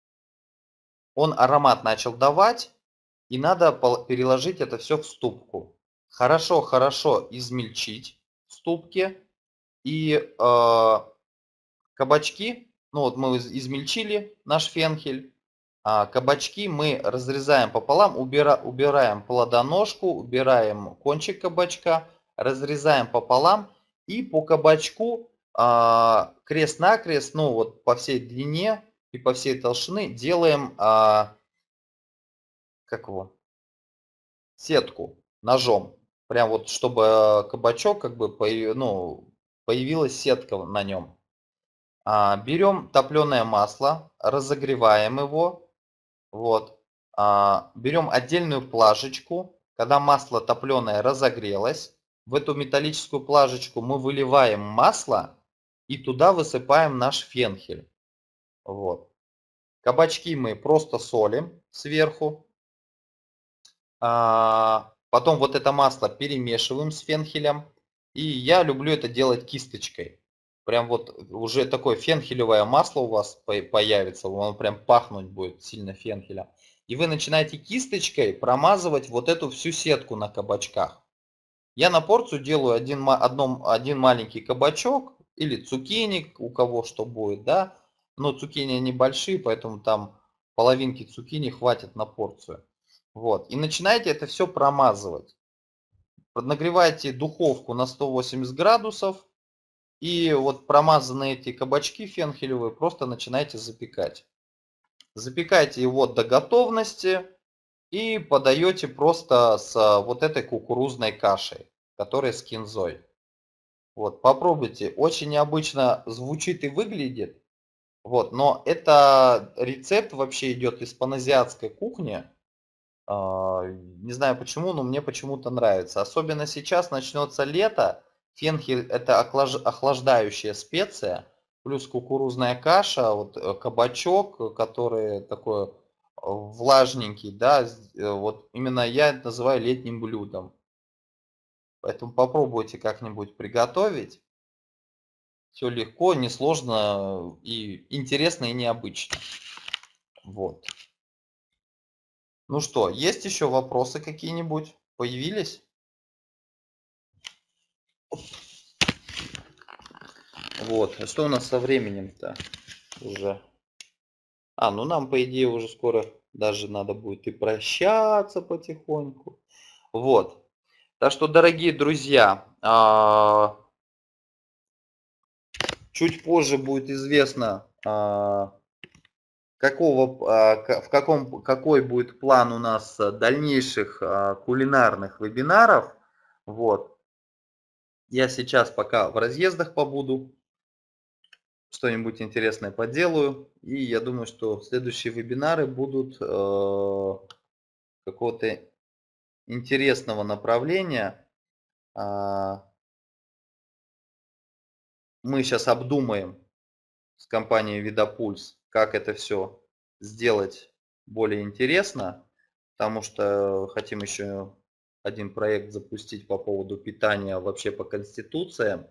аромат начал давать, и надо переложить это все в ступку. Хорошо измельчить в ступке. И кабачки, ну вот мы измельчили наш фенхель, кабачки мы разрезаем пополам, убираем плодоножку, убираем кончик кабачка, разрезаем пополам и по кабачку крест-накрест, ну вот по всей длине и по всей толщины делаем как его, сетку ножом. Прям вот чтобы кабачок как бы появилась сетка на нем. Берем топленое масло, разогреваем его. Вот. Берем отдельную плашечку. Когда масло топленое разогрелось, в эту металлическую плашечку мы выливаем масло и туда высыпаем наш фенхель. Вот. Кабачки мы просто солим сверху. Потом вот это масло перемешиваем с фенхелем. И я люблю это делать кисточкой. Прям вот уже такое фенхелевое масло у вас появится. Оно прям пахнуть будет сильно фенхелем. И вы начинаете кисточкой промазывать вот эту всю сетку на кабачках. Я на порцию делаю один маленький кабачок или цукини, у кого что будет, да. Но цукини небольшие, поэтому там половинки цукини хватит на порцию. Вот. И начинаете это все промазывать. Нагревайте духовку на 180 градусов И вот промазанные эти кабачки фенхелевые просто начинайте запекать. Запекайте его до готовности и подаете просто с вот этой кукурузной кашей, которая с кинзой. Вот, попробуйте. Очень необычно звучит и выглядит. Вот, но это рецепт вообще идет из паназиатской кухни. Не знаю почему, но мне почему-то нравится. Особенно сейчас начнется лето. Фенхель это охлаждающая специя, плюс кукурузная каша, вот кабачок, который такой влажненький, да, вот именно я это называю летним блюдом. Поэтому попробуйте как-нибудь приготовить. Все легко, несложно и интересно и необычно. Вот. Ну что, есть еще вопросы какие-нибудь? Появились? Вот. А что у нас со временем-то уже? Ну нам, по идее, уже скоро даже надо будет и прощаться потихоньку. Вот. Так что, дорогие друзья, чуть позже будет известно, какой будет план у нас дальнейших кулинарных вебинаров. Вот. Я сейчас пока в разъездах побуду, что-нибудь интересное поделаю. И я думаю, что следующие вебинары будут какого-то интересного направления. Мы сейчас обдумаем с компанией Видопульс, как это все сделать более интересно, потому что хотим еще один проект запустить по поводу питания вообще по конституциям.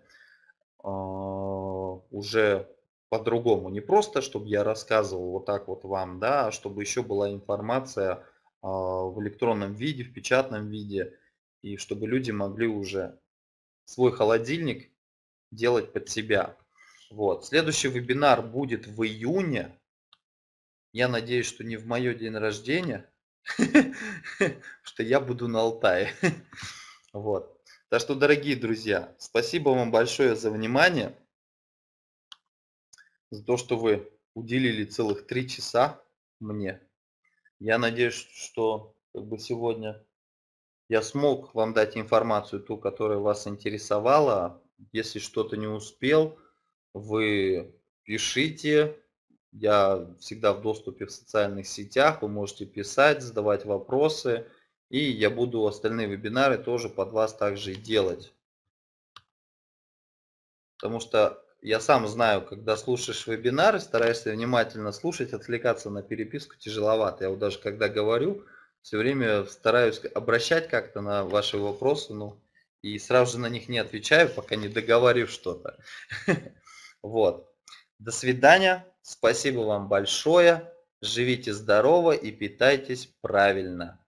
Уже по-другому. Не просто, чтобы я рассказывал вот так вот вам, да, а чтобы еще была информация в электронном виде, в печатном виде, и чтобы люди могли уже свой холодильник делать под себя. Вот. Следующий вебинар будет в июне. Я надеюсь, что не в мое день рождения, что я буду на Алтае. Вот. Так что, дорогие друзья, спасибо вам большое за внимание, за то, что вы уделили целых 3 часа мне. Я надеюсь, что сегодня я смог вам дать информацию, ту, которая вас интересовала. Если что-то не успел, вы пишите. Я всегда в доступе в социальных сетях. Вы можете писать, задавать вопросы. И я буду остальные вебинары тоже под вас также и делать. Потому что я сам знаю, когда слушаешь вебинары, стараешься внимательно слушать, отвлекаться на переписку тяжеловато. Я вот даже когда говорю, все время стараюсь обращать как-то на ваши вопросы, и сразу же на них не отвечаю, пока не договорю что-то. Вот. До свидания. Спасибо вам большое. Живите здорово и питайтесь правильно.